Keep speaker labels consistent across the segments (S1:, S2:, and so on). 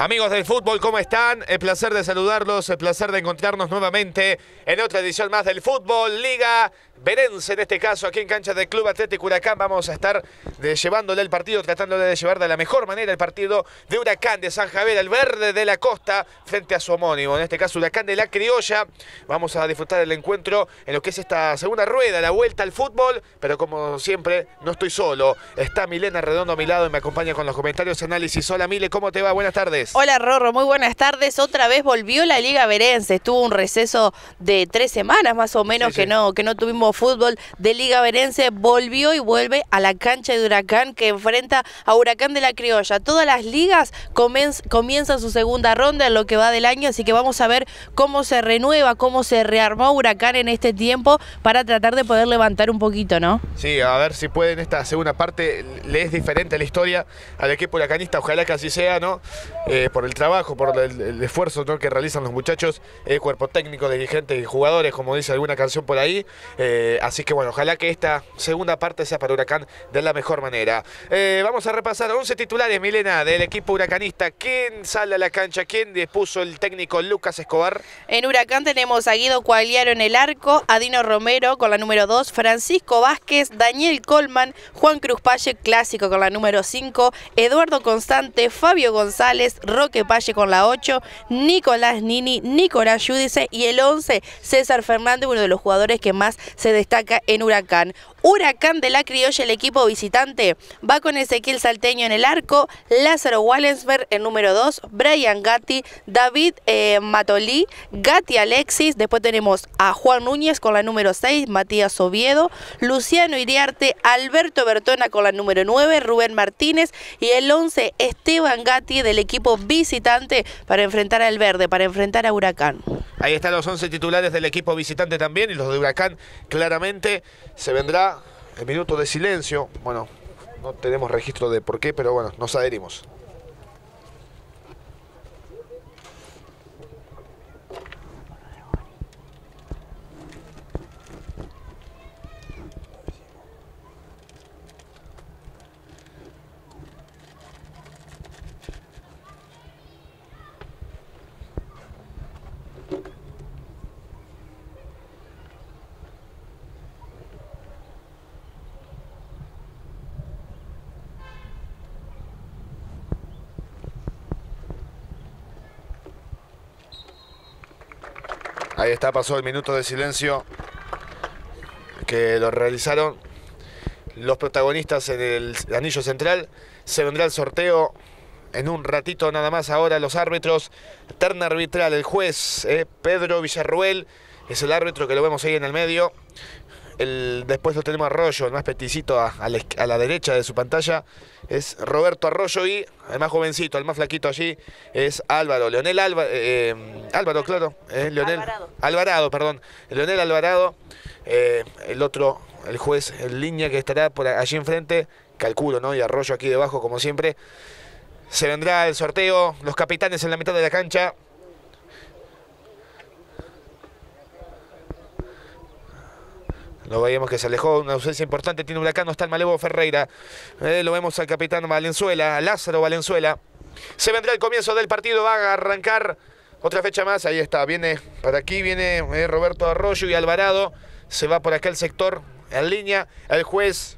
S1: Amigos del fútbol, ¿cómo están? El placer de saludarlos, el placer de encontrarnos nuevamente en otra edición más del fútbol, Liga Verense, en este caso aquí en cancha del Club Atlético Huracán. Vamos a estar llevándole el partido, tratándole de llevar de la mejor manera el partido de Huracán de San Javier, el verde de la costa, frente a su homónimo, en este caso Huracán de la Criolla. Vamos a disfrutar del encuentro en lo que es esta segunda rueda, la vuelta al fútbol, pero como siempre no estoy solo. Está Milena Redondo a mi lado y me acompaña con los comentarios y análisis. Hola Mile, ¿cómo te va? Buenas tardes.
S2: Hola Rorro, muy buenas tardes. Otra vez volvió la Liga Verense. Estuvo un receso de 3 semanas más o menos que no tuvimos fútbol de Liga Verense. Volvió y vuelve a la cancha de Huracán, que enfrenta a Huracán de la Criolla. Todas las ligas comienzan su segunda ronda en lo que va del año, así que vamos a ver cómo se renueva, cómo se rearmó Huracán en este tiempo para tratar de poder levantar un poquito, ¿no?
S1: Sí, a ver si puede en esta segunda parte. Le es diferente la historia al equipo huracanista, ojalá que así sea, ¿no? Por el trabajo, por el esfuerzo, ¿no?, que realizan los muchachos, cuerpo técnico, dirigentes y jugadores, como dice alguna canción por ahí. Así que bueno, ojalá que esta segunda parte sea para Huracán de la mejor manera. Vamos a repasar 11 titulares, Milena, del equipo huracanista. ¿Quién sale a la cancha? ¿Quién dispuso el técnico Lucas Escobar?
S2: En Huracán tenemos a Guido Quagliaro en el arco, a Dino Romero con la número 2, Francisco Vázquez, Daniel Colman, Juan Cruz Palle, clásico, con la número 5, Eduardo Constante, Fabio González, Roque Palle con la 8, Nicolás Nini, Nicolás Giudice y el 11, César Fernández, uno de los jugadores que más se destaca en Huracán. Huracán de la Criolla, el equipo visitante, va con Ezequiel Salteño en el arco, Lázaro Wallensberg en número 2, Brian Gatti, David Matolí, Gatti Alexis, después tenemos a Juan Núñez con la número 6, Matías Oviedo, Luciano Iriarte, Alberto Bertona con la número 9, Rubén Martínez y el 11, Esteban Gatti del equipo visitante para enfrentar al verde, para enfrentar a Huracán.
S1: Ahí están los 11 titulares del equipo visitante también, y los de Huracán claramente. Se vendrá el minuto de silencio. Bueno, no tenemos registro de por qué, pero bueno, nos adherimos. Ahí está, pasó el minuto de silencio que lo realizaron los protagonistas en el anillo central. Se vendrá el sorteo en un ratito nada más. Ahora los árbitros, terna arbitral, el juez Pedro Villarruel es el árbitro que lo vemos ahí en el medio. Después lo tenemos a Arroyo, el más peticito a la derecha de su pantalla. Es Roberto Arroyo, y el más jovencito, el más flaquito allí es Álvaro. Álvaro, claro. Leonel Alvarado, perdón. Leonel Alvarado. El otro, el juez en línea, que estará por allí enfrente, calculo, ¿no? Y Arroyo aquí debajo, como siempre. Se vendrá el sorteo. Los capitanes en la mitad de la cancha. Lo veíamos que se alejó, una ausencia importante tiene Huracán, no está el Malevo Ferreira. Lo vemos al capitán Valenzuela, Lázaro Valenzuela. Se vendrá el comienzo del partido, va a arrancar otra fecha más. Ahí está, viene para aquí, viene Roberto Arroyo y Alvarado. Se va por acá el sector en línea. El juez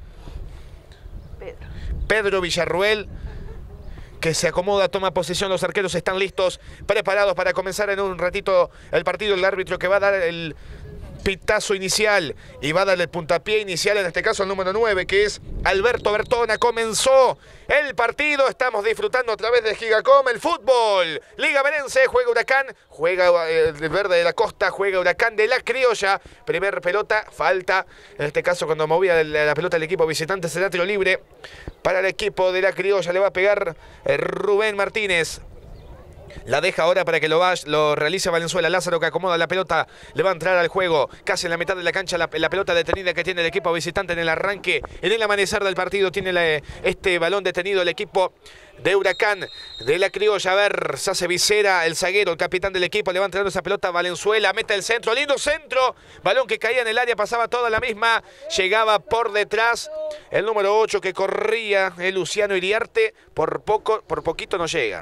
S1: Pedro Villarruel, que se acomoda, toma posición. Los arqueros están listos, preparados para comenzar en un ratito el partido. El árbitro que va a dar el pitazo inicial y va a darle el puntapié inicial, en este caso el número 9, que es Alberto Bertona. Comenzó el partido, estamos disfrutando a través de Gigacom el fútbol. Liga Verense, juega Huracán, juega el verde de la costa, juega Huracán de la Criolla. Primer pelota, falta, en este caso cuando movía la pelota el equipo visitante, será tiro libre para el equipo de la Criolla. Le va a pegar Rubén Martínez. La deja ahora para que lo realice Valenzuela. Lázaro, que acomoda la pelota, le va a entrar al juego. Casi en la mitad de la cancha la pelota detenida que tiene el equipo visitante en el arranque. En el amanecer del partido tiene este balón detenido el equipo de Huracán de la Criolla. A ver, se hace visera el zaguero, el capitán del equipo. Le va entrando esa pelota a Valenzuela, mete el centro, lindo centro. Balón que caía en el área, pasaba toda la misma. Llegaba por detrás el número 8 que corría, Luciano Iriarte. Por poquito no llega.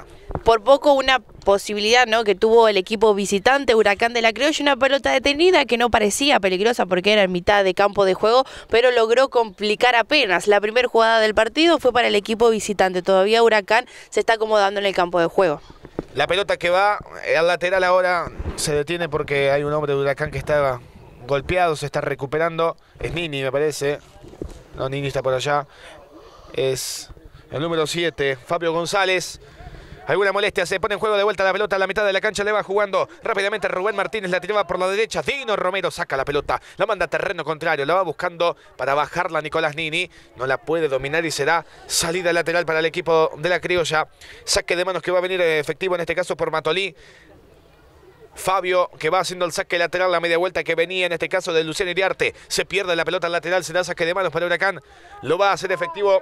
S2: por poco una posibilidad, ¿no?, que tuvo el equipo visitante Huracán de la Criolla, una pelota detenida que no parecía peligrosa porque era en mitad de campo de juego, pero logró complicar apenas. La primera jugada del partido fue para el equipo visitante, todavía Huracán se está acomodando en el campo de juego.
S1: La pelota que va al lateral ahora se detiene porque hay un hombre de Huracán que estaba golpeado, se está recuperando. Es Nini, me parece. No, Nini está por allá. Es el número 7, Fabio González. Alguna molestia, se pone en juego de vuelta la pelota a la mitad de la cancha, le va jugando rápidamente Rubén Martínez, la tiraba por la derecha, Dino Romero saca la pelota, la manda a terreno contrario, la va buscando para bajarla Nicolás Nini, no la puede dominar y será salida lateral para el equipo de la Criolla, saque de manos que va a venir efectivo en este caso por Matolí. Fabio que va haciendo el saque lateral, la media vuelta que venía en este caso de Luciano Iriarte, se pierde la pelota lateral, será saque de manos para Huracán, lo va a hacer efectivo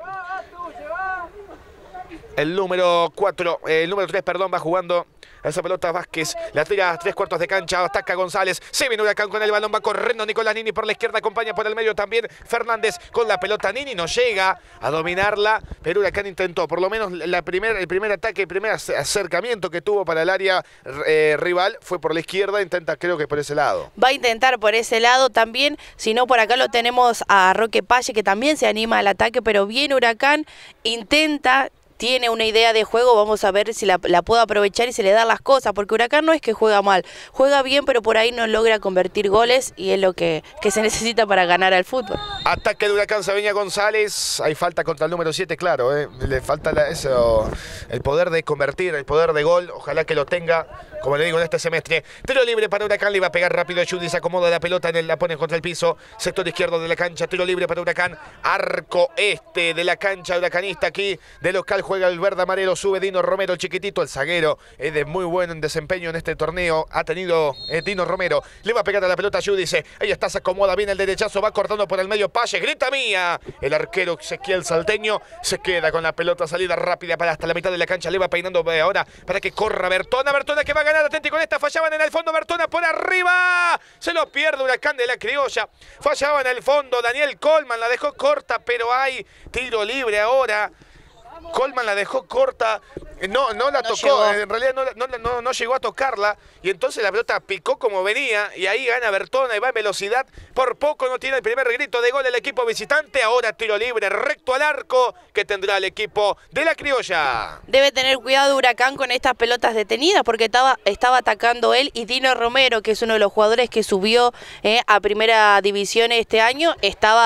S1: el número 4, el número 3, perdón, va jugando esa pelota Vázquez, la tira a 3/4 de cancha, ataca González, se viene Huracán con el balón, va corriendo Nicolás Nini por la izquierda, acompaña por el medio también Fernández con la pelota, Nini no llega a dominarla, pero Huracán intentó, por lo menos el primer ataque, el primer acercamiento que tuvo para el área rival fue por la izquierda, intenta creo que por ese lado.
S2: Va a intentar por ese lado también, si no por acá lo tenemos a Roque Palle que también se anima al ataque, pero bien Huracán intenta, tiene una idea de juego, vamos a ver si la puede aprovechar y se le da las cosas, porque Huracán no es que juega mal, juega bien, pero por ahí no logra convertir goles y es lo que se necesita para ganar al fútbol.
S1: Ataque de Huracán, Sabeña González, hay falta contra el número 7, claro, le falta el poder de convertir, el poder de gol, ojalá que lo tenga, como le digo, en este semestre. Tiro libre para Huracán, le iba a pegar rápido a Judy, se acomoda la pelota, la pone contra el piso, sector izquierdo de la cancha, tiro libre para Huracán, arco este de la cancha huracanista aquí, de local juega el verde amarelo, sube Dino Romero, el chiquitito, el zaguero, es de muy buen desempeño en este torneo, ha tenido Dino Romero, le va a pegar a la pelota a Judice, ahí está, se acomoda bien el derechazo, va cortando por el medio, Palle, grita mía, el arquero Ezequiel Salteño, se queda con la pelota, salida rápida para hasta la mitad de la cancha, le va peinando ahora para que corra Bertona que va a ganar, atento con esta, fallaban en el fondo, Bertona por arriba, se lo pierde Huracán de la Criolla, fallaba en el fondo, Daniel Colman la dejó corta, pero hay tiro libre ahora. Colman la dejó corta, no la tocó, en realidad no llegó a tocarla y entonces la pelota picó como venía y ahí gana Bertona y va en velocidad, por poco no tiene el primer grito de gol el equipo visitante, ahora tiro libre recto al arco que tendrá el equipo de la Criolla.
S2: Debe tener cuidado Huracán con estas pelotas detenidas porque estaba atacando él y Dino Romero, que es uno de los jugadores que subió a primera división este año,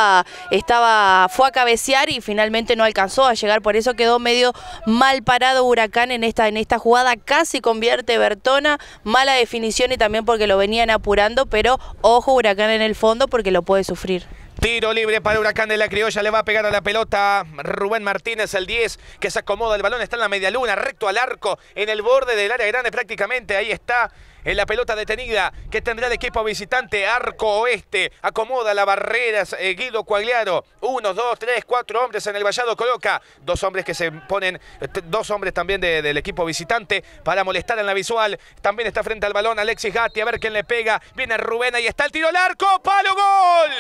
S2: fue a cabecear y finalmente no alcanzó a llegar, por eso quedó medio mal parado Huracán en esta jugada, casi convierte Bertona, mala definición y también porque lo venían apurando, pero ojo Huracán en el fondo porque lo puede sufrir.
S1: Tiro libre para Huracán de la Criolla, le va a pegar a la pelota Rubén Martínez, el 10, que se acomoda, el balón está en la media luna, recto al arco, en el borde del área grande prácticamente, ahí está. En la pelota detenida que tendrá el equipo visitante, arco oeste, acomoda la barrera Guido Quagliaro, 1, 2, 3, 4 hombres en el vallado, coloca dos hombres que se ponen, dos hombres también del equipo visitante para molestar en la visual, también está frente al balón Alexis Gatti, a ver quién le pega, viene Rubén, ahí está el tiro al arco, palo, gol,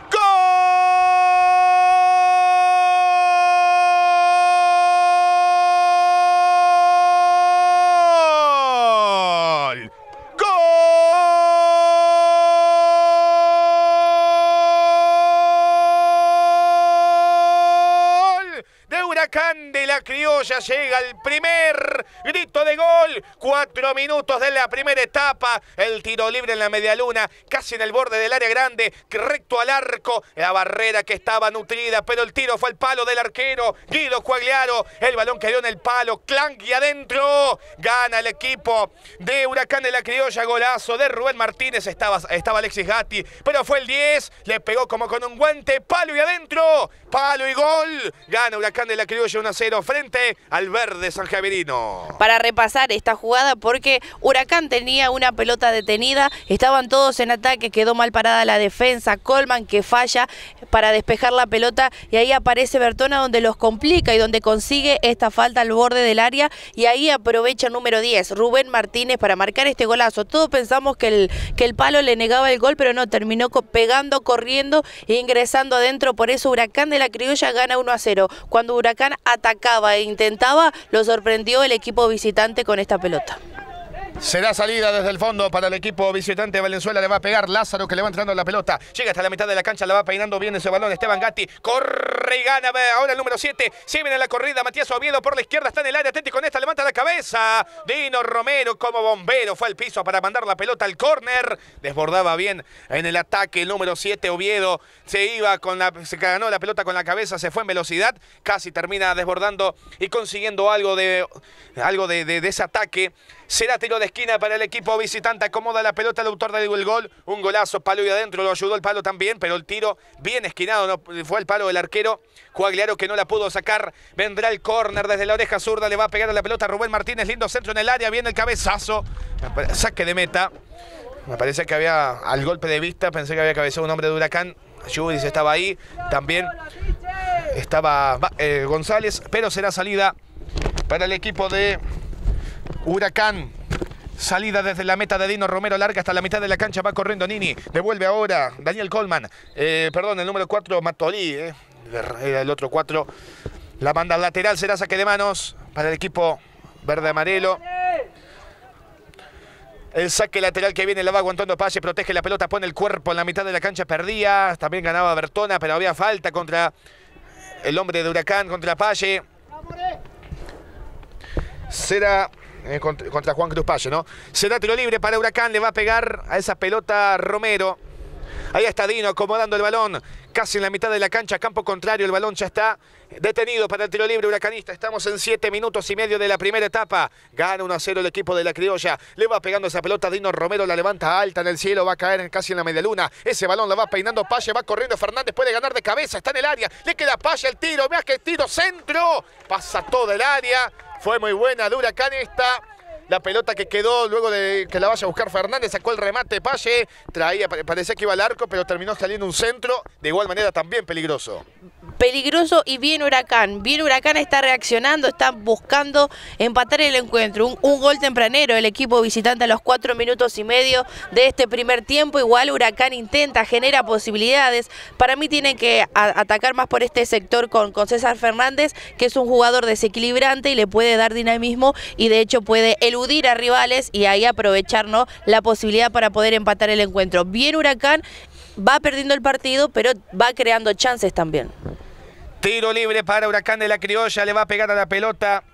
S1: Huracán de la Criolla, llega el primer grito de gol, 4 minutos de la primera etapa, el tiro libre en la medialuna, casi en el borde del área grande, recto al arco, la barrera que estaba nutrida, pero el tiro fue al palo del arquero, Guido Quagliaro, el balón cayó en el palo, clank y adentro, gana el equipo de Huracán de la Criolla, golazo de Rubén Martínez, estaba Alexis Gatti, pero fue el 10, le pegó como con un guante, palo y adentro, palo y gol, gana Huracán de la Criolla 1-0 frente al verde sanjaverino.
S2: Para repasar esta jugada, porque Huracán tenía una pelota detenida, estaban todos en ataque, quedó mal parada la defensa, Colman que falla para despejar la pelota y ahí aparece Bertona donde los complica y donde consigue esta falta al borde del área y ahí aprovecha el número 10, Rubén Martínez, para marcar este golazo. Todos pensamos que el palo le negaba el gol, pero no, terminó pegando, corriendo e ingresando adentro, por eso Huracán de la Criolla gana 1-0. Cuando Huracán atacaba atacaba e intentaba, lo sorprendió el equipo visitante con esta pelota.
S1: Será salida desde el fondo para el equipo visitante de Valenzuela. Le va a pegar Lázaro, que le va entrando la pelota. Llega hasta la mitad de la cancha, la va peinando bien ese balón. Esteban Gatti corre y gana. Ahora el número 7. Sí viene la corrida. Matías Oviedo por la izquierda. Está en el área. Atenti con esta. Levanta la cabeza. Dino Romero como bombero fue al piso para mandar la pelota al córner. Desbordaba bien en el ataque el número 7. Oviedo se ganó la pelota con la cabeza. Se fue en velocidad. Casi termina desbordando y consiguiendo algo de ese ataque. Será tiro de esquina para el equipo visitante. Acomoda la pelota el autor del gol. Un golazo, palo y adentro. Lo ayudó el palo también, pero el tiro bien esquinado. No fue el palo del arquero Cuagliaro, que no la pudo sacar. Vendrá el córner desde la oreja zurda. Le va a pegar a la pelota Rubén Martínez. Lindo centro en el área. Viene el cabezazo. Saque de meta. Me parece que había al golpe de vista. Pensé que había cabeceado un hombre de Huracán. Judis estaba ahí. También estaba González. Pero será salida para el equipo de Huracán. Salida desde la meta de Dino Romero, larga hasta la mitad de la cancha, va corriendo Nini, devuelve ahora Daniel Colman, perdón, el número 4 Matolí, era el otro 4, la banda lateral, será saque de manos para el equipo verde amarelo. El saque lateral que viene la va aguantando Palle, protege la pelota, pone el cuerpo en la mitad de la cancha, perdía, también ganaba Bertona, pero había falta contra el hombre de Huracán, contra Palle. Será contra Juan Cruz Palle, ¿no? Será tiro libre para Huracán, le va a pegar a esa pelota Romero. Ahí está Dino acomodando el balón, casi en la mitad de la cancha, campo contrario, el balón ya está detenido para el tiro libre huracanista. Estamos en 7 minutos y medio de la primera etapa. Gana 1-0 el equipo de la Criolla. Le va pegando esa pelota Dino Romero, la levanta alta en el cielo, va a caer casi en la media luna. Ese balón la va peinando Palle, va corriendo Fernández, puede ganar de cabeza, está en el área. Le queda Palle el tiro, más que el tiro, centro. Pasa todo el área. Fue muy buena de Huracán esta. La pelota que quedó luego de que la vaya a buscar Fernández, sacó el remate Palle, parecía que iba al arco, pero terminó saliendo un centro, de igual manera también peligroso.
S2: Peligroso y bien Huracán. Bien Huracán está reaccionando, está buscando empatar el encuentro. Un gol tempranero el equipo visitante a los 4 minutos y medio de este primer tiempo. Igual Huracán intenta, genera posibilidades. Para mí tienen que atacar más por este sector con César Fernández, que es un jugador desequilibrante y le puede dar dinamismo y de hecho puede eludir a rivales y ahí aprovechar, ¿no?, la posibilidad para poder empatar el encuentro. Bien Huracán, va perdiendo el partido, pero va creando chances también.
S1: Tiro libre para Huracán de la Criolla, le va a pegar a la pelota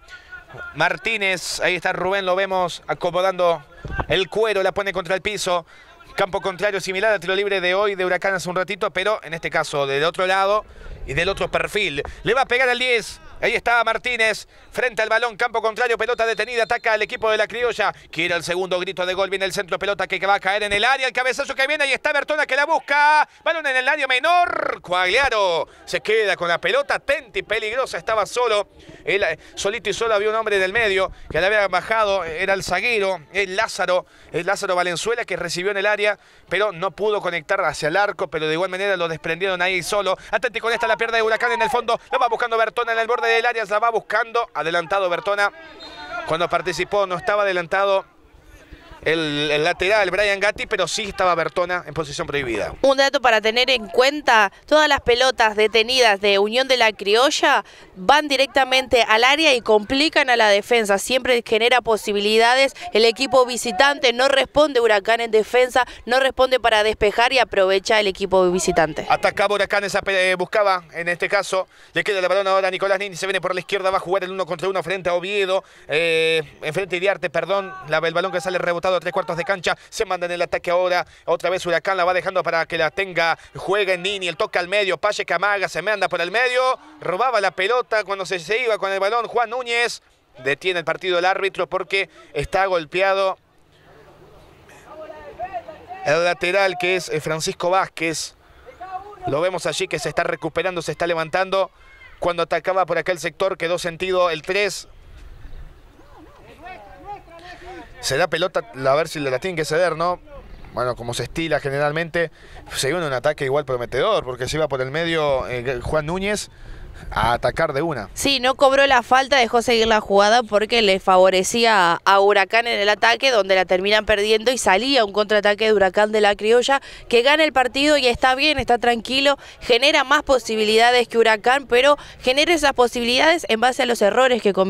S1: Martínez. Ahí está Rubén, lo vemos acomodando el cuero, la pone contra el piso. Campo contrario, similar al tiro libre de hoy de Huracán hace un ratito, pero en este caso del otro lado y del otro perfil. Le va a pegar al 10. Ahí está Martínez, frente al balón, campo contrario, pelota detenida, ataca al equipo de la Criolla. Quiere el segundo grito de gol, viene el centro, pelota que va a caer en el área, el cabezazo que viene, ahí está Bertona que la busca. Balón en el área menor, Cuagliaro se queda con la pelota, atenta y peligrosa, estaba solo. Él, solito y solo había un hombre del medio que le había bajado, era el zaguero, el Lázaro Valenzuela, que recibió en el área, pero no pudo conectar hacia el arco, pero de igual manera lo desprendieron ahí solo. Atenti con esta, la pierde de Huracán en el fondo, la va buscando Bertona en el borde del área, la va buscando, adelantado Bertona. Cuando participó no estaba adelantado el lateral Brian Gatti, pero sí estaba Bertona en posición prohibida.
S2: Un dato para tener en cuenta: todas las pelotas detenidas de Unión de la Criolla van directamente al área y complican a la defensa, siempre genera posibilidades. El equipo visitante no responde, Huracán en defensa no responde para despejar y aprovecha el equipo visitante.
S1: Atacaba Huracán, buscaba en este caso, le queda el balón ahora a Nicolás Nini, se viene por la izquierda, va a jugar el 1 contra 1 frente a Oviedo, enfrente de Iriarte, perdón, el balón que sale rebotado a 3/4 de cancha, se manda en el ataque ahora, otra vez Huracán la va dejando para que la tenga, juega en Nini, el toque al medio, Palle que amaga, se manda por el medio, robaba la pelota cuando se iba con el balón Juan Núñez, detiene el partido el árbitro porque está golpeado el lateral que es Francisco Vázquez, lo vemos allí que se está recuperando, se está levantando, cuando atacaba por aquel sector quedó sentido el 3. Se da pelota, a ver si la tienen que ceder, ¿no? Bueno, como se estila generalmente, se viene un ataque igual prometedor, porque se iba por el medio Juan Núñez, a atacar de una.
S2: Sí, no cobró la falta, dejó seguir la jugada porque le favorecía a Huracán en el ataque, donde la terminan perdiendo y salía un contraataque de Huracán de la Criolla, que gana el partido y está bien, está tranquilo, genera más posibilidades que Huracán, pero genera esas posibilidades en base a los errores que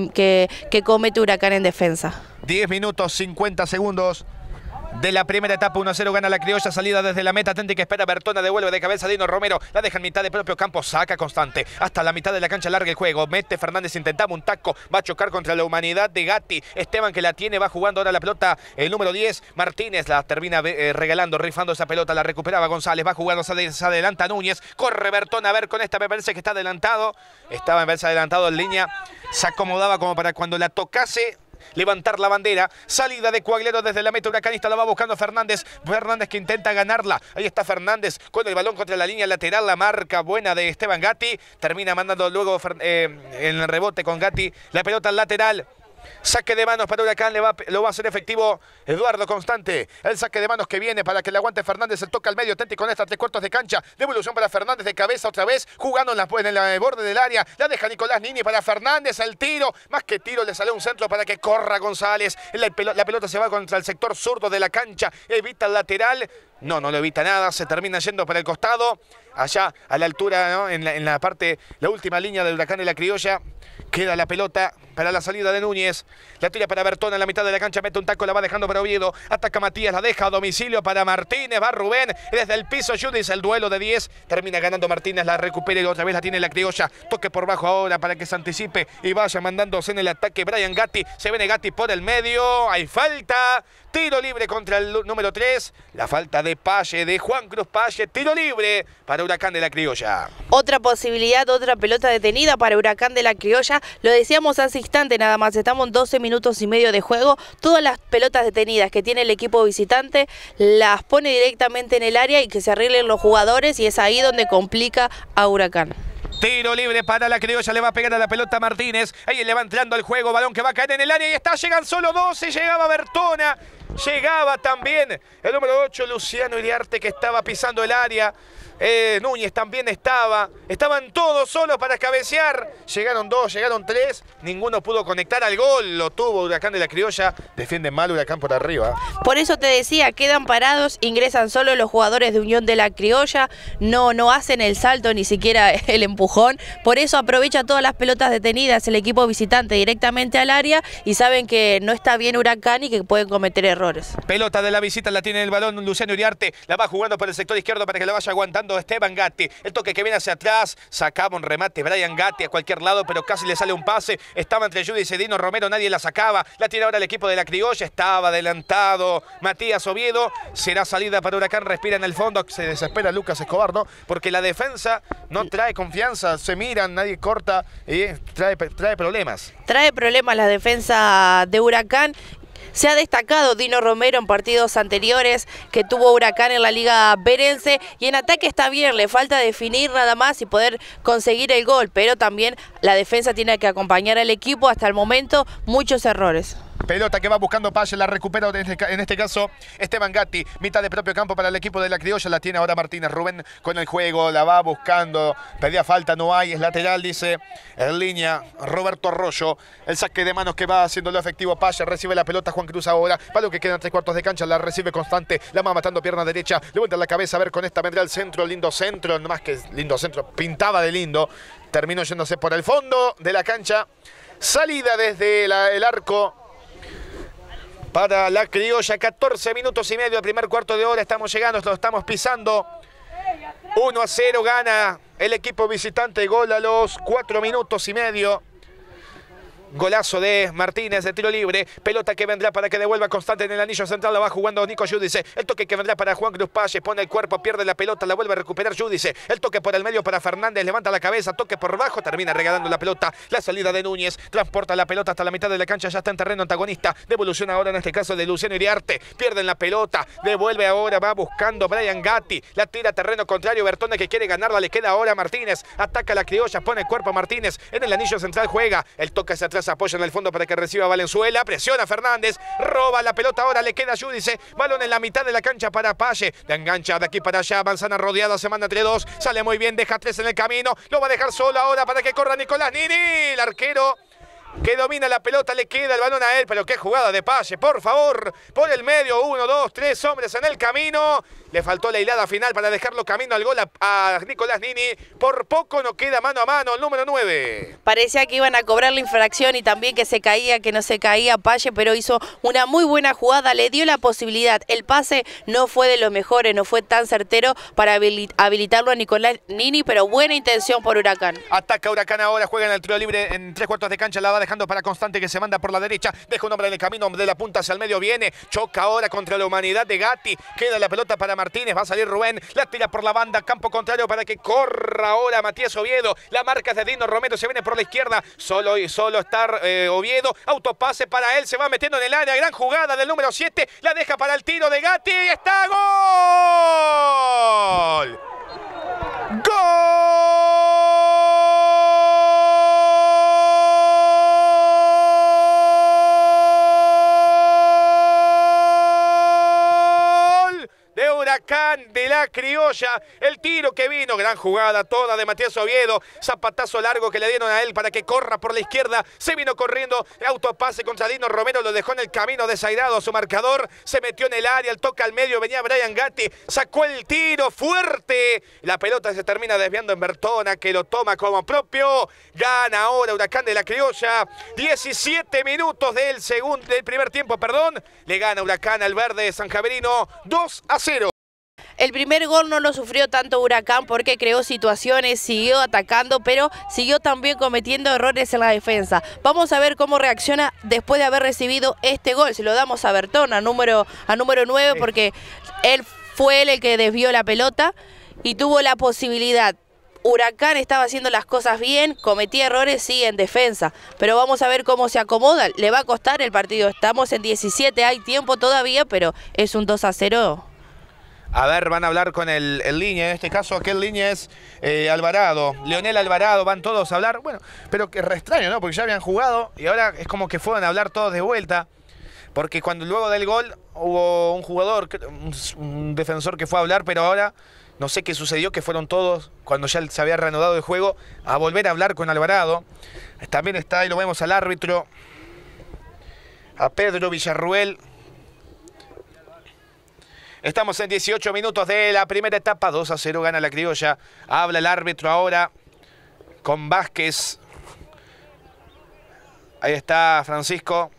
S2: comete Huracán en defensa.
S1: 10 minutos 50 segundos de la primera etapa, 1-0 gana la Criolla, salida desde la meta, atente que espera Bertona, devuelve de cabeza Dino Romero, la deja en mitad de propio campo, saca Constante, hasta la mitad de la cancha larga el juego, mete Fernández, intentaba un taco, va a chocar contra la humanidad de Gatti, Esteban que la tiene, va jugando ahora la pelota, el número 10, Martínez la termina regalando, rifando esa pelota, la recuperaba González, va jugando, se adelanta Núñez, corre Bertona, a ver con esta me parece que está adelantado, estaba me parece adelantado en línea, se acomodaba como para cuando la tocase, levantar la bandera, salida de Coaglero desde la meta huracanista, la va buscando Fernández que intenta ganarla, ahí está Fernández con el balón contra la línea lateral, la marca buena de Esteban Gatti, termina mandando luego en el rebote con Gatti, la pelota al lateral. Saque de manos para Huracán, lo va a hacer efectivo Eduardo Constante. El saque de manos que viene para que le aguante Fernández. Se toca al medio, Tenti con esta 3/4 de cancha. Devolución para Fernández de cabeza otra vez. Jugando en el borde del área. La deja Nicolás Nini para Fernández. El tiro. Más que tiro, le sale un centro para que corra González. La pelota se va contra el sector zurdo de la cancha. Evita el lateral. No lo evita nada. Se termina yendo para el costado. Allá a la altura, ¿no? en la parte, la última línea del Huracán y la Criolla. Queda la pelota para la salida de Núñez. La tira para Bertona en la mitad de la cancha. Mete un taco, la va dejando para Oviedo. Ataca Matías, la deja a domicilio para Martínez. Va Rubén. Desde el piso Judis, el duelo de 10. Termina ganando Martínez, la recupera y otra vez la tiene la Criolla. Toque por bajo ahora para que se anticipe y vaya mandándose en el ataque Brian Gatti. Se viene Gatti por el medio. Hay falta. Tiro libre contra el número 3. La falta de Palle, de Juan Cruz Palle. Tiro libre para Huracán de la Criolla.
S2: Otra posibilidad, otra pelota detenida para Huracán de la Criolla. Lo decíamos hace instante nada más. Estamos en 12 minutos y medio de juego. Todas las pelotas detenidas que tiene el equipo visitante las pone directamente en el área y que se arreglen los jugadores. Y es ahí donde complica a Huracán.
S1: Tiro libre para la Criolla, le va a pegar a la pelota Martínez. Ahí le va entrando al juego, balón que va a caer en el área y está, llegan solo 12, llegaba Bertona. Llegaba también el número 8, Luciano Iriarte, que estaba pisando el área. Núñez también estaban todos solos para cabecear. Llegaron 2, llegaron 3, ninguno pudo conectar al gol. Lo tuvo Huracán de la Criolla, defiende mal Huracán por arriba.
S2: Por eso te decía, quedan parados, ingresan solo los jugadores de Unión de la Criolla, no hacen el salto, ni siquiera el empujón. Por eso aprovecha todas las pelotas detenidas el equipo visitante directamente al área y saben que no está bien Huracán y que pueden cometer errores.
S1: Pelota de la visita, la tiene el balón Luciano Iriarte, la va jugando por el sector izquierdo para que la vaya aguantando Esteban Gatti. El toque que viene hacia atrás, sacaba un remate Brian Gatti a cualquier lado, pero casi le sale un pase. Estaba entre Judis y Dino Romero, nadie la sacaba. La tiene ahora el equipo de la Criolla, estaba adelantado Matías Oviedo. Será salida para Huracán, respira en el fondo, se desespera Lucas Escobar, ¿no? Porque la defensa no trae confianza, se miran, nadie corta y trae problemas.
S2: Trae problemas la defensa de Huracán. Se ha destacado Dino Romero en partidos anteriores que tuvo Huracán en la Liga Verense y en ataque está bien, le falta definir nada más y poder conseguir el gol, pero también la defensa tiene que acompañar al equipo. Hasta el momento muchos errores.
S1: Pelota que va buscando Palle, la recupera en este caso Esteban Gatti, mitad de propio campo para el equipo de la Criolla, la tiene ahora Martínez. Rubén con el juego, la va buscando, pedía falta, no hay, es lateral, dice en línea Roberto Arroyo. El saque de manos que va haciéndolo efectivo Palle, recibe la pelota Juan Cruz ahora, para lo que quedan 3/4 de cancha, la recibe Constante, la va matando pierna derecha, le vuelta la cabeza, a ver con esta vendrá el centro, lindo centro, más que lindo centro, pintaba de lindo, terminó yéndose por el fondo de la cancha, salida desde el arco para la Criolla. 14 minutos y medio del primer cuarto de hora. Estamos llegando, lo estamos pisando. 1-0 gana el equipo visitante. Gol a los 4 minutos y medio. Golazo de Martínez de tiro libre. Pelota que vendrá para que devuelva Constante en el anillo central. La va jugando Nico Giudice. El toque que vendrá para Juan Cruz Palle. Pone el cuerpo, pierde la pelota. La vuelve a recuperar Giudice. El toque por el medio para Fernández. Levanta la cabeza. Toque por bajo. Termina regalando la pelota. La salida de Núñez. Transporta la pelota hasta la mitad de la cancha. Ya está en terreno antagonista. Devolución ahora en este caso de Luciano Iriarte. Pierden la pelota. Devuelve ahora. Va buscando Brian Gatti. La tira a terreno contrario. Bertone que quiere ganarla. Le queda ahora Martínez. Ataca a la Criolla. Pone el cuerpo Martínez. En el anillo central juega. El toque hacia atrás Lucas apoya en el fondo para que reciba Valenzuela. Presiona Fernández. Roba la pelota ahora. Le queda Giudice. Balón en la mitad de la cancha para Palle. La engancha de aquí para allá. Manzana rodeada. Se manda entre dos. Sale muy bien. Deja 3 en el camino. Lo va a dejar solo ahora para que corra Nicolás Nini. El arquero que domina la pelota, le queda el balón a él, pero qué jugada de Palle, por favor, por el medio, 1, 2, 3 hombres en el camino, le faltó la hilada final para dejarlo camino al gol a Nicolás Nini, por poco no queda mano a mano el número 9.
S2: Parecía que iban a cobrar la infracción y también que se caía, que no se caía Palle, pero hizo una muy buena jugada, le dio la posibilidad, el pase no fue de los mejores, no fue tan certero para habilitarlo a Nicolás Nini, pero buena intención por Huracán.
S1: Ataca Huracán ahora, juega en el tiro libre en 3/4 de cancha, la va dejando para Constante que se manda por la derecha, deja un hombre en el camino de la punta hacia el medio, viene, choca ahora contra la humanidad de Gatti, queda la pelota para Martínez, va a salir Rubén, la tira por la banda, campo contrario para que corra ahora Matías Oviedo, la marca es de Dino Romero, se viene por la izquierda, solo está Oviedo, autopase para él, se va metiendo en el área, gran jugada del número 7, la deja para el tiro de Gatti, y está ¡gol! ¡Gol! Huracán de la Criolla, el tiro que vino, gran jugada toda de Matías Oviedo, zapatazo largo que le dieron a él para que corra por la izquierda, se vino corriendo, autopase contra Dino Romero, lo dejó en el camino desairado a su marcador, se metió en el área, el toque al medio, venía Brian Gatti, sacó el tiro fuerte, la pelota se termina desviando en Bertona, que lo toma como propio, gana ahora Huracán de la Criolla, 17 minutos del primer tiempo, le gana Huracán al verde sanjaverino, 2-0.
S2: El primer gol no lo sufrió tanto Huracán porque creó situaciones, siguió atacando, pero siguió también cometiendo errores en la defensa. Vamos a ver cómo reacciona después de haber recibido este gol. Se lo damos a Bertón, a número 9, porque él fue el que desvió la pelota y tuvo la posibilidad. Huracán estaba haciendo las cosas bien, cometía errores, sí, en defensa. Pero vamos a ver cómo se acomoda. Le va a costar el partido. Estamos en 17, hay tiempo todavía, pero es un 2-0.
S1: A ver, van a hablar con el línea, en este caso aquel línea es Alvarado, Leonel Alvarado, van todos a hablar, bueno, pero que re extraño, ¿no? Porque ya habían jugado y ahora es como que fueron a hablar todos de vuelta, porque cuando luego del gol hubo un jugador, un defensor que fue a hablar, pero ahora no sé qué sucedió, que fueron todos, cuando ya se había reanudado el juego, a volver a hablar con Alvarado. También está, ahí lo vemos al árbitro, a Pedro Villarruel. Estamos en 18 minutos de la primera etapa, 2-0 gana la Criolla. Habla el árbitro ahora con Vázquez. Ahí está Francisco.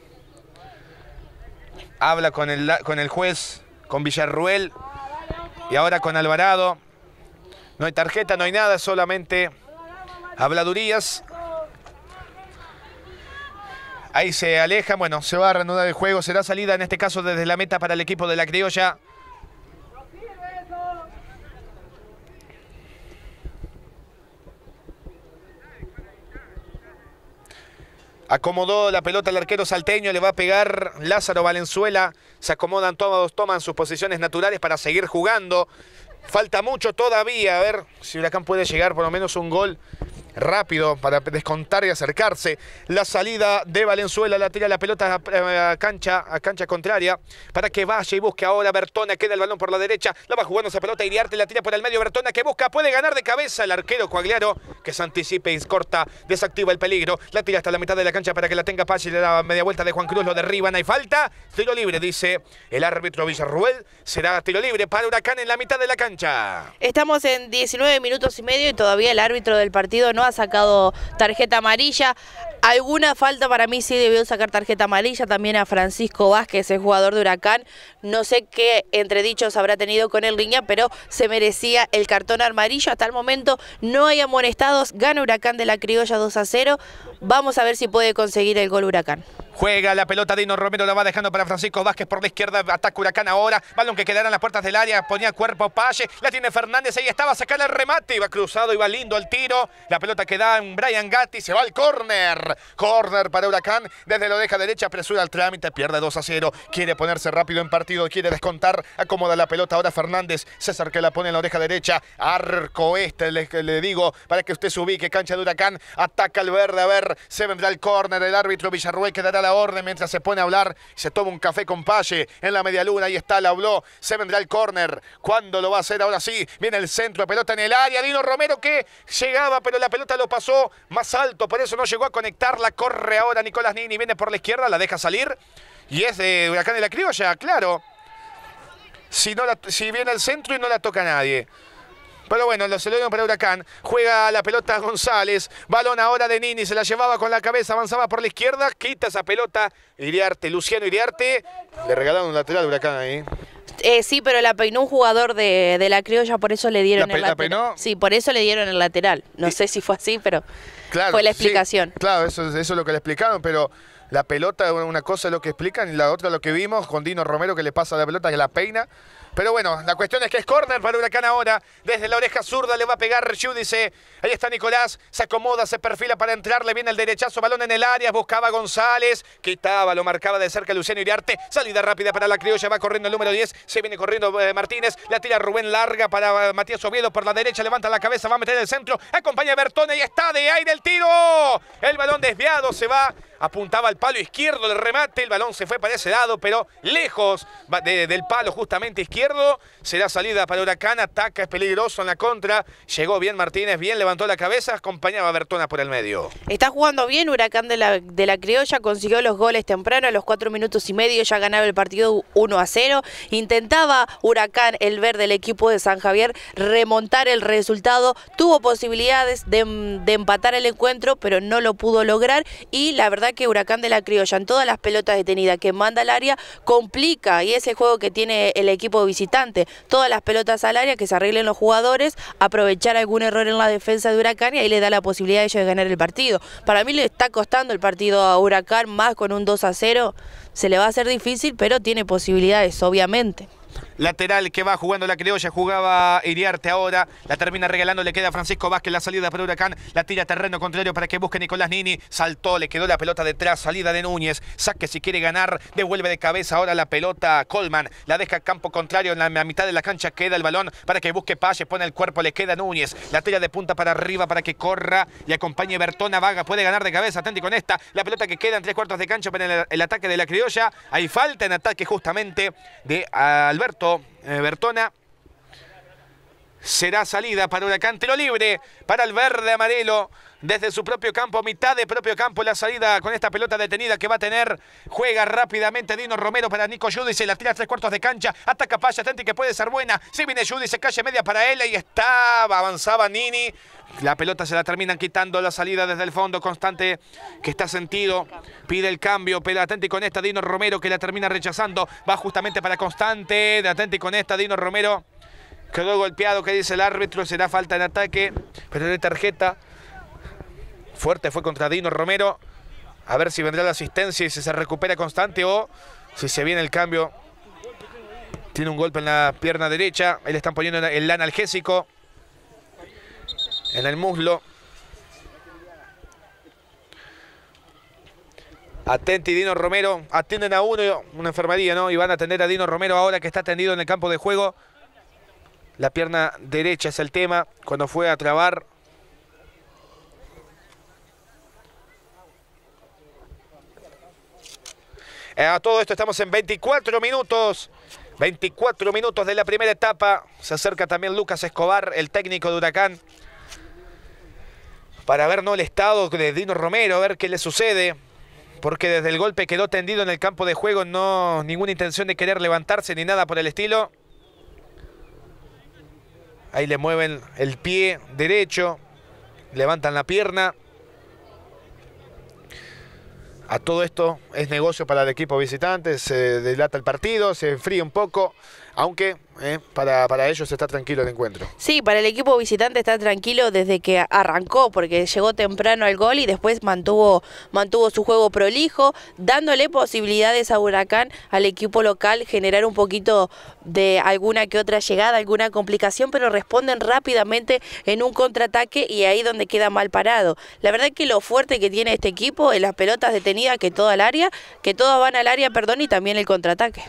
S1: Habla con el juez, con Villarruel. Y ahora con Alvarado. No hay tarjeta, no hay nada, solamente habladurías. Ahí se aleja, bueno, se va a reanudar el juego. Será salida en este caso desde la meta para el equipo de la Criolla. Acomodó la pelota el arquero salteño, le va a pegar Lázaro Valenzuela. Se acomodan todos, toman sus posiciones naturales para seguir jugando. Falta mucho todavía, a ver si Huracán puede llegar por lo menos un gol rápido para descontar y acercarse. La salida de Valenzuela, la tira la pelota a cancha contraria para que vaya y busque ahora Bertona, queda el balón por la derecha, la va jugando esa pelota, Iriarte la tira por el medio, Bertona que busca, puede ganar de cabeza el arquero Coagliaro, que se anticipe y corta, desactiva el peligro, la tira hasta la mitad de la cancha para que la tenga Pache, le da media vuelta de Juan Cruz, lo derriban, hay falta, tiro libre, dice el árbitro Villarruel, será tiro libre para Huracán en la mitad de la cancha.
S2: Estamos en 19 minutos y medio y todavía el árbitro del partido no ha sacado tarjeta amarilla. Alguna falta para mí sí debió sacar tarjeta amarilla, también a Francisco Vázquez, el jugador de Huracán. No sé qué entredichos habrá tenido con el línea, pero se merecía el cartón amarillo. Hasta el momento no hay amonestados, gana Huracán de la Criolla 2-0. Vamos a ver si puede conseguir el gol Huracán.
S1: Juega la pelota Dino Romero, la va dejando para Francisco Vázquez por la izquierda. Ataca Huracán ahora. Balón que quedará en las puertas del área. Ponía cuerpo Paye. La tiene Fernández. Ahí estaba a sacar el remate. Iba cruzado, iba lindo el tiro. La pelota que da en Brian Gatti. Se va al córner. Córner para Huracán. Desde la oreja derecha apresura el trámite. Pierde 2-0. Quiere ponerse rápido en partido. Quiere descontar. Acomoda la pelota ahora Fernández. César que la pone en la oreja derecha. Arco le digo para que usted se ubique. Cancha de Huracán. Ataca el verde. A ver, se vendrá el córner. El árbitro Villarruel que dará la orden mientras se pone a hablar. Se toma un café con Paye en la media luna. Ahí está, la habló. Se vendrá el córner. ¿Cuándo lo va a hacer? Ahora sí. Viene el centro. Pelota en el área. Dino Romero que llegaba, pero la pelota lo pasó más alto. Por eso no llegó a conectarla. Corre ahora Nicolás Nini. Viene por la izquierda. La deja salir. Y es de Huracán de la Criolla, claro. Si viene al centro y no la toca nadie. Pero bueno, se lo dieron para Huracán. Juega la pelota González. Balón ahora de Nini. Se la llevaba con la cabeza. Avanzaba por la izquierda. Quita esa pelota. Iriarte, Luciano Iriarte. Le regalaron un lateral a Huracán ahí.
S2: Sí, pero la peinó un jugador de la Criolla, por eso le dieron el lateral. ¿La peinó? Sí, por eso le dieron el lateral. No sé si fue así, pero claro, fue la explicación.
S1: Sí, claro, eso es lo que le explicaron, pero la pelota, una cosa es lo que explican y la otra lo que vimos con Dino Romero que le pasa la pelota, que la peina. Pero bueno, la cuestión es que es córner para Huracán ahora. Desde la oreja zurda le va a pegar Giudice. Ahí está Nicolás. Se acomoda, se perfila para entrar. Le viene el derechazo, balón en el área. Buscaba González. Quitaba, lo marcaba de cerca Luciano Iriarte. Salida rápida para la Criolla. Va corriendo el número 10. Se viene corriendo Martínez. La tira Rubén larga para Matías Oviedo por la derecha. Levanta la cabeza, va a meter el centro. Acompaña a Bertone. Y está de aire el tiro. El balón desviado se va. Apuntaba al palo izquierdo el remate. El balón se fue para ese lado, pero lejos del palo justamente izquierdo. Será salida para Huracán. Ataca, es peligroso en la contra. Llegó bien Martínez, bien levantó la cabeza. Acompañaba a Bertona por el medio.
S2: Está jugando bien Huracán de la Criolla. Consiguió los goles temprano. A los 4 minutos y medio ya ganaba el partido 1-0. Intentaba Huracán, el verde, el equipo de San Javier, remontar el resultado. Tuvo posibilidades de empatar el encuentro, pero no lo pudo lograr. Y la verdad que Huracán de la Criolla, en todas las pelotas detenidas que manda al área, complica. Y ese juego que tiene el equipo visitante, todas las pelotas al área, que se arreglen los jugadores, aprovechar algún error en la defensa de Huracán y ahí le da la posibilidad a ellos de ganar el partido. Para mí le está costando el partido a Huracán, más con un 2-0. Se le va a hacer difícil, pero tiene posibilidades, obviamente.
S1: Lateral que va jugando la Criolla, jugaba Iriarte ahora, la termina regalando, le queda a Francisco Vázquez, la salida para Huracán, la tira a terreno contrario para que busque Nicolás Nini, saltó, le quedó la pelota detrás, salida de Núñez, saque si quiere ganar, devuelve de cabeza ahora la pelota Colman, la deja a campo contrario, en la mitad de la cancha queda el balón para que busque Paye, pone el cuerpo, le queda Núñez, la tira de punta para arriba para que corra y acompañe Bertona, Vaga, puede ganar de cabeza, atenti con esta, la pelota que queda en 3/4 de cancha para el ataque de la Criolla, hay falta en ataque justamente de Alberto Bertona. Será salida para Huracán, tiro libre para el verde amarelo desde su propio campo, mitad de propio campo, la salida con esta pelota detenida que va a tener. Juega rápidamente Dino Romero para Nico Giudice, la tira a 3/4 de cancha, ataca Paye, atenti que puede ser buena, si viene Giudice, calle media para él, y estaba, avanzaba Nini, la pelota se la terminan quitando, la salida desde el fondo, Constante que está sentido, pide el cambio, pero atenti con esta Dino Romero que la termina rechazando, va justamente para Constante, atenti con esta Dino Romero. Quedó golpeado, que dice el árbitro, será falta en ataque, pero de tarjeta. Fuerte fue contra Dino Romero. A ver si vendrá la asistencia y si se recupera Constante o si se viene el cambio. Tiene un golpe en la pierna derecha. Ahí le están poniendo el analgésico en el muslo. Atenti Dino Romero. Atienden a una enfermería, ¿no? Y van a atender a Dino Romero ahora que está atendido en el campo de juego. La pierna derecha es el tema. Cuando fue a trabar. A todo esto estamos en 24 minutos. 24 minutos de la primera etapa. Se acerca también Lucas Escobar, el técnico de Huracán, para ver el estado de Dino Romero, a ver qué le sucede. Porque desde el golpe quedó tendido en el campo de juego. No, ninguna intención de querer levantarse ni nada por el estilo. Ahí le mueven el pie derecho. Levantan la pierna. A todo esto es negocio para el equipo visitante, se dilata el partido, se enfría un poco. Aunque para ellos está tranquilo el encuentro.
S2: Sí, para el equipo visitante está tranquilo desde que arrancó, porque llegó temprano al gol y después mantuvo su juego prolijo, dándole posibilidades a Huracán, al equipo local, generar un poquito de alguna que otra llegada, alguna complicación, pero responden rápidamente en un contraataque y ahí donde queda mal parado. La verdad que lo fuerte que tiene este equipo es las pelotas detenidas, que todas van al área, y también el contraataque.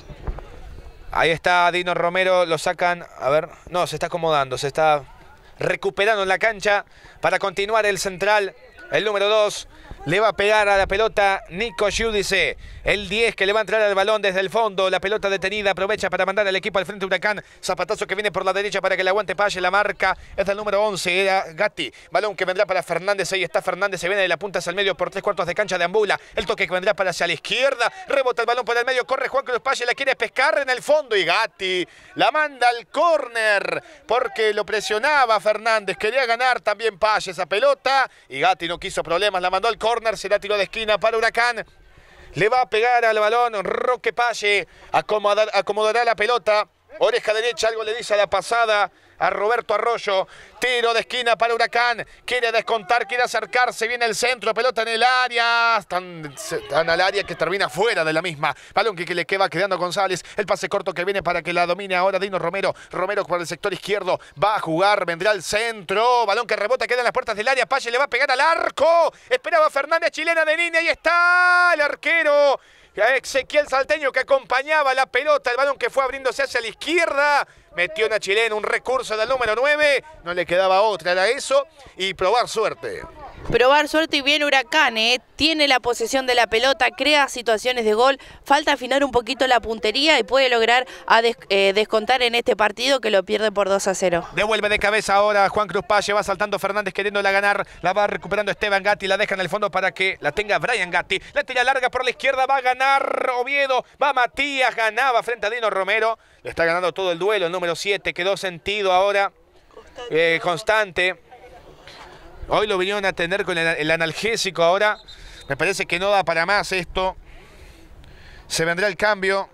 S1: Ahí está Dino Romero, lo sacan, a ver, no, se está acomodando, se está recuperando en la cancha para continuar el central, el número 2. Le va a pegar a la pelota Nico Giudice, el 10 que le va a entrar al balón desde el fondo. La pelota detenida, aprovecha para mandar al equipo al frente Huracán. Zapatazo que viene por la derecha para que le aguante Palle. La marca es del número 11, era Gatti. Balón que vendrá para Fernández, ahí está Fernández. Se viene de la punta hacia el medio por 3/4 de cancha de Ambula. El toque que vendrá para hacia la izquierda. Rebota el balón por el medio, corre Juan Cruz Palle. La quiere pescar en el fondo y Gatti la manda al córner porque lo presionaba Fernández. Quería ganar también Palle esa pelota y Gatti no quiso problemas, la mandó al córner. Será tiro de esquina para Huracán. Le va a pegar al balón Roque Palle. Acomodará la pelota. Oreja derecha, algo le dice a la pasada a Roberto Arroyo. Tiro de esquina para Huracán. Quiere descontar, quiere acercarse. Viene el centro, pelota en el área. Tan al área que termina fuera de la misma. Balón que le queda quedando a González. El pase corto que viene para que la domine ahora Dino Romero. Romero por el sector izquierdo. Va a jugar, vendrá al centro. Balón que rebota, queda en las puertas del área. Palle le va a pegar al arco. Esperaba Fernández, chilena de línea. Ahí está el arquero. Ezequiel Salteño que acompañaba la pelota, el balón que fue abriéndose hacia la izquierda, metió una chilena, un recurso del número 9, no le quedaba otra, era eso, y probar suerte.
S2: Probar suerte y bien Huracán, tiene la posesión de la pelota, crea situaciones de gol, falta afinar un poquito la puntería y puede lograr descontar en este partido que lo pierde por 2-0.
S1: Devuelve de cabeza ahora Juan Cruz Palle, va saltando Fernández queriéndola ganar, la va recuperando Esteban Gatti, la deja en el fondo para que la tenga Brian Gatti, la tira larga por la izquierda, va a ganar Oviedo, va Matías, ganaba frente a Dino Romero, le está ganando todo el duelo, el número 7, quedó sentido ahora, Constante. Hoy lo vinieron a atender con el analgésico ahora. Me parece que no da para más esto. Se vendrá el cambio.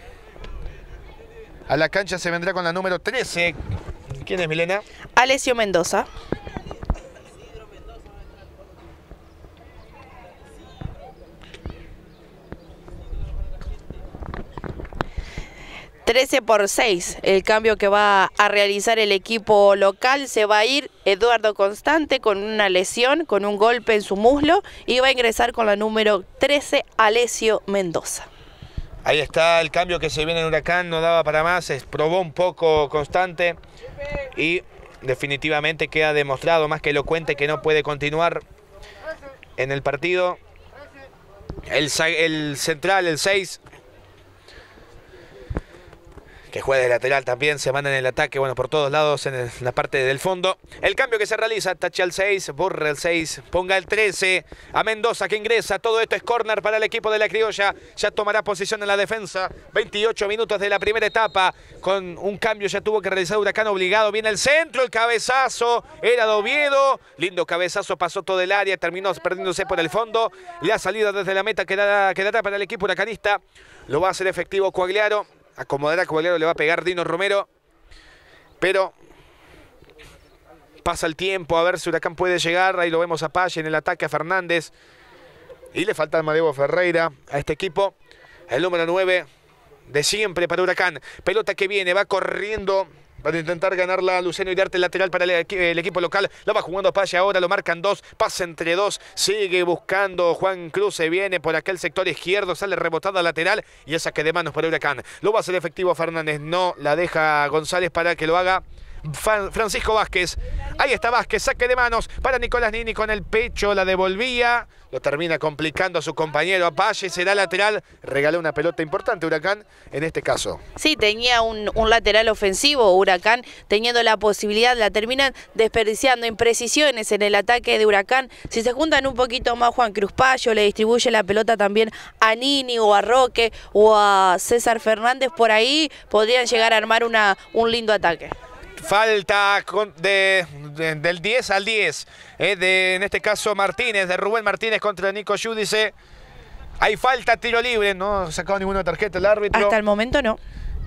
S1: A la cancha se vendrá con la número 13. ¿Quién es, Milena?
S2: Alessio Mendoza. (13-6) el cambio que va a realizar el equipo local. Se va a ir Eduardo Constante con una lesión, con un golpe en su muslo, y va a ingresar con la número 13 Alessio Mendoza.
S1: Ahí está el cambio que se viene en Huracán, no daba para más, probó un poco Constante y definitivamente queda demostrado más que elocuente que no puede continuar en el partido. El central, el 6, que juega de lateral también, se manda en el ataque, bueno, por todos lados en la parte del fondo. El cambio que se realiza, tacha el 6, borra el 6, ponga el 13, a Mendoza que ingresa. Todo esto es córner para el equipo de la Criolla, ya tomará posición en la defensa. 28 minutos de la primera etapa, con un cambio ya tuvo que realizar Huracán obligado. Viene el centro, el cabezazo, era de Oviedo, lindo cabezazo, pasó todo el área, terminó perdiéndose por el fondo. La salida desde la meta quedará para el equipo huracanista, lo va a hacer efectivo Coagliaro. Acomodará Coagliaro, le va a pegar Dino Romero. Pero pasa el tiempo, a ver si Huracán puede llegar. Ahí lo vemos a Palle en el ataque, a Fernández. Y le falta a Amadeo Ferreira a este equipo. El número 9 de siempre para Huracán. Pelota que viene, va corriendo para intentar ganarla Luciano Iriarte, lateral para el equipo local. La va jugando Palle ahora, lo marcan 2, pasa entre 2, sigue buscando Juan Cruz, se viene por aquel sector izquierdo, sale rebotada lateral y el saque de manos para Huracán. Lo va a hacer efectivo Fernández, no la deja González para que lo haga Francisco Vázquez. Ahí está Vázquez, saque de manos para Nicolás Nini con el pecho, la devolvía, lo termina complicando a su compañero a Palle, será lateral, regaló una pelota importante Huracán en este caso.
S2: Sí, tenía un lateral ofensivo Huracán, teniendo la posibilidad, la terminan desperdiciando, imprecisiones en el ataque de Huracán. Si se juntan un poquito más Juan Cruz Payo, le distribuye la pelota también a Nini o a Roque o a César Fernández, por ahí podrían llegar a armar un lindo ataque.
S1: Falta del 10 al 10, en este caso Martínez, de Rubén Martínez contra Nico Giudice. Hay falta, tiro libre, no ha sacado ninguna tarjeta el árbitro.
S2: Hasta el momento no.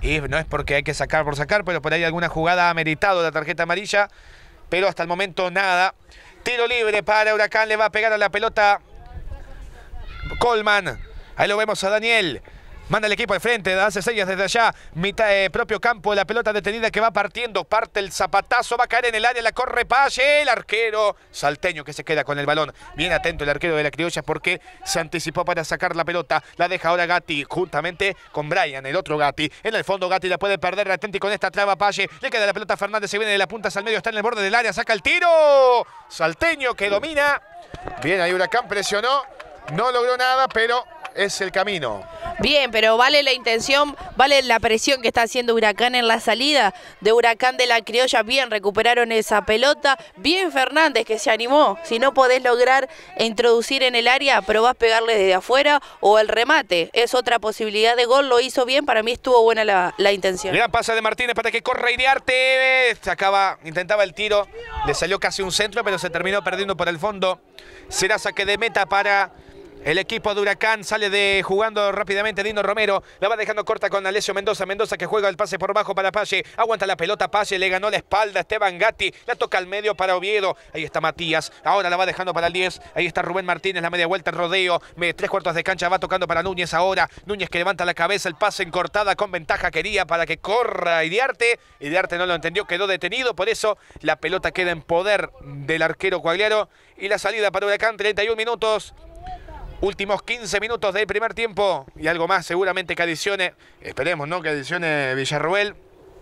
S1: Y no es porque hay que sacar por sacar, pero por ahí alguna jugada ha meritado la tarjeta amarilla. Pero hasta el momento nada. Tiro libre para Huracán, le va a pegar a la pelota Colman. Ahí lo vemos a Daniel. Manda el equipo al frente, hace señas desde allá. Mitad propio campo, la pelota detenida que va partiendo. Parte el zapatazo, va a caer en el área, la corre Palle. El arquero salteño que se queda con el balón. Bien atento el arquero de la Criolla porque se anticipó para sacar la pelota. La deja ahora Gatti juntamente con Brian, el otro Gatti. En el fondo Gatti la puede perder, atento y con esta traba Palle. Le queda la pelota a Fernández, se viene de la punta hacia el medio, está en el borde del área, saca el tiro. Salteño que domina. Bien, ahí Huracán presionó. No logró nada, pero es el camino.
S2: Bien, pero vale la intención, vale la presión que está haciendo Huracán en la salida de Huracán de la Criolla. Bien, recuperaron esa pelota. Bien Fernández que se animó. Si no podés lograr introducir en el área, probás pegarle desde afuera o el remate. Es otra posibilidad de gol, lo hizo bien. Para mí estuvo buena la intención.
S1: Gran pase de Martínez para que corra Iriarte. Intentaba el tiro. Le salió casi un centro, pero se terminó perdiendo por el fondo. Será saque de meta para el equipo de Huracán. Sale jugando rápidamente Dino Romero. La va dejando corta con Alessio Mendoza. Mendoza que juega el pase por bajo para Palle. Aguanta la pelota Palle. Le ganó la espalda a Esteban Gatti. La toca al medio para Oviedo. Ahí está Matías. Ahora la va dejando para el 10. Ahí está Rubén Martínez. La media vuelta en rodeo. 3/4 de cancha. Va tocando para Núñez ahora. Núñez que levanta la cabeza. El pase en cortada con ventaja quería para que corra Iriarte. Iriarte no lo entendió. Quedó detenido. Por eso la pelota queda en poder del arquero Quagliaro. Y la salida para Huracán. 31 minutos. Últimos 15 minutos del primer tiempo y algo más seguramente que adicione, esperemos, ¿no? Que adicione Villarroel.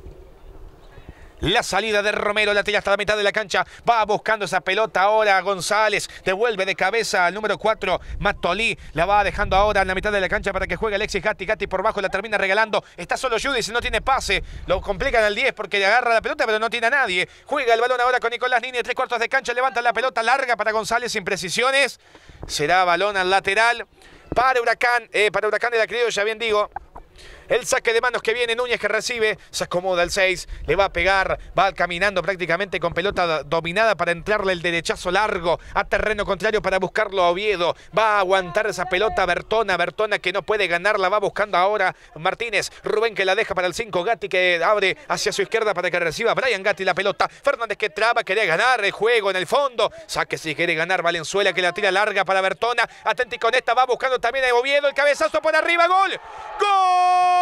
S1: La salida de Romero, la tira hasta la mitad de la cancha. Va buscando esa pelota ahora González. Devuelve de cabeza al número 4, Matolí. La va dejando ahora en la mitad de la cancha para que juegue Alexis Gatti. Gatti por bajo la termina regalando. Está solo Judith, no tiene pase. Lo complican al 10 porque le agarra la pelota, pero no tiene a nadie. Juega el balón ahora con Nicolás Nini. 3/4 de cancha. Levanta la pelota larga para González sin precisiones. Será balón al lateral para Huracán de la Criolla, bien digo. El saque de manos que viene, Núñez que recibe, se acomoda el 6, le va a pegar, va caminando prácticamente con pelota dominada para entrarle el derechazo largo a terreno contrario para buscarlo a Oviedo. Va a aguantar esa pelota Bertona que no puede ganarla, va buscando ahora Martínez. Rubén que la deja para el 5, Gatti que abre hacia su izquierda para que reciba Brian Gatti la pelota. Fernández que traba, quería ganar el juego en el fondo. Saque si quiere ganar Valenzuela que la tira larga para Bertona. Atento y con esta va buscando también a Oviedo, el cabezazo por arriba, gol. ¡Gol!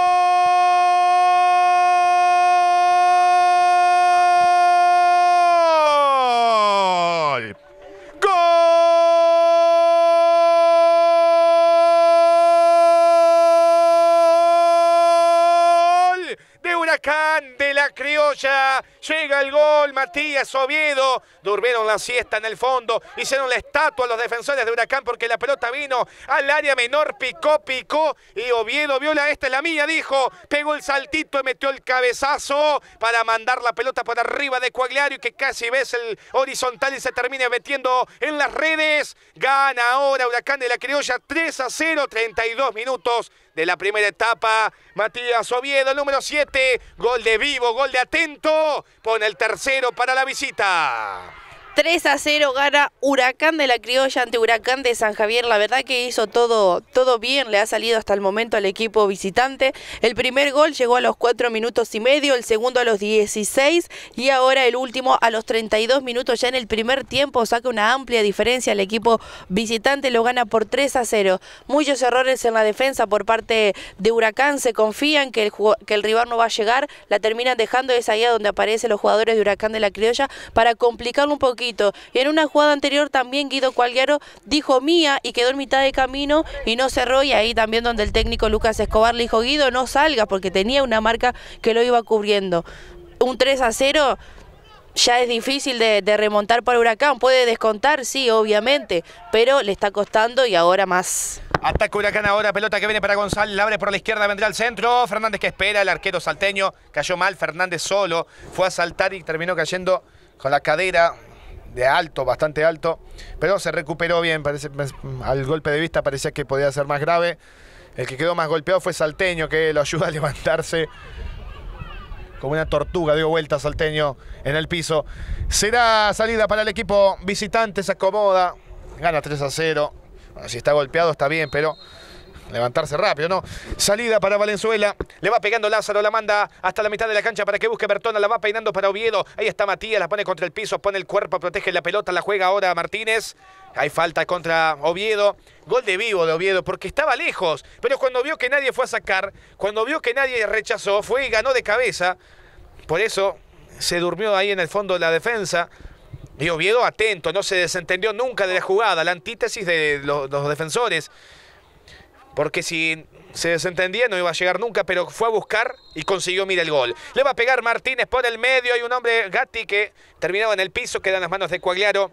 S1: Huracán de la Criolla, llega el gol, Matías Oviedo, durmieron la siesta en el fondo, hicieron la estatua a los defensores de Huracán porque la pelota vino al área menor, picó y Oviedo vio esta es la mía, dijo, pegó el saltito y metió el cabezazo para mandar la pelota por arriba de Quagliaro y que casi ves el horizontal y se termina metiendo en las redes. Gana ahora Huracán de la Criolla 3-0, 32 minutos de la primera etapa. Matías Oviedo, número 7, gol de vivo, gol de atento, pone el tercero para la visita.
S2: 3-0 gana Huracán de la Criolla ante Huracán de San Javier. La verdad que hizo todo bien, le ha salido hasta el momento al equipo visitante. El primer gol llegó a los 4 minutos y medio, el segundo a los 16 y ahora el último a los 32 minutos. Ya en el primer tiempo saca una amplia diferencia al equipo visitante, lo gana por 3-0. Muchos errores en la defensa por parte de Huracán, se confían que el rival no va a llegar, la terminan dejando, es ahí donde aparecen los jugadores de Huracán de la Criolla para complicarlo un poquito. Y en una jugada anterior también Guido Quagliaro dijo mía y quedó en mitad de camino y no cerró, y ahí también donde el técnico Lucas Escobar le dijo Guido no salga porque tenía una marca que lo iba cubriendo. Un 3-0 ya es difícil de remontar para Huracán, puede descontar, sí, obviamente, pero le está costando y ahora más.
S1: Ataca Huracán ahora, pelota que viene para González, la abre por la izquierda, vendrá al centro, Fernández que espera, el arquero salteño cayó mal, Fernández solo, fue a saltar y terminó cayendo con la cadera de alto, bastante alto, pero se recuperó bien, parece, al golpe de vista parecía que podía ser más grave. El que quedó más golpeado fue Salteño, que lo ayuda a levantarse como una tortuga, dio vuelta Salteño en el piso. Será salida para el equipo visitante, se acomoda, gana 3-0. Bueno, si está golpeado está bien, pero levantarse rápido, ¿no? Salida para Valenzuela. Le va pegando Lázaro, la manda hasta la mitad de la cancha para que busque Bertona. La va peinando para Oviedo. Ahí está Matías, la pone contra el piso, pone el cuerpo, protege la pelota, la juega ahora Martínez. Hay falta contra Oviedo. Gol de vivo de Oviedo porque estaba lejos. Pero cuando vio que nadie fue a sacar, cuando vio que nadie rechazó, fue y ganó de cabeza. Por eso se durmió ahí en el fondo de la defensa. Y Oviedo atento, no se desentendió nunca de la jugada, la antítesis de los defensores. Porque si se desentendía no iba a llegar nunca, pero fue a buscar y consiguió, mira, el gol. Le va a pegar Martínez por el medio, hay un hombre, Gatti, que terminaba en el piso, queda en las manos de Quagliaro.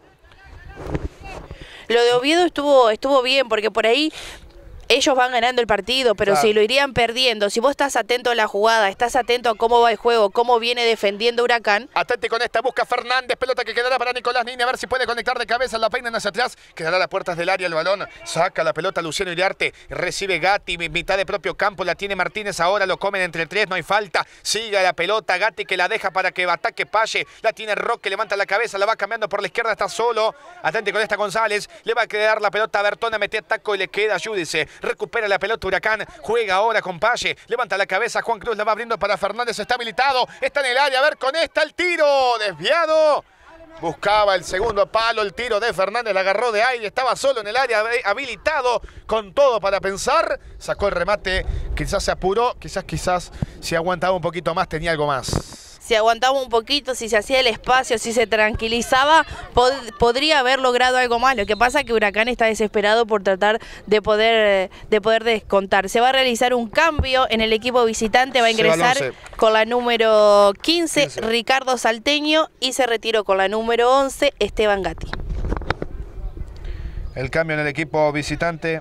S2: Lo de Oviedo estuvo bien, porque por ahí ellos van ganando el partido, pero
S1: Claro.
S2: si lo irían perdiendo, si vos estás atento a la jugada, estás atento a cómo va el juego, cómo viene defendiendo Huracán.
S1: Atente con esta, busca Fernández, pelota que quedará para Nicolás Nini, a ver si puede conectar de cabeza, la peinan hacia atrás, quedará a las puertas del área el balón, saca la pelota Luciano Iriarte, recibe Gatti, mitad de propio campo, la tiene Martínez, ahora lo comen entre tres, no hay falta, siga la pelota, Gatti que la deja para que ataque Palle, la tiene Roque, levanta la cabeza, la va cambiando por la izquierda, está solo, atente con esta González, le va a quedar la pelota a Bertona, mete taco y le queda Giudice, recupera la pelota Huracán, juega ahora con Palle, levanta la cabeza, Juan Cruz la va abriendo para Fernández, está habilitado, está en el área, a ver con esta el tiro, desviado, buscaba el segundo palo, el tiro de Fernández, la agarró de aire, estaba solo en el área, habilitado, con todo para pensar, sacó el remate, quizás se apuró, quizás si aguantaba un poquito más tenía algo más.
S2: Si aguantaba un poquito, si se hacía el espacio, si se tranquilizaba, podría haber logrado algo más. Lo que pasa es que Huracán está desesperado por tratar de poder descontar. Se va a realizar un cambio en el equipo visitante, va a ingresar con la número 15, Ricardo Salteño, y se retiró con la número 11, Esteban Gatti.
S1: El cambio en el equipo visitante.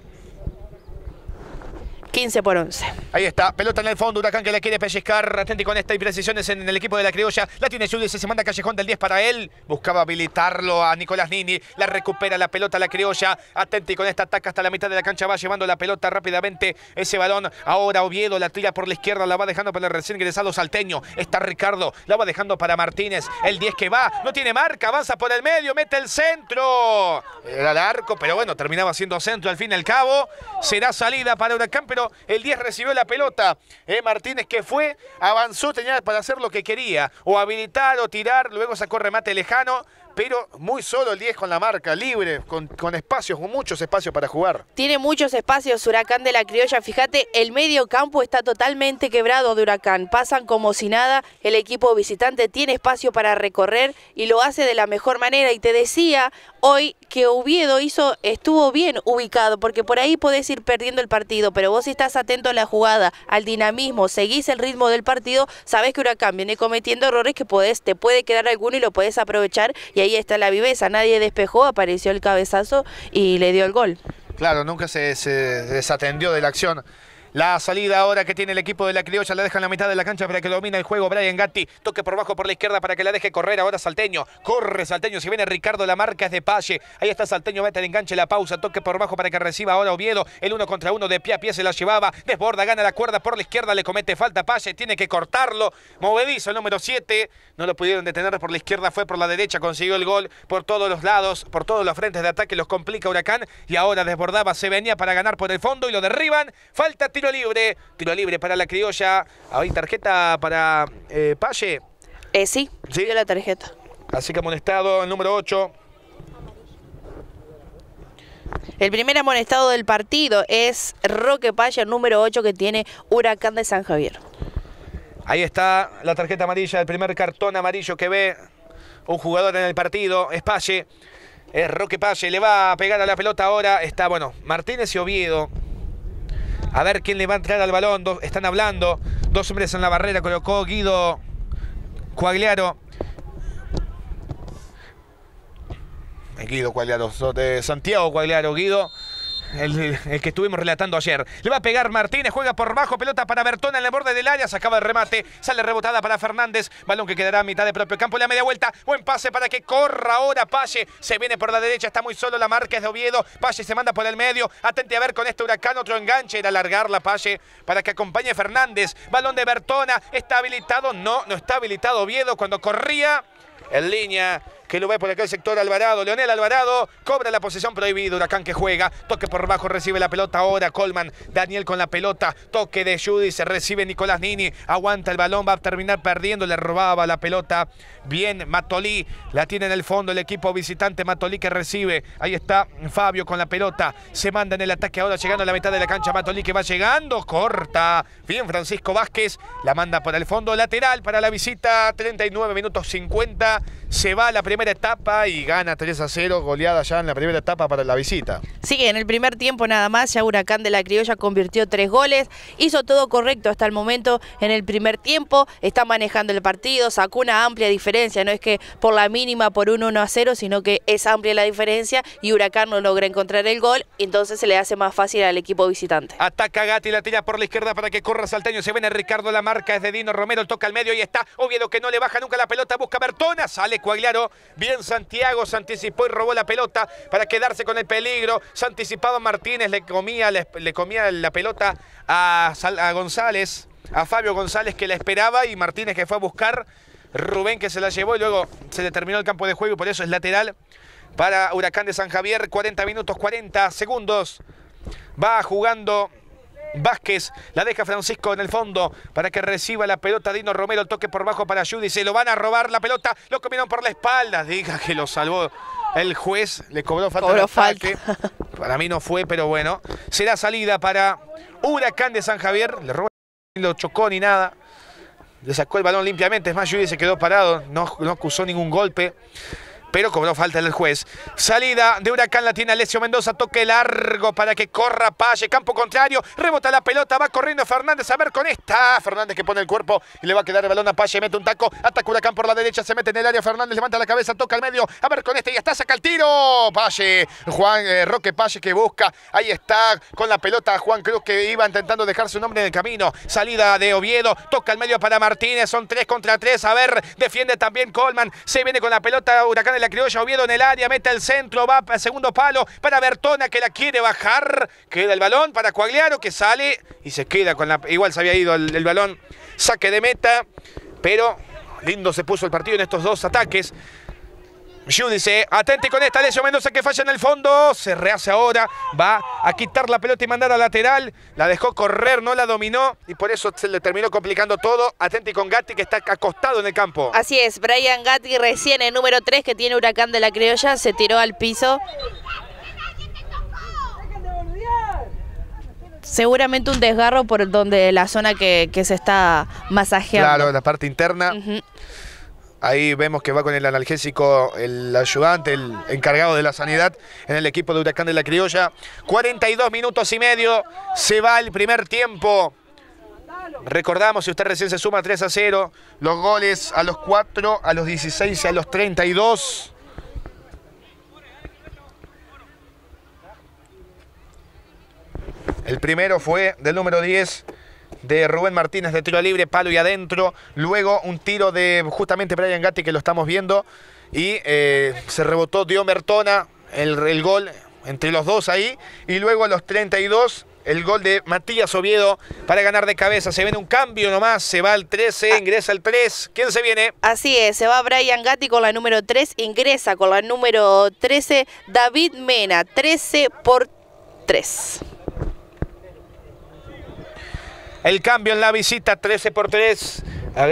S2: 15 por 11.
S1: Ahí está, pelota en el fondo, Huracán que la quiere pellizcar, atente con esta imprecisiones en el equipo de la criolla, la tiene Giudice, se manda Callejón del 10 para él, buscaba habilitarlo a Nicolás Nini, la recupera la pelota la criolla, atente con esta ataca hasta la mitad de la cancha, va llevando la pelota rápidamente, ese balón, ahora Oviedo la tira por la izquierda, la va dejando para el recién ingresado Salteño, está Ricardo, la va dejando para Martínez, el 10 que va, no tiene marca, avanza por el medio, mete el centro, era el arco, pero bueno, terminaba siendo centro al fin y al cabo, será salida para Huracán, pero el 10 recibió la pelota, Martínez que fue, avanzó, tenía para hacer lo que quería, o habilitar o tirar, luego sacó remate lejano, pero muy solo el 10 con la marca, libre, con espacios, con muchos espacios para jugar.
S2: Tiene muchos espacios Huracán de la Criolla, fíjate, el medio campo está totalmente quebrado de Huracán, pasan como si nada, el equipo visitante tiene espacio para recorrer y lo hace de la mejor manera, y te decía hoy que Oviedo estuvo bien ubicado, porque por ahí podés ir perdiendo el partido, pero vos si estás atento a la jugada, al dinamismo, seguís el ritmo del partido, sabés que Huracán viene cometiendo errores que te puede quedar alguno y lo podés aprovechar, y ahí está la viveza, nadie despejó, apareció el cabezazo y le dio el gol.
S1: Claro, nunca se desatendió de la acción. La salida ahora que tiene el equipo de la criolla, la deja en la mitad de la cancha para que domina el juego Brian Gatti, toque por bajo por la izquierda para que la deje correr ahora Salteño, corre Salteño, si viene Ricardo, la marca es de Palle, ahí está Salteño, mete el enganche, la pausa, toque por bajo para que reciba ahora Oviedo, el 1 contra 1 de pie a pie se la llevaba, desborda, gana la cuerda por la izquierda, le comete falta Palle, tiene que cortarlo, movedizo el número 7, no lo pudieron detener por la izquierda, fue por la derecha, consiguió el gol por todos los lados, por todos los frentes de ataque, los complica Huracán, y ahora desbordaba, se venía para ganar por el fondo y lo derriban, falta tiro libre para la criolla. Hay tarjeta para Palle.
S2: Sí, dio la tarjeta.
S1: Así que amonestado el número 8.
S2: El primer amonestado del partido es Roque Palle, el número 8 que tiene Huracán de San Javier.
S1: Ahí está la tarjeta amarilla, el primer cartón amarillo que ve un jugador en el partido. Es Palle, es Roque Palle, le va a pegar a la pelota ahora. Está, bueno, Martínez y Oviedo. A ver quién le va a entrar al balón. Están hablando. Dos hombres en la barrera. Colocó Guido Quagliaro. Guido Quagliaro. De Santiago Quagliaro. Guido. El que estuvimos relatando ayer. Le va a pegar Martínez, juega por bajo, pelota para Bertona en el borde del área, sacaba el remate, sale rebotada para Fernández, balón que quedará a mitad de propio campo, le da media vuelta, buen pase para que corra ahora Palle, se viene por la derecha, está muy solo, la marca es de Oviedo, Palle se manda por el medio, atente a ver con este Huracán, otro enganche, era alargar la Palle para que acompañe Fernández, balón de Bertona, está habilitado, no está habilitado Oviedo cuando corría, en línea, que lo ve por acá el sector Alvarado. Leonel Alvarado cobra la posesión prohibida. Huracán que juega. Toque por bajo, recibe la pelota ahora. Colman, Daniel con la pelota. Toque de Judy, se recibe Nicolás Nini. Aguanta el balón, va a terminar perdiendo. Le robaba la pelota. Bien, Matolí. La tiene en el fondo el equipo visitante. Matolí que recibe. Ahí está Fabio con la pelota. Se manda en el ataque ahora, llegando a la mitad de la cancha. Matolí que va llegando. Corta. Bien, Francisco Vázquez. La manda por el fondo lateral para la visita. 39 minutos 50. Se va la primera etapa y gana 3-0, goleada ya en la primera etapa para la visita.
S2: Sí, en el primer tiempo nada más, ya Huracán de la Criolla convirtió 3 goles, hizo todo correcto hasta el momento en el primer tiempo, está manejando el partido, sacó una amplia diferencia, no es que por la mínima por un 1-0, sino que es amplia la diferencia y Huracán no logra encontrar el gol, entonces se le hace más fácil al equipo visitante.
S1: Ataca Gatti, la tira por la izquierda para que corra Salteño, se viene Ricardo, la marca es de Dino Romero, toca al medio y está Oviedo que no le baja nunca la pelota, busca Bertona, sale Coagliaro, bien Santiago, se anticipó y robó la pelota para quedarse con el peligro, se anticipaba Martínez, le comía la pelota a González, a Fabio González que la esperaba y Martínez que fue a buscar, Rubén que se la llevó y luego se le terminó el campo de juego y por eso es lateral para Huracán de San Javier, 40 minutos 40 segundos, va jugando Vázquez, la deja Francisco en el fondo para que reciba la pelota Dino Romero, toque por bajo para Judy, se lo van a robar la pelota, lo comieron por la espalda, diga que lo salvó el juez, le cobró falta. Para mí no fue, pero bueno, será salida para Huracán de San Javier, le robó, no lo chocó ni nada, le sacó el balón limpiamente, es más Judy se quedó parado, no acusó ningún golpe. Pero cobró falta el juez. Salida de Huracán la tiene Alessio Mendoza. Toque largo para que corra Palle. Campo contrario. Rebota la pelota. Va corriendo Fernández. A ver con esta. Fernández que pone el cuerpo y le va a quedar el balón a Palle. Mete un taco. Ataca Huracán por la derecha. Se mete en el área. Fernández levanta la cabeza. Toca al medio. A ver con este. Y está. Saca el tiro. Palle. Roque Palle que busca. Ahí está con la pelota Juan Cruz que iba intentando dejar su nombre en el camino. Salida de Oviedo. Toca al medio para Martínez. Son 3 contra 3. A ver. Defiende también Colman. Se viene con la pelota Huracán de la Criolla, Oviedo en el área, mete el centro, va al segundo palo para Bertona que la quiere bajar, queda el balón para Coagliaro que sale y se queda con la... Igual se había ido el balón, saque de meta, pero lindo se puso el partido en estos dos ataques. Judice, atente con esta, Alessio Mendoza que falla en el fondo, se rehace ahora, va a quitar la pelota y mandar a lateral, la dejó correr, no la dominó y por eso se le terminó complicando todo. Atenti con Gatti que está acostado en el campo.
S2: Así es, Brian Gatti recién el número 3 que tiene Huracán de la Criolla, se tiró al piso. Seguramente un desgarro por donde la zona que se está masajeando.
S1: Claro, la parte interna. Ahí vemos que va con el analgésico el ayudante, el encargado de la sanidad en el equipo de Huracán de la Criolla. 42 minutos y medio, se va el primer tiempo. Recordamos, si usted recién se suma 3-0, los goles a los 4, a los 16 y a los 32. El primero fue del número 10. De Rubén Martínez de tiro libre, palo y adentro. Luego un tiro de justamente Brian Gatti que lo estamos viendo. Y se rebotó Dion Bertona, el gol entre los dos ahí. Y luego a los 32 el gol de Matías Oviedo para ganar de cabeza. Se viene un cambio nomás, se va al 13, ingresa el 3. ¿Quién se viene?
S2: Así es, se va Brian Gatti con la número 3, ingresa con la número 13 David Mena, 13 por 3.
S1: El cambio en la visita, 13 por 3.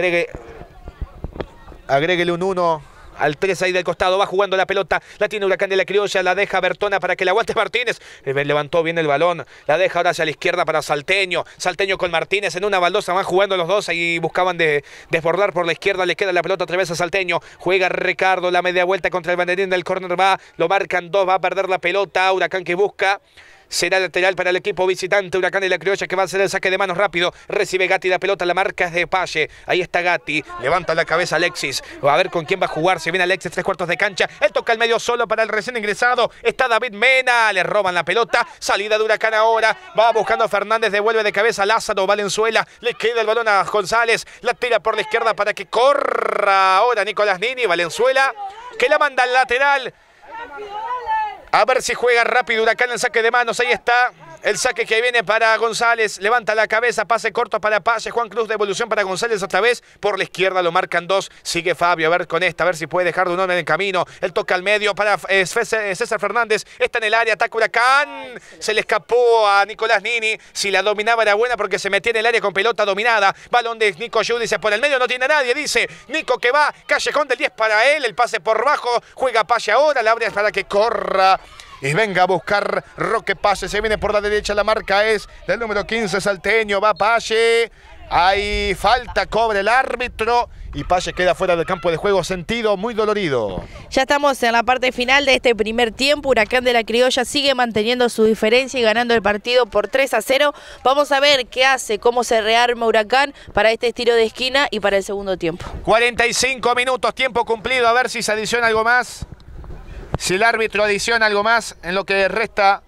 S1: Agréguele un 1 al 3 ahí del costado. Va jugando la pelota. La tiene Huracán de la Criolla. La deja Bertona para que la aguante Martínez. Levantó bien el balón. La deja ahora hacia la izquierda para Salteño. Salteño con Martínez en una baldosa. Van jugando los dos. Ahí buscaban desbordar por la izquierda. Le queda la pelota otra vez a Salteño. Juega Ricardo. La media vuelta contra el banderín del córner. Lo marcan dos. Va a perder la pelota. Huracán que busca. Será lateral para el equipo visitante. Huracán de la Criolla que va a hacer el saque de manos rápido. Recibe Gatti la pelota. La marca es de Palle. Ahí está Gatti. Levanta la cabeza Alexis. A ver con quién va a jugar. Se viene Alexis, 3/4 de cancha. Él toca el medio solo para el recién ingresado. Está David Mena. Le roban la pelota. Salida de Huracán ahora. Va buscando a Fernández. Devuelve de cabeza a Lázaro. Valenzuela. Le queda el balón a González. La tira por la izquierda para que corra ahora Nicolás Nini. Valenzuela que la manda al lateral. A ver si juega rápido Huracán el saque de manos. Ahí está El saque que viene para González. Levanta la cabeza. Pase corto para Pache. Juan Cruz, devolución para González otra vez. Por la izquierda lo marcan dos. Sigue Fabio. A ver con esta. A ver si puede dejar de un hombre en el camino. Él toca al medio para César Fernández. Está en el área. Ataca Huracán. Se le escapó a Nicolás Nini. Si la dominaba era buena porque se metía en el área con pelota dominada. Balón de Nico Giudice por el medio. No tiene a nadie. Dice Nico que va. Callejón del 10 para él. El pase por bajo. Juega Pache ahora. La abre para que corra. Y venga a buscar Roque Pache. Se viene por la derecha. La marca es del número 15 salteño. Va Pache. Hay falta. Cobra el árbitro. Y Pache queda fuera del campo de juego. Sentido muy dolorido.
S2: Ya estamos en la parte final de este primer tiempo. Huracán de la Criolla sigue manteniendo su diferencia y ganando el partido por 3-0. Vamos a ver qué hace, cómo se rearma Huracán para este tiro de esquina y para el segundo tiempo.
S1: 45 minutos. Tiempo cumplido. A ver si se adiciona algo más. Si el árbitro adiciona algo más en lo que resta,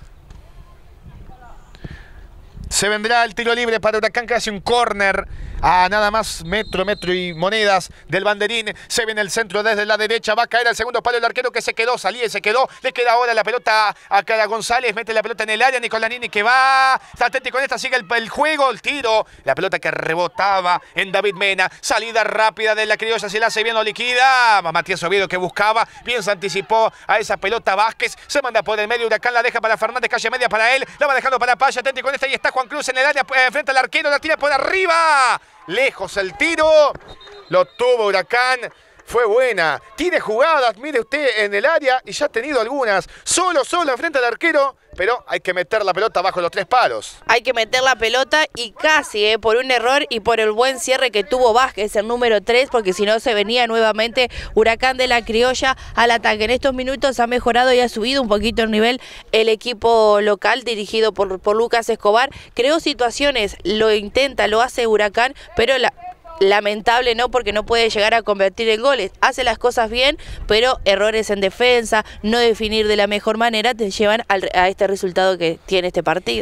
S1: se vendrá el tiro libre para Huracán, que hace un córner a nada más metro y monedas del banderín. Se viene el centro desde la derecha. Va a caer al segundo palo el arquero que se quedó. Salía y se quedó. Le queda ahora la pelota a Cara González. Mete la pelota en el área. Nicolás Nini que va. Está atento con esta. Sigue el juego. El tiro. La pelota que rebotaba en David Mena. Salida rápida de la Criolla. Si la hace bien, lo liquida. Matías Oviedo que buscaba. Bien se anticipó a esa pelota Vázquez. Se manda por el medio. Huracán la deja para Fernández. Calle media para él. La va dejando para Pache. Atento con esta. Y está Juan Cruz en el área. Frente al arquero. La tira por arriba. Lejos el tiro, lo tuvo Huracán, fue buena. Tiene jugadas, mire usted, en el área y ya ha tenido algunas. Solo frente al arquero, pero hay que meter la pelota bajo los 3 palos.
S2: Hay que meter la pelota y casi, por un error y por el buen cierre que tuvo Vázquez, el número 3, porque si no se venía nuevamente Huracán de la Criolla al ataque. En estos minutos ha mejorado y ha subido un poquito el nivel el equipo local dirigido por Lucas Escobar. Creó situaciones, lo intenta, lo hace Huracán, pero lamentable no, porque no puede llegar a convertir en goles. Hace las cosas bien, pero errores en defensa, no definir de la mejor manera, te llevan a este resultado que tiene este partido.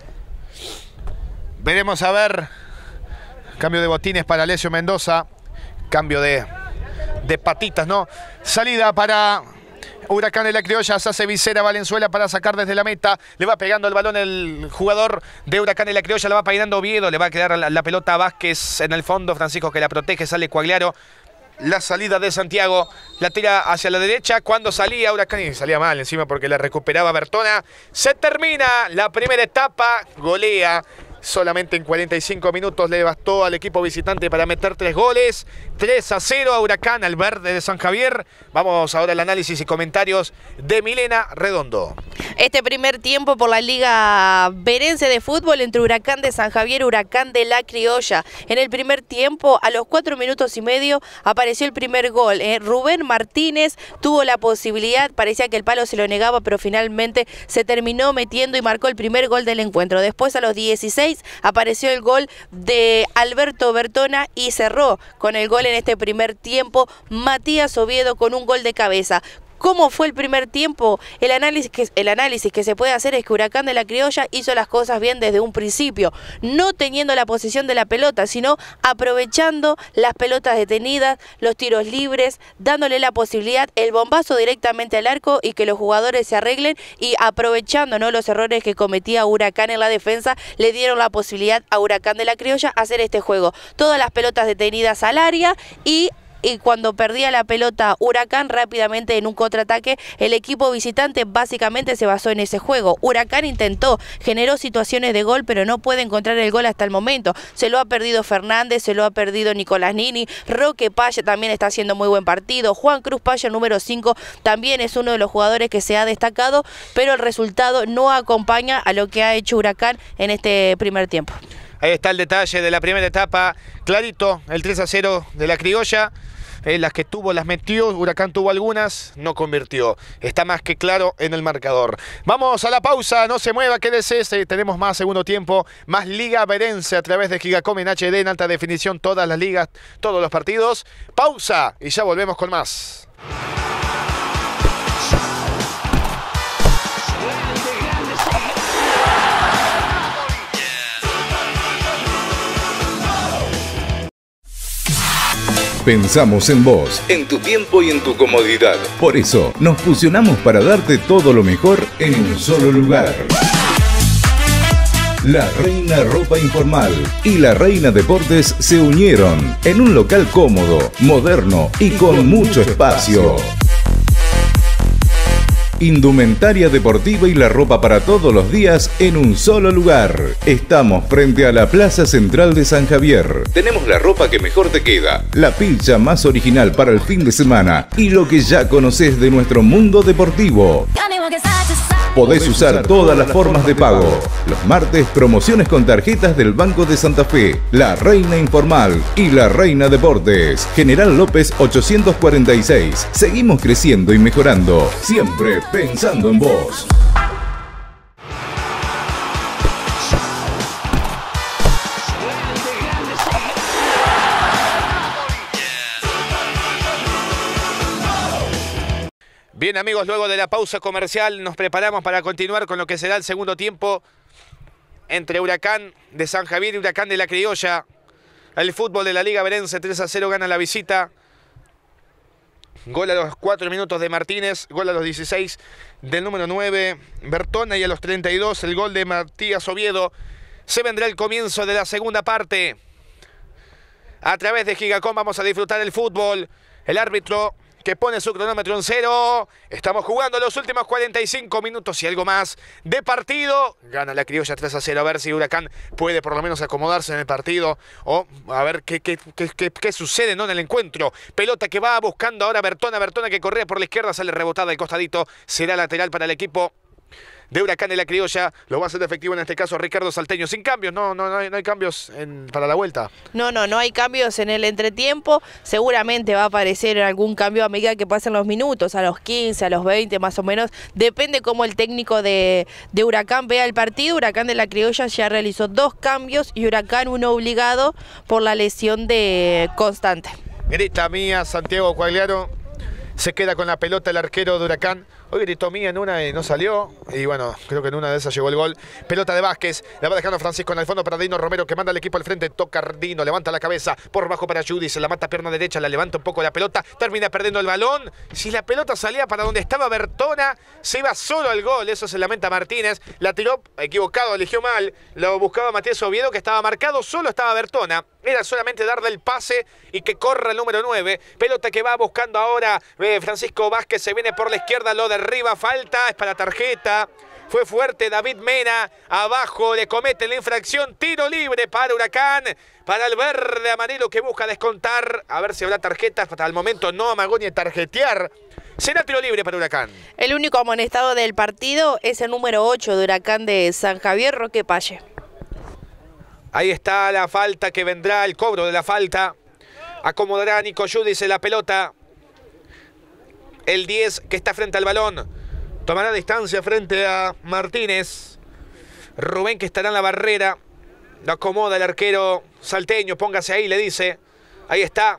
S1: Veremos a ver. Cambio de botines para Alessio Mendoza. Cambio de patitas, ¿no? Salida para Huracán de la Criolla. Se hace visera Valenzuela para sacar desde la meta. Le va pegando el balón el jugador de Huracán de la Criolla. La va peinando Oviedo. Le va a quedar la pelota a Vázquez en el fondo. Francisco que la protege. Sale Quagliaro. La salida de Santiago. La tira hacia la derecha. Cuando salía Huracán, y salía mal encima porque la recuperaba Bertona. Se termina la primera etapa. Golea. Solamente en 45 minutos le bastó al equipo visitante para meter 3 goles. 3-0 a Huracán, al verde de San Javier. Vamos ahora al análisis y comentarios de Milena Redondo.
S2: Este primer tiempo por la Liga Verense de Fútbol entre Huracán de San Javier y Huracán de la Criolla. En el primer tiempo, a los 4 minutos y medio, apareció el primer gol. Rubén Martínez tuvo la posibilidad, parecía que el palo se lo negaba, pero finalmente se terminó metiendo y marcó el primer gol del encuentro. Después, a los 16, apareció el gol de Alberto Bertona y cerró con el gol en este primer tiempo Matías Oviedo con un gol de cabeza. ¿Cómo fue el primer tiempo? El análisis que se puede hacer es que Huracán de la Criolla hizo las cosas bien desde un principio, no teniendo la posesión de la pelota, sino aprovechando las pelotas detenidas, los tiros libres, dándole la posibilidad, el bombazo directamente al arco y que los jugadores se arreglen, y aprovechando, ¿no?, los errores que cometía Huracán en la defensa, le dieron la posibilidad a Huracán de la Criolla hacer este juego. Todas las pelotas detenidas al área y cuando perdía la pelota Huracán, rápidamente en un contraataque, el equipo visitante básicamente se basó en ese juego. Huracán intentó, generó situaciones de gol, pero no puede encontrar el gol hasta el momento. Se lo ha perdido Fernández, se lo ha perdido Nicolás Nini, Roque Pache también está haciendo muy buen partido, Juan Cruz Pache, el número 5, también es uno de los jugadores que se ha destacado, pero el resultado no acompaña a lo que ha hecho Huracán en este primer tiempo.
S1: Ahí está el detalle de la primera etapa, clarito, el 3-0 de la Criolla. Las que tuvo las metió, Huracán tuvo algunas, no convirtió. Está más que claro en el marcador. Vamos a la pausa, no se mueva, quédese. Tenemos más segundo tiempo, más Liga Verense a través de Gigacom en HD, en alta definición, todas las ligas, todos los partidos. Pausa y ya volvemos con más.
S3: Pensamos en vos, en tu tiempo y en tu comodidad. Por eso nos fusionamos para darte todo lo mejor en un solo lugar. La Reina Ropa Informal y La Reina Deportes se unieron en un local cómodo, moderno y con mucho espacio. Indumentaria deportiva y la ropa para todos los días en un solo lugar. Estamos frente a la Plaza Central de San Javier. Tenemos la ropa que mejor te queda, la pilcha más original para el fin de semana y lo que ya conoces de nuestro mundo deportivo. Podés usar todas las formas de pago. Los martes, promociones con tarjetas del Banco de Santa Fe, La Reina Informal y La Reina Deportes. General López 846. Seguimos creciendo y mejorando, siempre pensando en vos.
S1: Bien, amigos, luego de la pausa comercial nos preparamos para continuar con lo que será el segundo tiempo entre Huracán de San Javier y Huracán de La Criolla. El fútbol de la Liga Verense 3-0 gana la visita. Gol a los 4 minutos de Martínez, gol a los 16 del número 9 Bertona y a los 32 el gol de Matías Oviedo. Se vendrá el comienzo de la segunda parte. A través de Gigacom vamos a disfrutar el fútbol. El árbitro que pone su cronómetro en 0. Estamos jugando los últimos 45 minutos y algo más de partido. Gana la Criolla 3-0. A ver si Huracán puede por lo menos acomodarse en el partido o a ver qué sucede, ¿no?, en el encuentro. Pelota que va buscando ahora Bertona. Bertona que corría por la izquierda, sale rebotada al costadito. Será lateral para el equipo de Huracán de La Criolla. Lo va a hacer efectivo en este caso Ricardo Salteño. Sin cambios, no hay cambios para la vuelta. No
S2: hay cambios en el entretiempo. Seguramente va a aparecer algún cambio a medida que pasen los minutos, a los 15, a los 20 más o menos. Depende cómo el técnico de Huracán vea el partido. Huracán de La Criolla ya realizó 2 cambios y Huracán uno obligado por la lesión de Constante.
S1: Grita mía, Santiago Quagliaro. Se queda con la pelota el arquero de Huracán. Hoy gritó mía en una y no salió. Y bueno, creo que en una de esas llegó el gol. Pelota de Vázquez. La va dejando Francisco en el fondo para Dino Romero, que manda al equipo al frente. Toca Dino, levanta la cabeza. Por bajo para Judy. Se la mata pierna derecha. La levanta un poco la pelota. Termina perdiendo el balón. Si la pelota salía para donde estaba Bertona, se iba solo al gol. Eso se lamenta Martínez. La tiró equivocado, eligió mal. Lo buscaba Matías Oviedo, que estaba marcado. Solo estaba Bertona. Era solamente darle el pase y que corra el número 9. Pelota que va buscando ahora Francisco Vázquez. Se viene por la izquierda, lo derriba. Falta, es para tarjeta. Fue fuerte David Mena. Abajo le comete la infracción. Tiro libre para Huracán. Para el verde amarillo que busca descontar. A ver si habrá tarjetas. Hasta el momento no amagó ni tarjetear. Será tiro libre para Huracán.
S2: El único amonestado del partido es el número 8 de Huracán de San Javier, Roque Paye.
S1: Ahí está la falta que vendrá, el cobro de la falta. Acomodará a Nico Yudice la pelota. El 10 que está frente al balón. Tomará distancia frente a Martínez. Rubén que estará en la barrera. Lo acomoda el arquero salteño. Póngase ahí, le dice. Ahí está.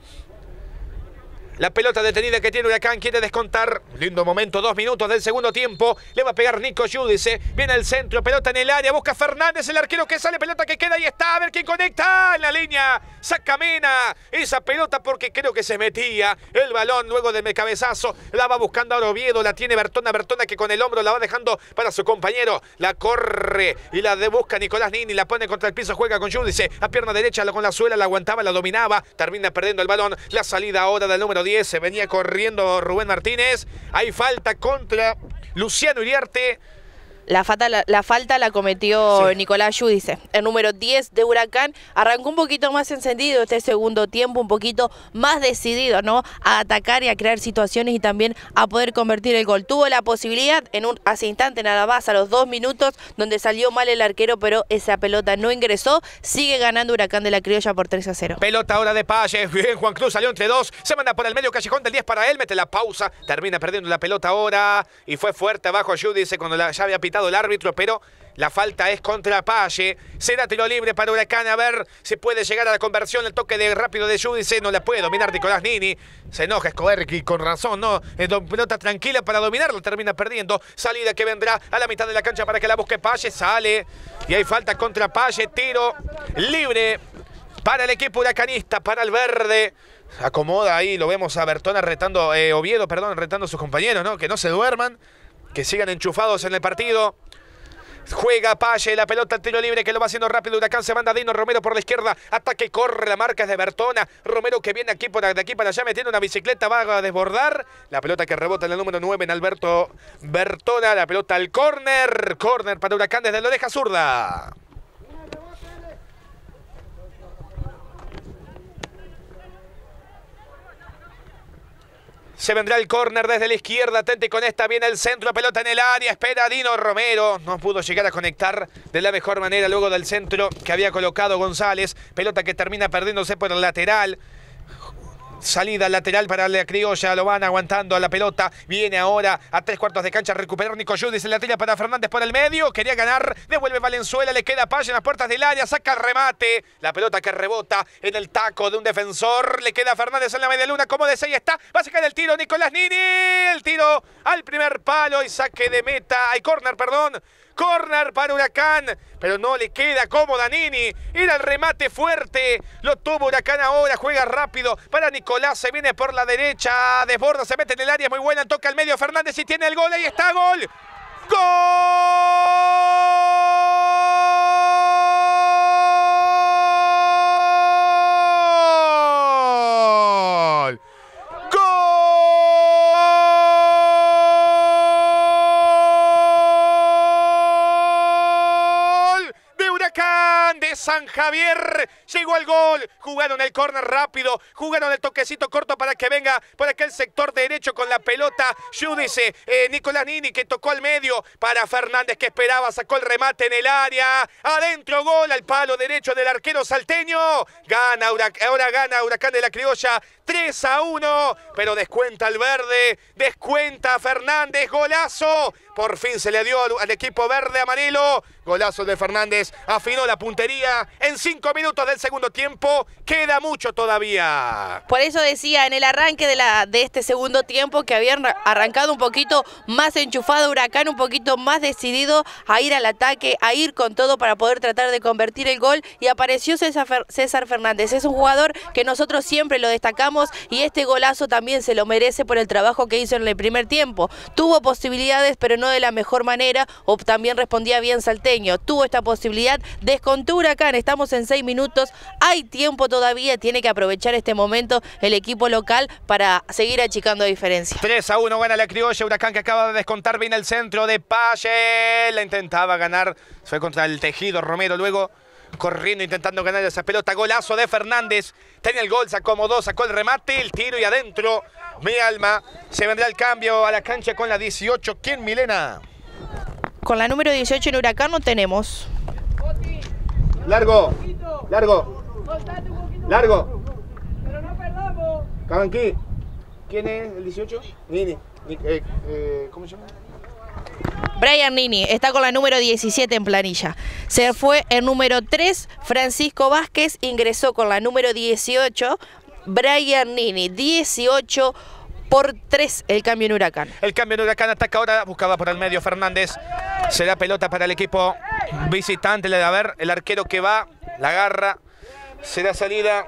S1: La pelota detenida que tiene Huracán, quiere descontar. Lindo momento, 2 minutos del segundo tiempo. Le va a pegar Nico Yudice. Viene al centro, pelota en el área. Busca Fernández, el arquero que sale, pelota que queda. Ahí está, a ver quién conecta. En la línea, saca Mena. Esa pelota porque creo que se metía. El balón luego del cabezazo. La va buscando ahora Oviedo. La tiene Bertona. Bertona que con el hombro la va dejando para su compañero. La corre y la busca Nicolás Nini. La pone contra el piso, juega con Yudice. A pierna derecha con la suela, la aguantaba, la dominaba. Termina perdiendo el balón. La salida ahora del número 10. Se venía corriendo Rubén Martínez. Hay falta contra Luciano Iriarte.
S2: La falta la cometió Nicolás Yudice, el número 10 de Huracán. Arrancó un poquito más encendido este segundo tiempo, un poquito más decidido, ¿no?, a atacar y a crear situaciones y también a poder convertir el gol. Tuvo la posibilidad hace instante nada más, a los 2 minutos, donde salió mal el arquero, pero esa pelota no ingresó. Sigue ganando Huracán de La Criolla por 3-0.
S1: Pelota ahora de Paye. Bien, Juan Cruz salió entre 2. Se manda por el medio callejón del 10 para él. Mete la pausa. Termina perdiendo la pelota ahora. Y fue fuerte abajo Yudice cuando ya había pitado el árbitro, pero la falta es contra Paye. Será tiro libre para Huracán. A ver si puede llegar a la conversión. El toque de rápido de Yudice no la puede dominar Nicolás Nini. Se enoja Escoberqui con razón, ¿no? Pelota tranquila para dominarlo. Termina perdiendo. Salida que vendrá a la mitad de la cancha para que la busque Paye. Sale. Y hay falta contra Paye. Tiro libre para el equipo huracanista, para el verde. Acomoda ahí, lo vemos a Bertona retando, retando a sus compañeros, ¿no? Que no se duerman, que sigan enchufados en el partido. Juega Palle, la pelota al tiro libre que lo va haciendo rápido. Huracán se manda Dino Romero por la izquierda. Ataque, corre, la marca es de Bertona. Romero que viene aquí de aquí para allá metiendo una bicicleta, va a desbordar. La pelota que rebota en el número 9 en Alberto Bertona. La pelota al córner. Córner para Huracán desde la oreja zurda. Se vendrá el córner desde la izquierda, atente con esta, viene el centro, pelota en el área, espera Dino Romero, no pudo llegar a conectar de la mejor manera luego del centro que había colocado González, pelota que termina perdiéndose por el lateral. Salida lateral para la criolla, lo van aguantando a la pelota. Viene ahora a 3/4 de cancha a recuperar Nico Judis. La tira para Fernández por el medio. Quería ganar, devuelve Valenzuela, le queda Palle en las puertas del área, saca el remate. La pelota que rebota en el taco de un defensor. Le queda a Fernández en la media luna, como de 6 está. Va a sacar el tiro Nicolás Nini. El tiro al primer palo y saque de meta. Hay córner, perdón. Córner para Huracán, pero no le queda cómoda Nini. Era el remate fuerte. Lo tuvo Huracán ahora. Juega rápido para Nicolás. Se viene por la derecha. Desborda, se mete en el área. Muy buena. Toca al medio Fernández y tiene el gol. Ahí está, gol. ¡Gol! De San Javier, llegó al gol, jugaron el córner rápido, jugaron el toquecito corto para que venga por aquel sector derecho con la pelota Giudice, Nicolás Nini que tocó al medio para Fernández que esperaba, sacó el remate en el área, adentro gol al palo derecho del arquero salteño, ahora gana Huracán de la Criolla 3-1, pero descuenta el verde, descuenta Fernández, golazo, por fin se le dio al equipo verde amarelo, golazo de Fernández, afinó la puntería en 5 minutos del segundo tiempo, queda mucho todavía.
S2: Por eso decía en el arranque de este segundo tiempo que habían arrancado un poquito más enchufado Huracán, un poquito más decidido a ir al ataque, a ir con todo para poder tratar de convertir el gol y apareció César Fernández, es un jugador que nosotros siempre lo destacamos y este golazo también se lo merece por el trabajo que hizo en el primer tiempo. Tuvo posibilidades pero no de la mejor manera o también respondía bien Salteño, tuvo esta posibilidad, descontó Huracán, estamos en 6 minutos, hay tiempo todavía, tiene que aprovechar este momento el equipo local para seguir achicando diferencia.
S1: 3-1 gana la criolla, Huracán que acaba de descontar, viene el centro de Palle, la intentaba ganar, fue contra el Tejido Romero luego, corriendo intentando ganar esa pelota, golazo de Fernández, tenía el gol, se acomodó, sacó el remate, el tiro y adentro, mi alma, se vendrá el cambio a la cancha con la 18, ¿quién Milena?
S2: Con la número 18 en Huracán no tenemos.
S1: Largo, largo, largo.
S4: Pero no perdamos.
S1: Cabanquí. ¿Quién es el 18? Nini. ¿Cómo se llama?
S2: Brian Nini está con la número 17 en planilla. Se fue el número 3, Francisco Vázquez, ingresó con la número 18, Brian Nini, 18 por 3 el cambio en Huracán.
S1: El cambio en Huracán, ataca ahora, buscaba por el medio Fernández. Será pelota para el equipo visitante. Le da a ver el arquero que va, la agarra. Será salida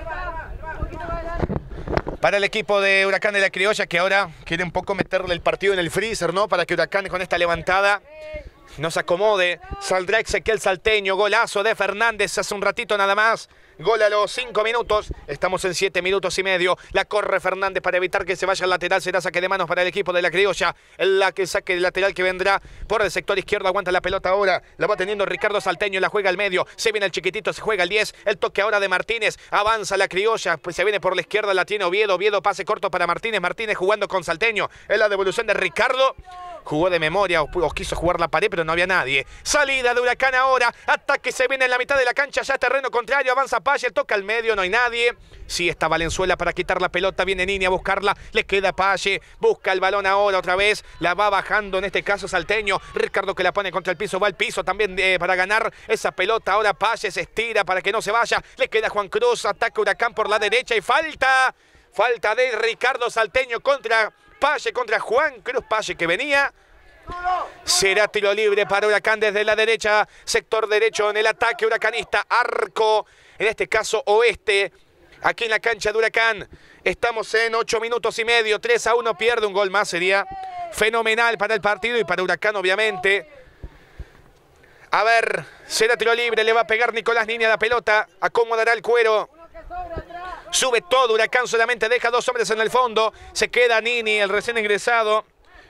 S1: para el equipo de Huracán de la Criolla, que ahora quiere un poco meterle el partido en el freezer, ¿no? Para que Huracán con esta levantada no se acomode. Saldrá Ezequiel Salteño, golazo de Fernández hace un ratito nada más. Gol a los 5 minutos, estamos en 7 minutos y medio. La corre Fernández para evitar que se vaya al lateral. Será saque de manos para el equipo de la Criolla. El saque del lateral que vendrá por el sector izquierdo. Aguanta la pelota ahora. La va teniendo Ricardo Salteño. La juega al medio. Se viene el chiquitito, se juega el 10. El toque ahora de Martínez. Avanza la Criolla. Pues se viene por la izquierda. La tiene Oviedo. Oviedo pase corto para Martínez. Martínez jugando con Salteño. Es la devolución de Ricardo. Jugó de memoria o quiso jugar la pared, pero no había nadie. Salida de Huracán ahora. Ataque se viene en la mitad de la cancha. Ya terreno contrario. Avanza Palle. Toca al medio. No hay nadie. Sí está Valenzuela para quitar la pelota. Viene Nini a buscarla. Le queda Palle. Busca el balón ahora otra vez. La va bajando en este caso Salteño. Ricardo que la pone contra el piso. Va al piso también para ganar esa pelota. Ahora Palle se estira para que no se vaya. Le queda Juan Cruz. Ataca Huracán por la derecha y falta. Falta de Ricardo Salteño contra Palle, contra Juan Cruz Palle que venía. Será tiro libre para Huracán desde la derecha, sector derecho en el ataque huracanista, arco, en este caso oeste, aquí en la cancha de Huracán. Estamos en 8 minutos y medio, 3-1, pierde un gol más, sería fenomenal para el partido y para Huracán obviamente. A ver, será tiro libre, le va a pegar Nicolás Nini a la pelota, acomodará el cuero. Sube todo Huracán, solamente deja 2 hombres en el fondo. Se queda Nini, el recién ingresado.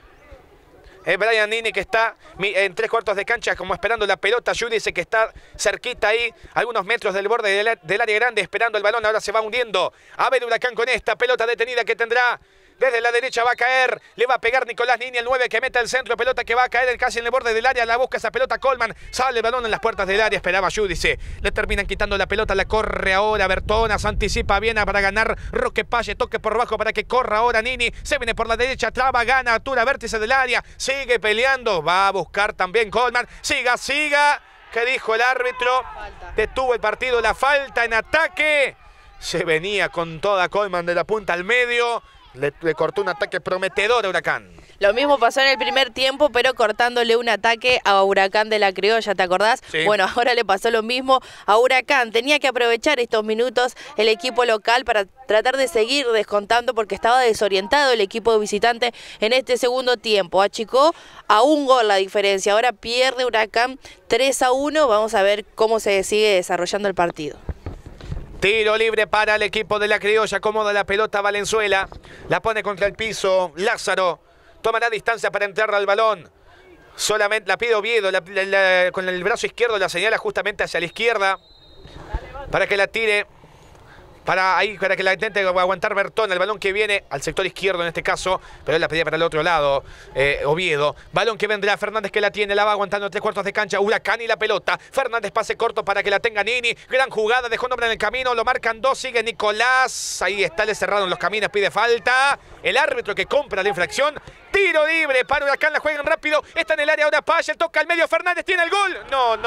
S1: Es Brian Nini que está en 3/4 de cancha como esperando la pelota. Yu dice que está cerquita ahí, algunos metros del borde del área grande, esperando el balón. Ahora se va hundiendo. A ver Huracán con esta pelota detenida que tendrá. Desde la derecha va a caer, le va a pegar Nicolás Nini, el 9 que mete el centro, pelota que va a caer casi en el borde del área, la busca esa pelota Coleman, sale el balón en las puertas del área, esperaba Giudice, le terminan quitando la pelota, la corre ahora Bertona, se anticipa bien para ganar Roque Palle, toque por bajo para que corra ahora Nini, se viene por la derecha, traba, gana, altura, vértice del área, sigue peleando, va a buscar también Coleman, siga, ¿qué dijo el árbitro?
S2: Falta.
S1: Detuvo el partido, la falta en ataque, se venía con toda Coleman de la punta al medio. Le cortó un ataque prometedor a Huracán.
S2: Lo mismo pasó en el primer tiempo, pero cortándole un ataque a Huracán de la Criolla, ¿te acordás?
S1: Sí.
S2: Bueno, ahora le pasó lo mismo a Huracán. Tenía que aprovechar estos minutos el equipo local para tratar de seguir descontando porque estaba desorientado el equipo visitante en este segundo tiempo. Achicó a 1 gol la diferencia. Ahora pierde Huracán 3-1. Vamos a ver cómo se sigue desarrollando el partido.
S1: Tiro libre para el equipo de la Criolla. Acomoda la pelota Valenzuela. La pone contra el piso. Lázaro tomará distancia para entrar al balón. Solamente la pide Oviedo. Con el brazo izquierdo la señala justamente hacia la izquierda. Para que la tire. Para que la intente aguantar Bertón. El balón que viene al sector izquierdo en este caso. Pero él la pedía para el otro lado. Oviedo. Balón que vendrá. Fernández que la tiene. La va aguantando en 3/4 de cancha. Huracán y la pelota. Fernández pase corto para que la tenga Nini. Gran jugada. Dejó un hombre en el camino. Lo marcan 2. Sigue Nicolás. Ahí está. Le cerraron los caminos. Pide falta. El árbitro que compra la infracción. Tiro libre para Huracán. La juegan rápido. Está en el área ahora Palle. Toca al medio. Fernández tiene el gol. No.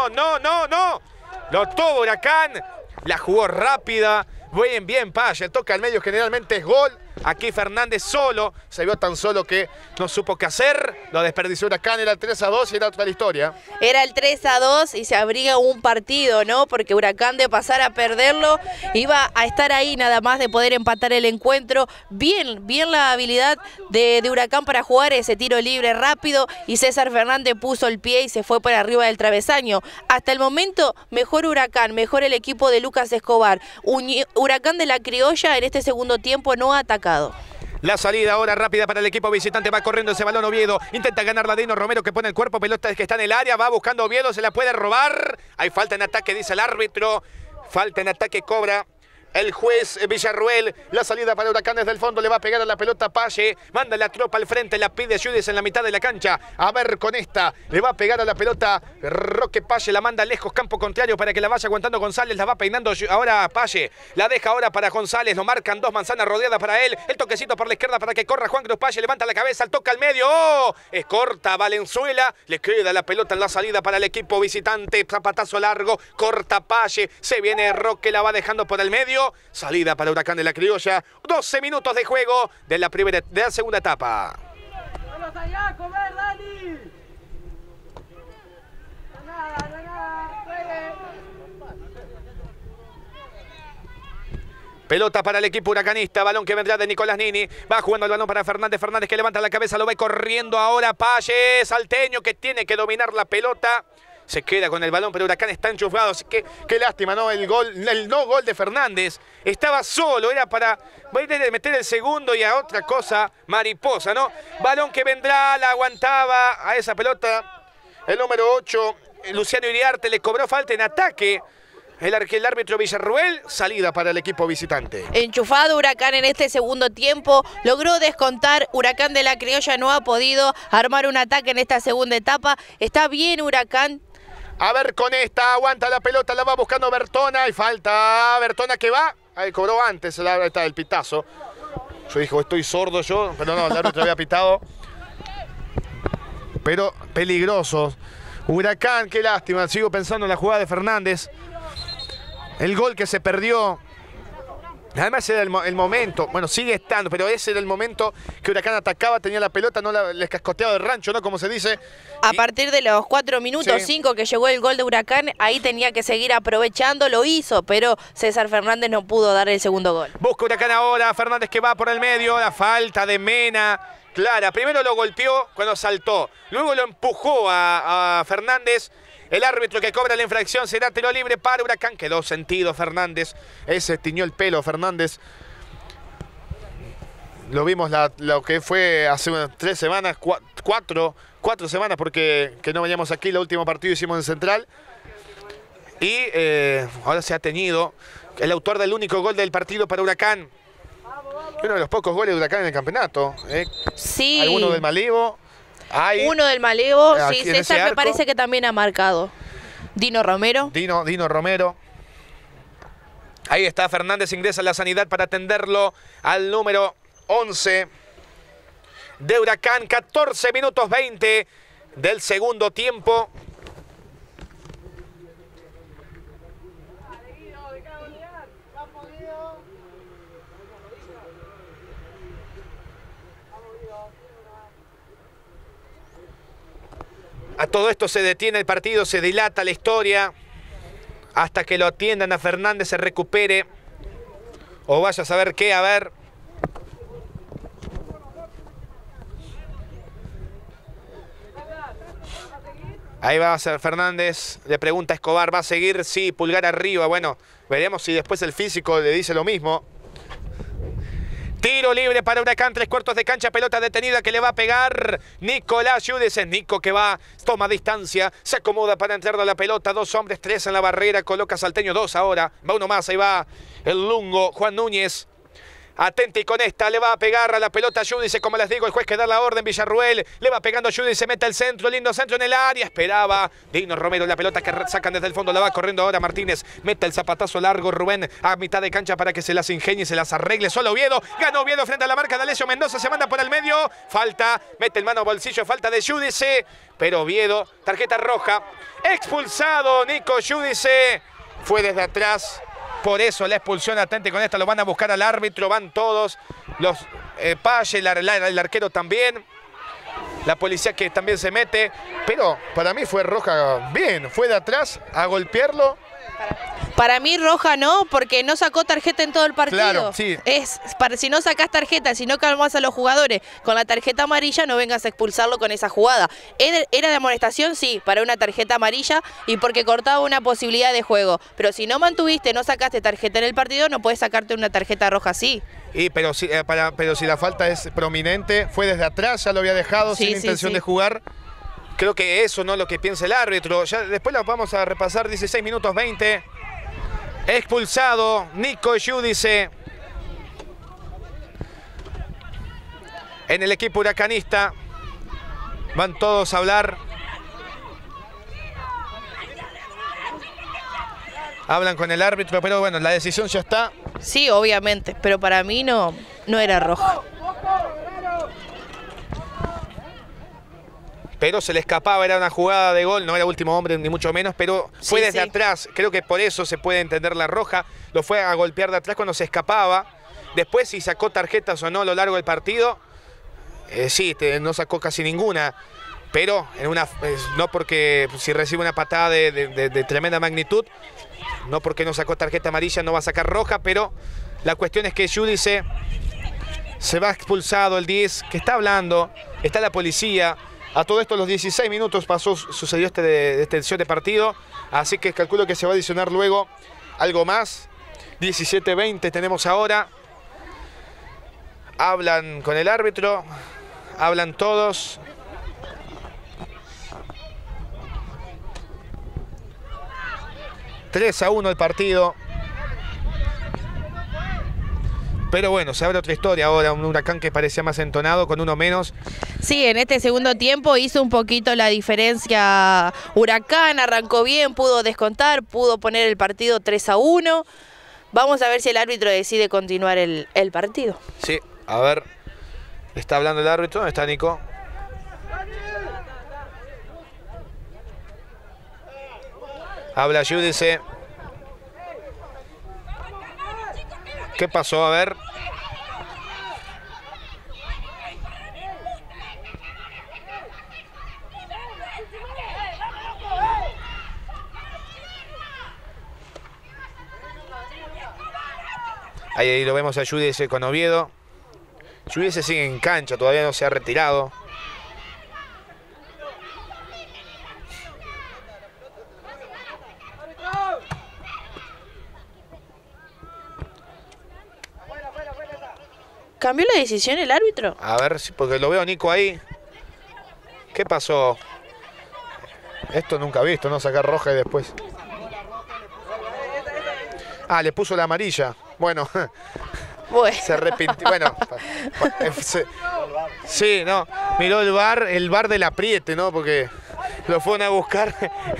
S1: Lo tuvo Huracán. La jugó rápida. Bien, Palle. Toca al medio. Generalmente es gol. Aquí Fernández solo. Se vio tan solo que no supo qué hacer. Lo desperdició Huracán. Era el 3-2 y era otra la historia.
S2: Era el 3-2 y se abría un partido, ¿no? Porque Huracán de pasar a perderlo iba a estar ahí nada más de poder empatar el encuentro. Bien la habilidad de Huracán para jugar ese tiro libre rápido y César Fernández puso el pie y se fue por arriba del travesaño. Hasta el momento, mejor Huracán, mejor el equipo de Lucas Escobar. Huracán de la Criolla en este segundo tiempo no ha atacado.
S1: La salida ahora rápida para el equipo visitante. Va corriendo ese balón Oviedo. Intenta ganar Dino Romero que pone el cuerpo. Pelota que está en el área. Va buscando Oviedo. Se la puede robar. Hay falta en ataque, dice el árbitro. Falta en ataque, cobra el juez Villarruel. La salida para Huracán desde el fondo. Le va a pegar a la pelota Palle. Manda la tropa al frente. La pide Giudice en la mitad de la cancha. A ver con esta. Le va a pegar a la pelota Roque Palle. La manda lejos. Campo contrario para que la vaya aguantando González. La va peinando ahora Palle. La deja ahora para González. Lo marcan 2 manzanas rodeadas para él. El toquecito por la izquierda para que corra Juan Cruz Palle. Levanta la cabeza. Toca al medio. ¡Oh! Es corta Valenzuela. Le queda la pelota en la salida para el equipo visitante. Zapatazo largo. Corta Palle. Se viene Roque. La va dejando por el medio. Salida para Huracán de la Criolla. 12 minutos de juego de la segunda etapa.
S4: ¡Vamos allá a comer, Dani! Nada, juegue.
S1: Pelota para el equipo huracanista, balón que vendrá de Nicolás Nini, va jugando el balón para Fernández, Fernández que levanta la cabeza, lo va corriendo ahora Palle, salteño que tiene que dominar la pelota. Se queda con el balón, pero Huracán está enchufado. Así que qué lástima, ¿no? El no gol de Fernández. Estaba solo, era para meter el segundo y a otra cosa, mariposa, ¿no? Balón que vendrá, la aguantaba a esa pelota. El número 8, Luciano Iriarte, le cobró falta en ataque. El árbitro Villarruel, salida para el equipo visitante.
S2: Enchufado Huracán en este segundo tiempo, logró descontar. Huracán de la Criolla no ha podido armar un ataque en esta segunda etapa. Está bien Huracán.
S1: A ver con esta, aguanta la pelota, la va buscando Bertona y falta Bertona que va. Ahí cobró antes el pitazo. Yo dije, estoy sordo yo, pero no, el árbitro había pitado. Pero peligroso. Huracán, qué lástima, sigo pensando en la jugada de Fernández. El gol que se perdió. Además era el momento, bueno, sigue estando, pero ese era el momento que Huracán atacaba, tenía la pelota, no les cascoteaba de rancho, ¿no? Como se dice.
S2: A partir de los 4 minutos, 5 que llegó el gol de Huracán, ahí tenía que seguir aprovechando, lo hizo, pero César Fernández no pudo dar el segundo gol.
S1: Busca Huracán ahora, Fernández que va por el medio, la falta de Mena, clara. Primero lo golpeó cuando saltó, luego lo empujó a Fernández. El árbitro que cobra la infracción será tiro libre para Huracán. Quedó sentido Fernández. Ese tiñó el pelo Fernández. Lo vimos lo que fue hace unas 3 semanas, 4 semanas, porque que no veníamos aquí. El último partido hicimos en Central. Y ahora se ha teñido. El autor del único gol del partido para Huracán. Uno de los pocos goles de Huracán en el campeonato.
S2: Sí.
S1: Alguno del Malivo. Hay
S2: uno del Malevo.
S1: aquí
S2: Sí,
S1: en ese
S2: César me
S1: arco.
S2: parece que también ha marcado. Dino Romero.
S1: Dino Romero. Ahí está Fernández, ingresa a la sanidad para atenderlo al número 11 de Huracán. 14 minutos 20 del segundo tiempo. A todo esto se detiene el partido, se dilata la historia hasta que lo atiendan a Fernández, se recupere o vaya a saber qué, a ver. Ahí va a ser Fernández, le pregunta a Escobar, ¿va a seguir? Sí, pulgar arriba. Bueno, veremos si después el físico le dice lo mismo. Tiro libre para Huracán, 3/4 de cancha, pelota detenida que le va a pegar Nicolás Giudice. Nico que va, toma distancia, se acomoda para entrarle a la pelota. 2 hombres, 3 en la barrera, coloca Salteño 2 ahora. Va uno más, ahí va el lungo, Juan Núñez. Atenti con esta, le va a pegar a la pelota Giudice, como les digo, el juez que da la orden, Villarruel, le va pegando Giudice, mete el centro, lindo centro en el área, esperaba Dino Romero, la pelota que sacan desde el fondo, la va corriendo ahora Martínez, mete el zapatazo largo Rubén a mitad de cancha para que se las ingenie, se las arregle, solo Oviedo, ganó Oviedo frente a la marca de Alessio Mendoza, se manda por el medio, falta, mete el mano bolsillo, falta de Giudice, pero Oviedo, tarjeta roja, expulsado Nico Giudice, fue desde atrás. Por eso la expulsión, atente con esta, lo van a buscar al árbitro, van todos, los Paye, el arquero también, la policía que también se mete, pero para mí fue roja bien, fue de atrás a golpearlo.
S2: Para mí roja no, porque no sacó tarjeta en todo el partido.
S1: Claro, sí.
S2: Si no sacás tarjeta, si no calmás a los jugadores con la tarjeta amarilla, no vengas a expulsarlo con esa jugada. ¿Era de amonestación? Sí, para una tarjeta amarilla y porque cortaba una posibilidad de juego. Pero si no mantuviste, no sacaste tarjeta en el partido, no puedes sacarte una tarjeta roja así.
S1: Pero si la falta es prominente, fue desde atrás, ya lo había dejado sin intención de jugar. Creo que eso no es lo que piensa el árbitro. Ya después lo vamos a repasar, 16 minutos 20. Expulsado Nico Giudice en el equipo huracanista. Van todos a hablar. Hablan con el árbitro, pero bueno, la decisión ya está.
S2: Sí, obviamente, pero para mí no era roja.
S1: Pero se le escapaba, era una jugada de gol, no era último hombre ni mucho menos, pero fue desde atrás. Creo que por eso se puede entender la roja. Lo fue a golpear de atrás cuando se escapaba. Después si sacó tarjetas o no a lo largo del partido, no sacó casi ninguna. Pero no porque si recibe una patada de tremenda magnitud, no porque no sacó tarjeta amarilla no va a sacar roja, pero la cuestión es que Giudice se va expulsado, el 10, que está hablando, está la policía. A todo esto, los 16 minutos sucedió esta detención de partido, así que calculo que se va a adicionar luego algo más. 17-20 tenemos ahora. Hablan con el árbitro, hablan todos. ...3-1 el partido. Pero bueno, se abre otra historia ahora, un Huracán que parecía más entonado con uno menos.
S2: Sí, en este segundo tiempo hizo un poquito la diferencia Huracán, arrancó bien, pudo descontar, pudo poner el partido 3-1. Vamos a ver si el árbitro decide continuar el partido.
S1: Sí, a ver, está hablando el árbitro, ¿dónde está Nico? Habla Giudice. ¿Qué pasó? A ver. Ahí lo vemos a Giudice con Oviedo. Giudice sigue en cancha, todavía no se ha retirado.
S2: ¿Cambió la decisión el árbitro?
S1: A ver, porque lo veo a Nico ahí. ¿Qué pasó? Esto nunca visto, ¿no? Sacar roja y después... Ah, le puso la amarilla. Bueno, se arrepintió. Bueno, sí, no. Miró el VAR del apriete, ¿no? Porque lo fueron a buscar.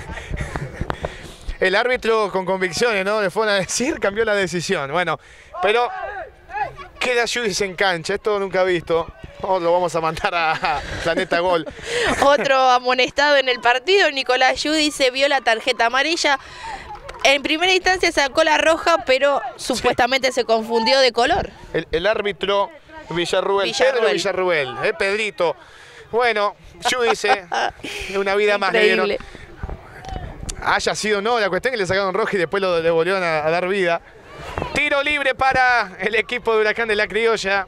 S1: El árbitro con convicciones, ¿no? Le fueron a decir, cambió la decisión. Bueno, pero queda Judith en cancha. Esto nunca visto. Lo vamos a mandar a Planeta Gol.
S2: Otro amonestado en el partido, Nicolás Judith, se vio la tarjeta amarilla. En primera instancia sacó la roja, pero supuestamente se confundió de color.
S1: El árbitro Villarruel, Pedro Villarruel, Pedrito. Bueno, Judith, una vida más le dieron. Haya sido no, la cuestión es que le sacaron roja y después lo volvieron a dar vida. Tiro libre para el equipo de Huracán de la Criolla.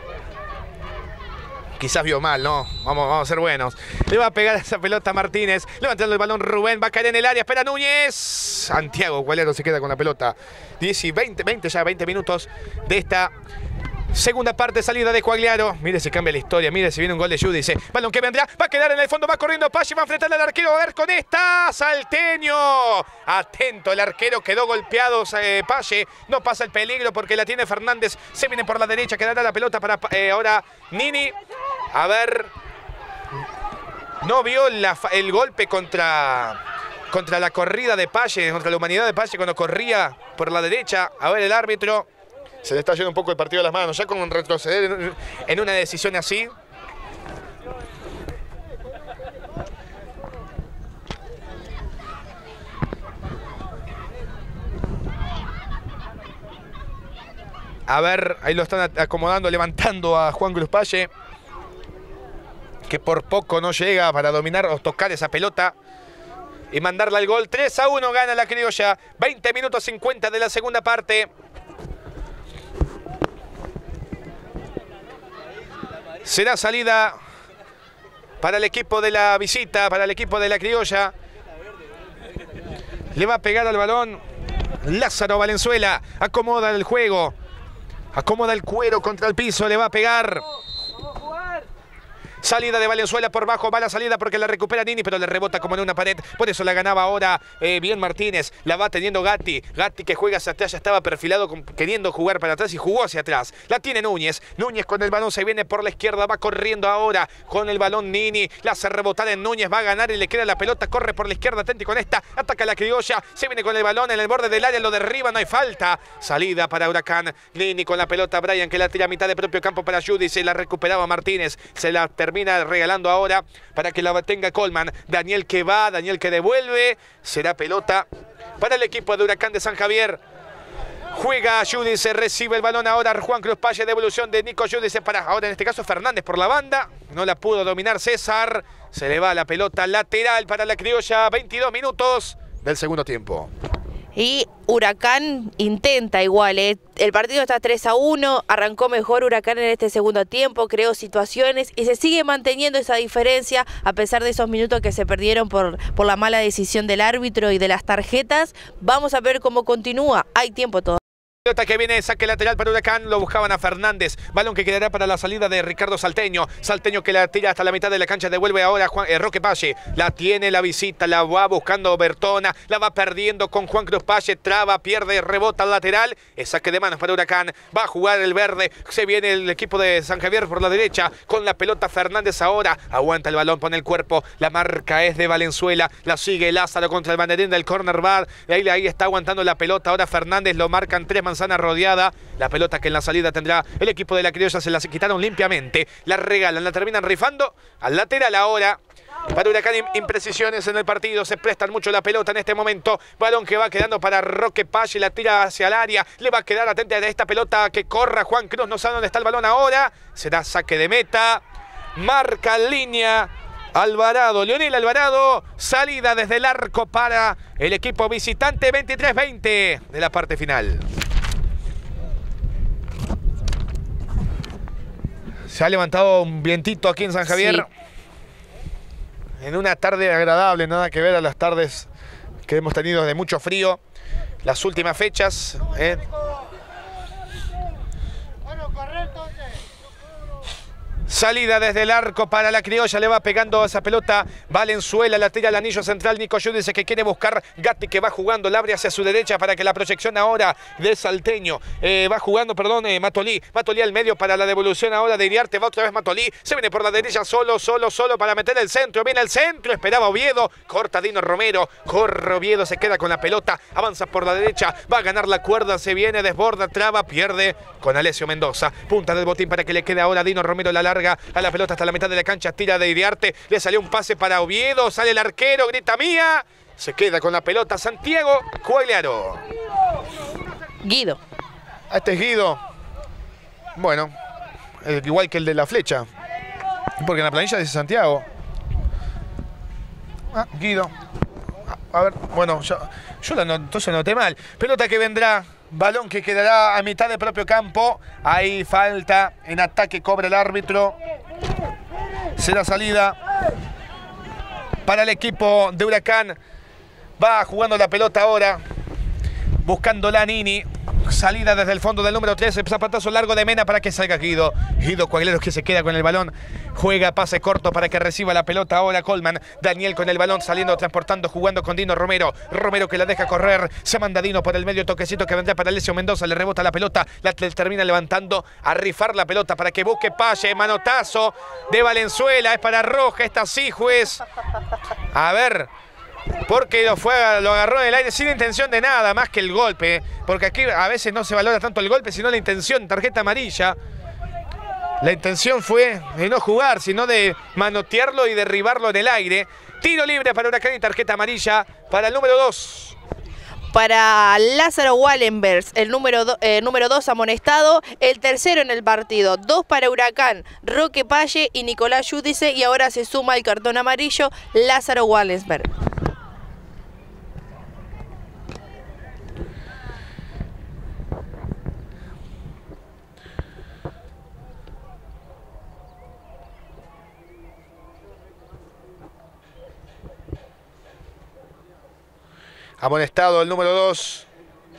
S1: Quizás vio mal, ¿no? Vamos a ser buenos. Le va a pegar esa pelota a Martínez. Levantando el balón Rubén. Va a caer en el área. Espera Núñez. Santiago Cualero se queda con la pelota. 10 y 20 minutos de esta segunda parte. Salida de Quagliaro. Mire si cambia la historia. Mire si viene un gol de Judith. Balón que vendrá. Va a quedar en el fondo. Va corriendo Pache. Va a enfrentar al arquero. A ver con esta. Salteño. Atento. El arquero quedó golpeado. Pache. No pasa el peligro porque la tiene Fernández. Se viene por la derecha. Quedará la pelota para ahora Nini. A ver, no vio el golpe contra la corrida de Pache, contra la humanidad de Pache cuando corría por la derecha. A ver el árbitro. Se le está yendo un poco el partido a las manos, ya con retroceder en una decisión así. A ver, ahí lo están acomodando, levantando a Juan Cruz Pache, que por poco no llega para dominar o tocar esa pelota y mandarla al gol. 3-1 gana la Criolla. 20 minutos 50 de la segunda parte. Será salida para el equipo de la visita, para el equipo de la Criolla. Le va a pegar al balón Lázaro Valenzuela. Acomoda el juego. Acomoda el cuero contra el piso. Le va a pegar. Salida de Valenzuela por bajo, va la salida porque la recupera Nini, pero le rebota como en una pared. Por eso la ganaba ahora bien Martínez. La va teniendo Gatti. Gatti que juega hacia atrás, ya estaba perfilado queriendo jugar para atrás y jugó hacia atrás. La tiene Núñez. Núñez con el balón se viene por la izquierda, va corriendo ahora con el balón Nini. La hace rebotar en Núñez, va a ganar y le queda la pelota. Corre por la izquierda, atento con esta. Ataca la Criolla. Se viene con el balón en el borde del área, lo derriba, no hay falta. Salida para Huracán. Nini con la pelota, Brian que la tira a mitad de propio campo para Judith. Se la recuperaba Martínez. Se la termina regalando ahora para que la tenga Colman. Daniel que va, Daniel que devuelve. Será pelota para el equipo de Huracán de San Javier. Juega Judith, se recibe el balón ahora Juan Cruz Pache, devolución de Nico Judith para ahora en este caso Fernández por la banda. No la pudo dominar César. Se le va la pelota lateral para la Criolla. 22 minutos del segundo tiempo.
S2: Y Huracán intenta igual, ¿eh? El partido está 3-1, arrancó mejor Huracán en este segundo tiempo, creó situaciones y se sigue manteniendo esa diferencia a pesar de esos minutos que se perdieron por la mala decisión del árbitro y de las tarjetas. Vamos a ver cómo continúa, hay tiempo todavía.
S1: Pelota que viene, saque lateral para Huracán, lo buscaban a Fernández, balón que quedará para la salida de Ricardo Salteño, Salteño que la tira hasta la mitad de la cancha, devuelve ahora Roque Pache, la tiene la visita, la va buscando Bertona, la va perdiendo con Juan Cruz Pache, traba, pierde, rebota al lateral, es saque de manos para Huracán, va a jugar el verde, se viene el equipo de San Javier por la derecha, con la pelota Fernández ahora, aguanta el balón, pone el cuerpo, la marca es de Valenzuela, la sigue Lázaro contra el banderín del corner bar, ahí está aguantando la pelota, ahora Fernández lo marcan tres manzanas rodeada, la pelota que en la salida tendrá el equipo de la Criolla, se la quitaron limpiamente, la regalan, la terminan rifando al lateral ahora. Para Huracán, imprecisiones en el partido, se prestan mucho la pelota en este momento, balón que va quedando para Roque Pache, la tira hacia el área, le va a quedar atenta a esta pelota que corra Juan Cruz, no sabe dónde está el balón ahora, será saque de meta, marca línea Alvarado, Leonel Alvarado, salida desde el arco para el equipo visitante, 23-20 de la parte final. Se ha levantado un vientito aquí en San Javier. Sí. En una tarde agradable, nada que ver a las tardes que hemos tenido de mucho frío. Las últimas fechas.
S4: Bueno, correcto.
S1: Salida desde el arco para la criolla, le va pegando esa pelota Valenzuela, la tira al anillo central, Nico Giudice que quiere buscar, Gatti que va jugando, la abre hacia su derecha para que la proyección ahora de Salteño, va jugando, perdón, Matolí al medio para la devolución ahora de Iriarte, va otra vez Matolí, se viene por la derecha solo para meter el centro, viene el centro, esperaba Oviedo, corta Dino Romero, corre Oviedo, se queda con la pelota, avanza por la derecha, va a ganar la cuerda, se viene, desborda, traba, pierde con Alessio Mendoza, punta del botín para que le quede ahora Dino Romero, la larga a la pelota hasta la mitad de la cancha, tira de Iriarte, le salió un pase para Oviedo, sale el arquero, grita mía, se queda con la pelota Santiago Quagliaro.
S2: Guido.
S1: Este es Guido. Bueno, igual que el de la flecha, porque en la planilla dice Santiago. Guido. A ver, bueno, yo entonces noté mal. Pelota que vendrá. Balón que quedará a mitad del propio campo. Ahí falta. En ataque cobra el árbitro. Será salida para el equipo de Huracán. Va jugando la pelota ahora. Buscándola Nini. Salida desde el fondo del número 13. Zapatazo largo de Mena para que salga Guido. Guido Quagliaro que se queda con el balón. Juega pase corto para que reciba la pelota ahora Colman. Daniel con el balón saliendo, transportando, jugando con Dino Romero. Romero que la deja correr. Se manda Dino por el medio, toquecito que vendrá para Alessio Mendoza. Le rebota la pelota. La termina levantando a rifar la pelota para que busque Palle. Manotazo de Valenzuela. Es para Roja. Esta sí, juez. A ver. Porque lo agarró en el aire sin intención de nada, más que el golpe. Porque aquí a veces no se valora tanto el golpe, sino la intención, tarjeta amarilla. La intención fue de no jugar, sino de manotearlo y derribarlo en el aire. Tiro libre para Huracán y tarjeta amarilla para el número 2.
S2: Para Lázaro Wallenbergs, el número 2 amonestado, el tercero en el partido. 2 para Huracán, Roque Palle y Nicolás Giudice. Y ahora se suma el cartón amarillo, Lázaro Wallenbergs.
S1: Amonestado el número 2.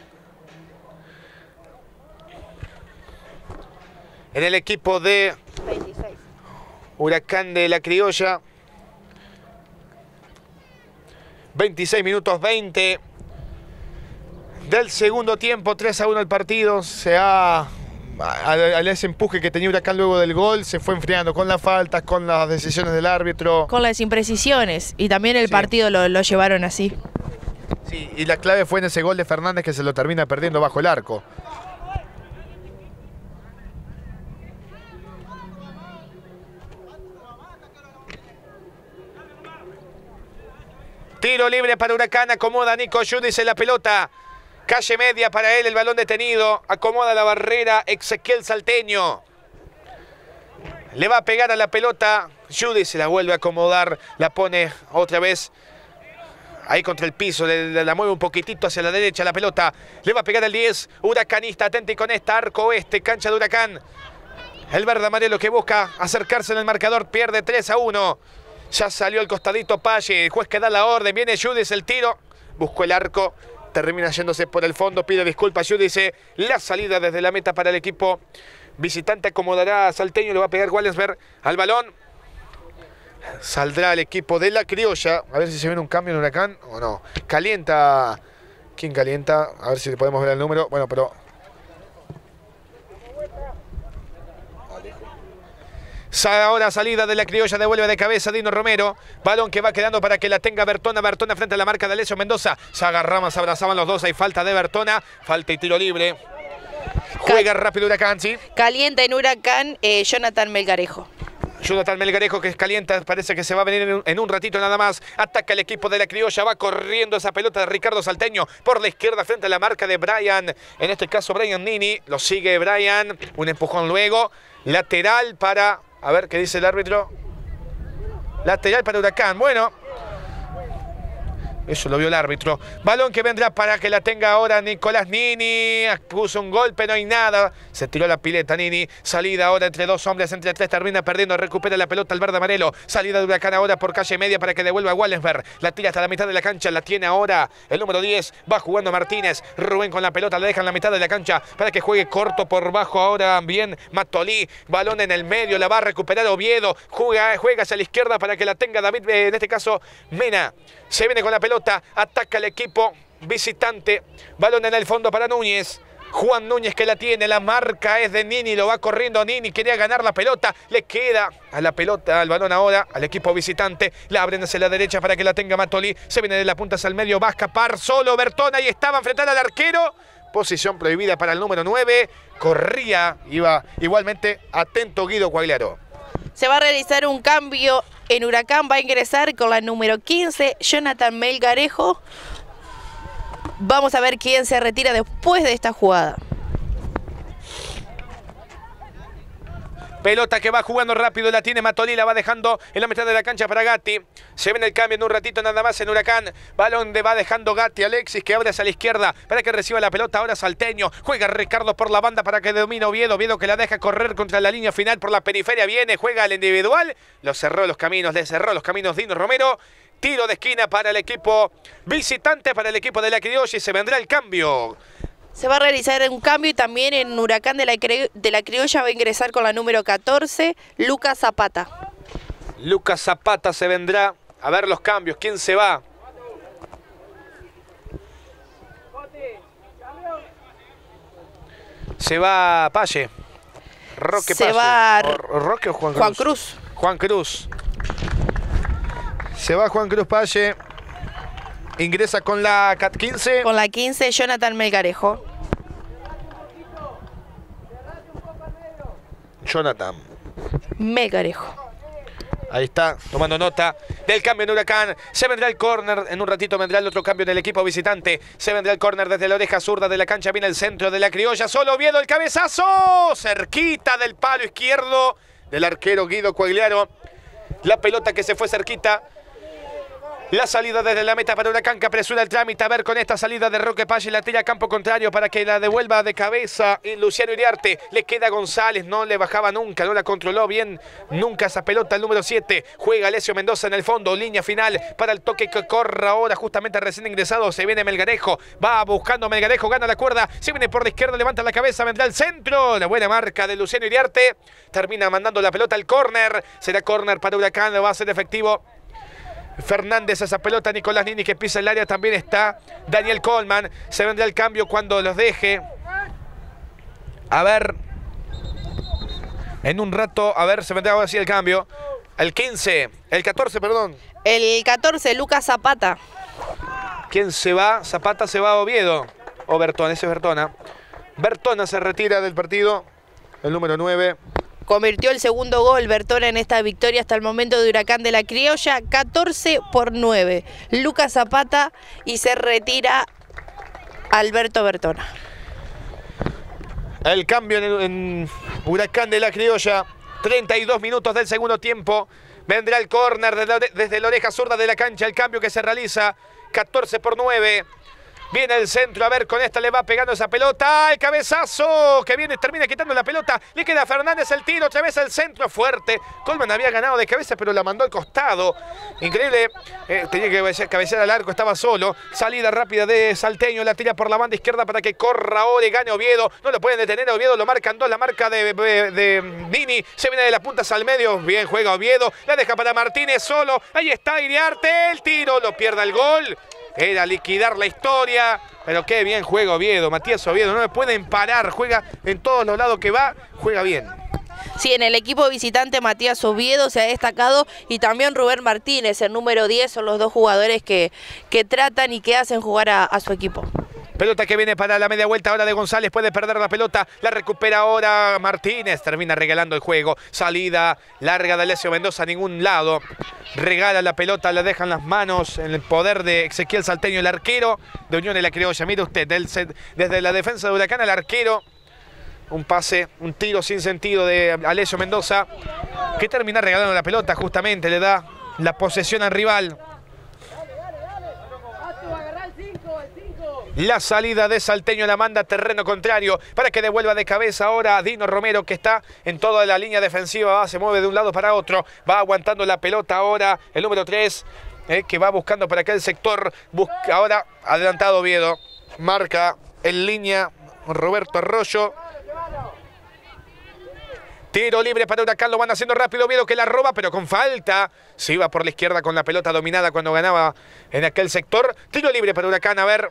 S1: En el equipo de
S2: 26.
S1: Huracán de la Criolla. 26 minutos 20 del segundo tiempo. 3-1 el partido. Al ese empuje que tenía Huracán luego del gol, se fue enfriando con las faltas, con las decisiones del árbitro.
S2: Con las imprecisiones. Y también el partido lo llevaron así.
S1: Sí, y la clave fue en ese gol de Fernández que se lo termina perdiendo bajo el arco. Tiro libre para Huracán, acomoda Nico Giudice la pelota. Calle media para él, el balón detenido. Acomoda la barrera Ezequiel Salteño. Le va a pegar a la pelota. Giudice la vuelve a acomodar, la pone otra vez ahí contra el piso, la mueve un poquitito hacia la derecha la pelota. Le va a pegar el 10. Huracanista, atento con esta, arco oeste, cancha de Huracán. El verde amarelo que busca acercarse en el marcador, pierde 3-1. Ya salió el costadito Palle, el juez que da la orden, viene Giudice, el tiro. Buscó el arco, termina yéndose por el fondo, pide disculpas Giudice. La salida desde la meta para el equipo visitante, acomodará a Salteño, le va a pegar Wallensberg al balón. Saldrá el equipo de la Criolla. A ver si se viene un cambio en Huracán o no. Calienta. ¿Quién calienta? A ver si le podemos ver el número. Bueno, pero... Ahora salida de la Criolla, devuelve de cabeza Dino Romero. Balón que va quedando para que la tenga Bertona. Bertona frente a la marca de Alessio Mendoza. Se agarraban, se abrazaban los dos. Hay falta de Bertona. Falta y tiro libre. Juega rápido Huracán, sí.
S2: Calienta en Huracán Jonathan Melgarejo.
S1: Jonathan Melgarejo que es calienta, parece que se va a venir en un ratito nada más. Ataca el equipo de la Criolla, va corriendo esa pelota de Ricardo Salteño por la izquierda frente a la marca de Brian. En este caso Brian Nini, lo sigue Brian, un empujón luego. Lateral para, a ver qué dice el árbitro. Lateral para Huracán, bueno. Eso lo vio el árbitro. Balón que vendrá para que la tenga ahora Nicolás Nini. Puso un golpe, no hay nada. Se tiró la pileta Nini. Salida ahora entre dos hombres, entre tres. Termina perdiendo, recupera la pelota el verde amarelo. Salida de Huracán ahora por calle media para que devuelva a Wallensberg. La tira hasta la mitad de la cancha. La tiene ahora el número 10. Va jugando Martínez. Rubén con la pelota. La deja en la mitad de la cancha para que juegue corto por bajo ahora. Bien Matolí. Balón en el medio. La va a recuperar Oviedo. Juega hacia la izquierda para que la tenga David, en este caso Mena. Se viene con la pelota, ataca el equipo visitante. Balón en el fondo para Núñez. Juan Núñez que la tiene, la marca es de Nini, lo va corriendo Nini, quería ganar la pelota, le queda a la pelota, al balón ahora, al equipo visitante. La abren hacia la derecha para que la tenga Matolí. Se viene de la punta hacia el medio, va a escapar solo Bertón, ahí estaba a enfrentar al arquero. Posición prohibida para el número 9. Corría, iba igualmente atento Guido Quagliaro.
S2: Se va a realizar un cambio en Huracán, va a ingresar con la número 15, Jonathan Melgarejo. Vamos a ver quién se retira después de esta jugada.
S1: Pelota que va jugando rápido, la tiene Matolí, la va dejando en la mitad de la cancha para Gatti. Se viene el cambio en un ratito nada más en Huracán. Balón de va dejando Gatti, Alexis que abre hacia la izquierda para que reciba la pelota ahora Salteño. Juega Ricardo por la banda para que domine Oviedo. Oviedo que la deja correr contra la línea final por la periferia. Viene, juega al individual. Lo cerró los caminos, le cerró los caminos Dino Romero. Tiro de esquina para el equipo visitante, para el equipo de la Criolla y se vendrá el cambio.
S2: Se va a realizar un cambio y también en Huracán de la Criolla va a ingresar con la número 14, Lucas Zapata.
S1: Lucas Zapata se vendrá a ver los cambios. ¿Quién se va? Se va Palle. Roque
S2: se
S1: Palle.
S2: va
S1: ¿Roque o Juan Cruz?
S2: Juan Cruz.
S1: Juan Cruz. Se va Juan Cruz Palle. Ingresa con la 15.
S2: Con la 15, Jonathan Melgarejo.
S1: Jonathan
S2: Melgarejo.
S1: Ahí está, tomando nota del cambio en Huracán. Se vendrá el córner, en un ratito vendrá el otro cambio en el equipo visitante. Se vendrá el córner desde la oreja zurda de la cancha. Viene el centro de la Criolla, solo Oviedo, el cabezazo. Cerquita del palo izquierdo del arquero Guido Quagliaro. La pelota que se fue cerquita. La salida desde la meta para Huracán que apresura el trámite. A ver con esta salida de Roque Palle, la tira a campo contrario para que la devuelva de cabeza y Luciano Iriarte. Le queda a González, no le bajaba nunca, no la controló bien nunca esa pelota. El número 7 juega Alessio Mendoza en el fondo, línea final para el toque que corra ahora justamente recién ingresado. Se viene Melgarejo, va buscando Melgarejo, gana la cuerda, se viene por la izquierda, levanta la cabeza, vendrá el centro. La buena marca de Luciano Iriarte, termina mandando la pelota al córner. Será córner para Huracán, va a ser efectivo Fernández, esa pelota, Nicolás Nini que pisa el área, también está Daniel Coleman. Se vendrá el cambio cuando los deje. A ver, en un rato, a ver, se vendrá ahora sí el cambio. El 15, el 14, perdón.
S2: El 14, Lucas Zapata.
S1: ¿Quién se va? Zapata se va a Oviedo. O Bertona, ese es Bertona. Bertona se retira del partido, el número 9.
S2: Convirtió el segundo gol Bertona en esta victoria hasta el momento de Huracán de la Criolla, 14-9. Lucas Zapata y se retira Alberto Bertona.
S1: El cambio en Huracán de la Criolla, 32 minutos del segundo tiempo. Vendrá el córner desde la oreja zurda de la cancha, el cambio que se realiza, 14-9. Viene el centro, a ver, con esta le va pegando esa pelota. El cabezazo que viene, termina quitando la pelota. Le queda a Fernández el tiro, otra vez el centro fuerte. Coleman había ganado de cabeza, pero la mandó al costado. Increíble, tenía que cabecear al arco, estaba solo. Salida rápida de Salteño, la tira por la banda izquierda para que corra ahora y gane Oviedo. No lo pueden detener, Oviedo lo marcan dos, la marca de Nini. Se viene de las puntas al medio, bien juega Oviedo. La deja para Martínez solo, ahí está Iriarte, el tiro, lo pierde el gol. Era liquidar la historia, pero qué bien juega Oviedo, Matías Oviedo, no le pueden parar, juega en todos los lados que va, juega bien.
S2: Sí, en el equipo visitante Matías Oviedo se ha destacado y también Rubén Martínez, el número 10, son los dos jugadores que tratan y que hacen jugar a su equipo.
S1: Pelota que viene para la media vuelta ahora de González, puede perder la pelota, la recupera ahora Martínez, termina regalando el juego. Salida larga de Alessio Mendoza a ningún lado, regala la pelota, la dejan las manos en el poder de Ezequiel Salteño, el arquero de Unión de la Criolla. Mire usted, desde la defensa de Huracán al arquero, un pase, un tiro sin sentido de Alessio Mendoza, que termina regalando la pelota, justamente le da la posesión al rival. La salida de Salteño la manda a terreno contrario para que devuelva de cabeza ahora a Dino Romero, que está en toda la línea defensiva. Se mueve de un lado para otro. Va aguantando la pelota ahora el número 3, que va buscando para aquel sector. Busca ahora adelantado Oviedo. Marca en línea Roberto Arroyo. Tiro libre para Huracán, lo van haciendo rápido. Oviedo que la roba, pero con falta. Se iba por la izquierda con la pelota dominada cuando ganaba en aquel sector. Tiro libre para Huracán, a ver.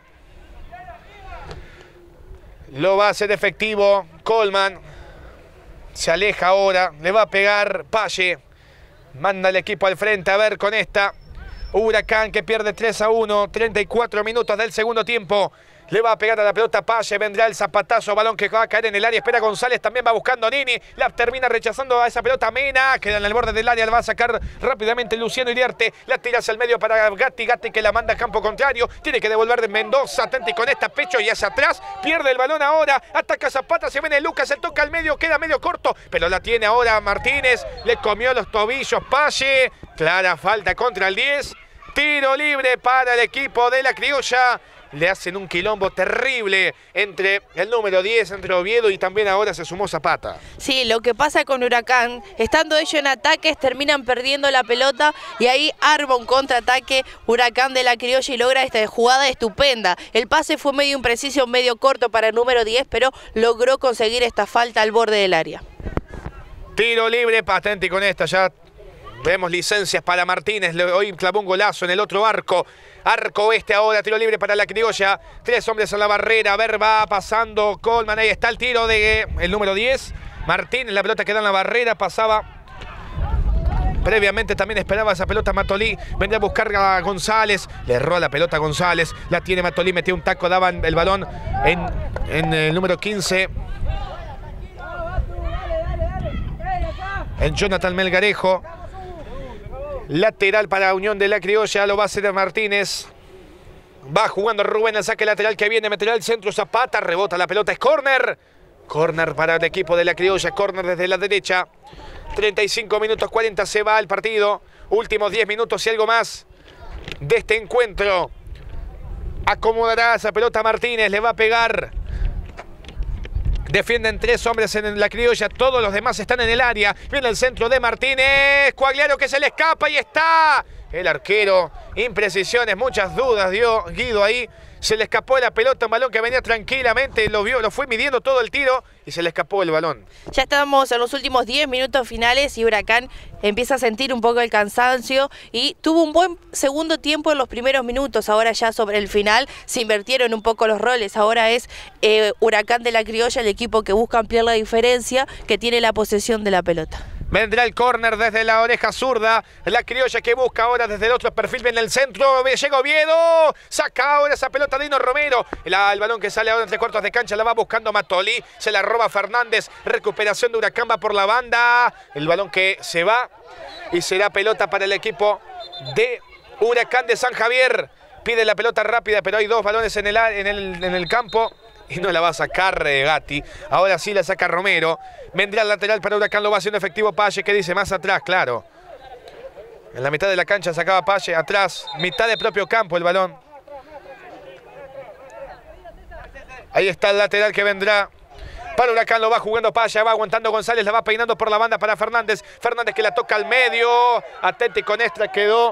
S1: Lo va a hacer efectivo Colman. Se aleja ahora, le va a pegar Palle. Manda el equipo al frente, a ver con esta. Huracán que pierde 3-1, 34 minutos del segundo tiempo. Le va a pegar a la pelota Palle, vendrá el zapatazo, balón que va a caer en el área, espera González, también va buscando a Nini, la termina rechazando a esa pelota Mena, queda en el borde del área, la va a sacar rápidamente Luciano Iriarte, la tira hacia el medio para Gatti que la manda a campo contrario, tiene que devolver de Mendoza, atente con esta, pecho y hacia atrás, pierde el balón ahora, ataca Zapata, se viene Lucas, se toca al medio, queda medio corto, pero la tiene ahora Martínez, le comió los tobillos Palle, clara falta contra el 10, tiro libre para el equipo de la Criolla. Le hacen un quilombo terrible entre el número 10, entre Oviedo, y también ahora se sumó Zapata.
S2: Sí, lo que pasa con Huracán, estando ellos en ataques, terminan perdiendo la pelota y ahí arma un contraataque Huracán de la Criolla y logra esta jugada estupenda. El pase fue medio impreciso, medio corto para el número 10, pero logró conseguir esta falta al borde del área.
S1: Tiro libre, patente con esta ya. Vemos licencias para Martínez, hoy clavó un golazo en el otro arco. Arco oeste ahora, tiro libre para la Criolla. 3 hombres en la barrera, a ver, va pasando Colman, ahí está el tiro de el número 10. Martínez, la pelota queda en la barrera, pasaba. Previamente también esperaba esa pelota Matolí, vendría a buscar a González, le erró la pelota a González, la tiene Matolí, metió un taco, daba el balón en el número 15. En Jonathan Melgarejo. Lateral para Unión de la Criolla, lo va a hacer Martínez. Va jugando Rubén, el saque lateral que viene, meterá el centro Zapata, rebota la pelota, es córner. Córner para el equipo de la Criolla, córner desde la derecha. 35 minutos 40 se va el partido. Últimos 10 minutos y algo más de este encuentro. Acomodará esa pelota Martínez, le va a pegar. Defienden 3 hombres en la Criolla, todos los demás están en el área. Viene el centro de Martínez, Quagliaro que se le escapa y está. El arquero, imprecisiones, muchas dudas dio Guido ahí. Se le escapó la pelota, un balón que venía tranquilamente, lo vio, lo fue midiendo todo el tiro y se le escapó el balón.
S2: Ya estamos en los últimos 10 minutos finales y Huracán empieza a sentir un poco el cansancio y tuvo un buen segundo tiempo en los primeros minutos. Ahora ya sobre el final se invirtieron un poco los roles. Ahora es Huracán de la Criolla el equipo que busca ampliar la diferencia, que tiene la posesión de la pelota.
S1: Vendrá el córner desde la oreja zurda. La Criolla que busca ahora desde el otro perfil. Viene el centro. Llega Oviedo. Saca ahora esa pelota Dino Romero. El balón que sale ahora entre cuartos de cancha. La va buscando Matolí. Se la roba Fernández. Recuperación de Huracán. Va por la banda. El balón que se va. Y será pelota para el equipo de Huracán de San Javier. Pide la pelota rápida, pero hay 2 balones en el campo. Y no la va a sacar Gatti. Ahora sí la saca Romero. Vendrá el lateral para Huracán. Lo va haciendo efectivo Palle, que dice más atrás, claro. En la mitad de la cancha sacaba Palle. Atrás, mitad de propio campo el balón. Ahí está el lateral que vendrá. Para Huracán lo va jugando Palle. Va aguantando González. La va peinando por la banda para Fernández. Fernández que la toca al medio. Atente con esta quedó.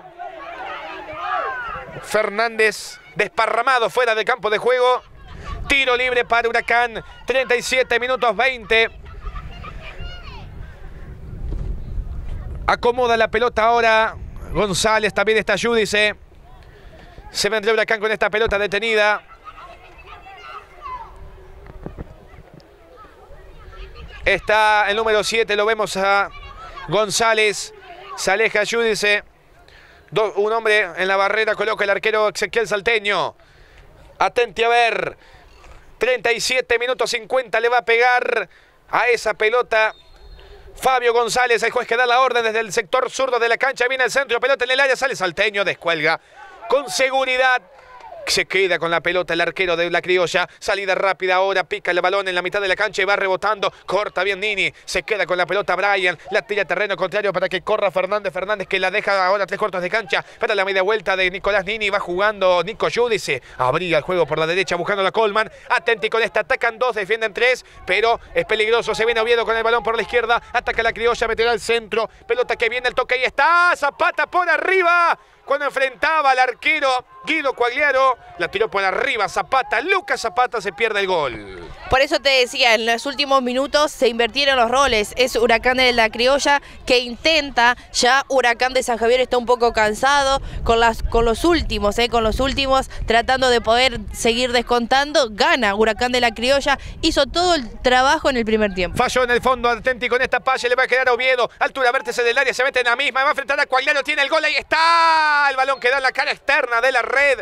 S1: Fernández desparramado fuera del campo de juego. Tiro libre para Huracán, 37 minutos 20. Acomoda la pelota ahora González, también está Giudice. Se vendrá Huracán con esta pelota detenida. Está el número 7, lo vemos a González. Se aleja Giudice. Un hombre en la barrera coloca el arquero Ezequiel Salteño. Atente a ver. 37 minutos 50 le va a pegar a esa pelota Fabio González, el juez que da la orden desde el sector zurdo de la cancha. Viene el centro, pelota en el área, sale Salteño, descuelga con seguridad Se queda con la pelota el arquero de la criolla. Salida rápida ahora. Pica el balón en la mitad de la cancha y va rebotando. Corta bien Nini. Se queda con la pelota Brian. La tira a terreno contrario para que corra Fernández. Fernández que la deja ahora 3 cuartos de cancha. Para la media vuelta de Nicolás Nini. Va jugando Nico Giudice. Abría el juego por la derecha buscando la Coleman. Atenti con esta. Atacan 2, defienden 3. Pero es peligroso. Se viene Oviedo con el balón por la izquierda. Ataca la criolla. Meterá al centro. Pelota que viene el toque. Ahí está. Zapata por arriba. Cuando enfrentaba al arquero Guido Quagliaro, la tiró por arriba Zapata. Lucas Zapata se pierde el gol.
S2: Por eso te decía, en los últimos minutos se invirtieron los roles. Es Huracán de la Criolla que intenta, ya Huracán de San Javier está un poco cansado con los últimos, tratando de poder seguir descontando. Gana Huracán de la Criolla, hizo todo el trabajo en el primer tiempo.
S1: Falló en el fondo, Atenti con esta palla, le va a quedar a Oviedo. Altura, vértice del área, se mete en la misma, va a enfrentar a Quagliaro, tiene el gol, ahí está. El balón queda en la cara externa de la red.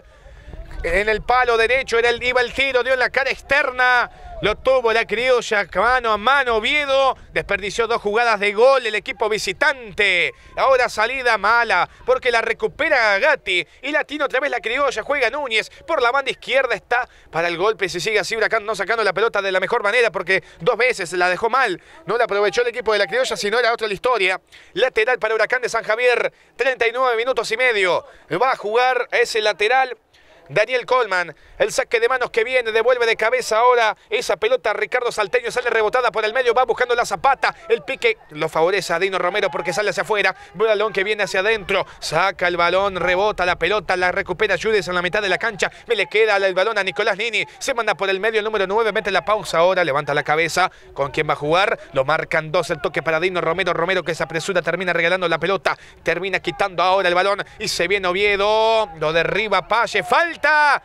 S1: En el palo derecho iba el tiro, dio en la cara externa. Lo tuvo la criolla mano a mano. Oviedo desperdició 2 jugadas de gol el equipo visitante. Ahora salida mala porque la recupera Gatti y la tiene otra vez la criolla. Juega Núñez por la banda izquierda. Está para el golpe. Si sigue así Huracán no sacando la pelota de la mejor manera porque 2 veces la dejó mal. No la aprovechó el equipo de la criolla, sino era otra la historia. Lateral para Huracán de San Javier. 39 minutos y medio. Va a jugar ese lateral Daniel Coleman, el saque de manos que viene, devuelve de cabeza ahora esa pelota. Ricardo Salteño sale rebotada por el medio, va buscando la Zapata. El pique lo favorece a Dino Romero porque sale hacia afuera. Balón que viene hacia adentro, saca el balón, rebota la pelota, la recupera Judes en la mitad de la cancha. Me le queda el balón a Nicolás Nini, se manda por el medio el número 9, mete la pausa ahora, levanta la cabeza. ¿Con quién va a jugar? Lo marcan 2, el toque para Dino Romero. Romero que se apresura, termina regalando la pelota, termina quitando ahora el balón y se viene Oviedo, lo derriba Palle, falta.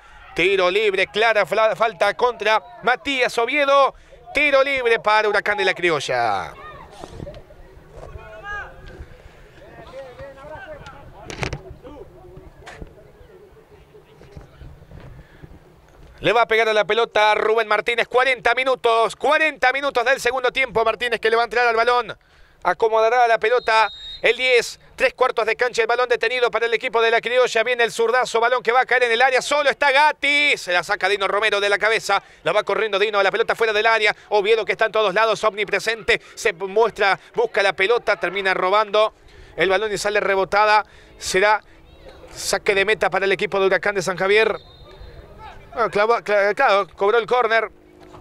S1: Tiro libre, clara falta contra Matías Oviedo. Tiro libre para Huracán de la Criolla. Le va a pegar a la pelota Rubén Martínez. 40 minutos del segundo tiempo. Martínez que le va a entrar al balón. Acomodará la pelota el 10. 3 cuartos de cancha, el balón detenido para el equipo de la criolla. Viene el zurdazo, balón que va a caer en el área. Solo está Gatti. Se la saca Dino Romero de la cabeza. La va corriendo Dino, la pelota fuera del área. Oviedo que está en todos lados, omnipresente. Se muestra, busca la pelota, termina robando el balón y sale rebotada. Será saque de meta para el equipo de Huracán de San Javier. Claro, cobró el córner.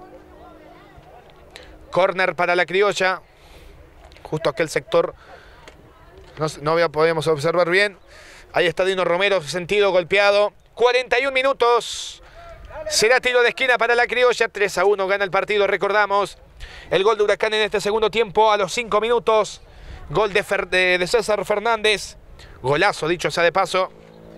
S1: Córner para la criolla. Justo aquel sector no podíamos observar bien. Ahí está Dino Romero, sentido golpeado. 41 minutos. Será tiro de esquina para la criolla. 3-1 gana el partido, recordamos. El gol de Huracán en este segundo tiempo a los 5 minutos. Gol de César Fernández. Golazo, dicho sea de paso.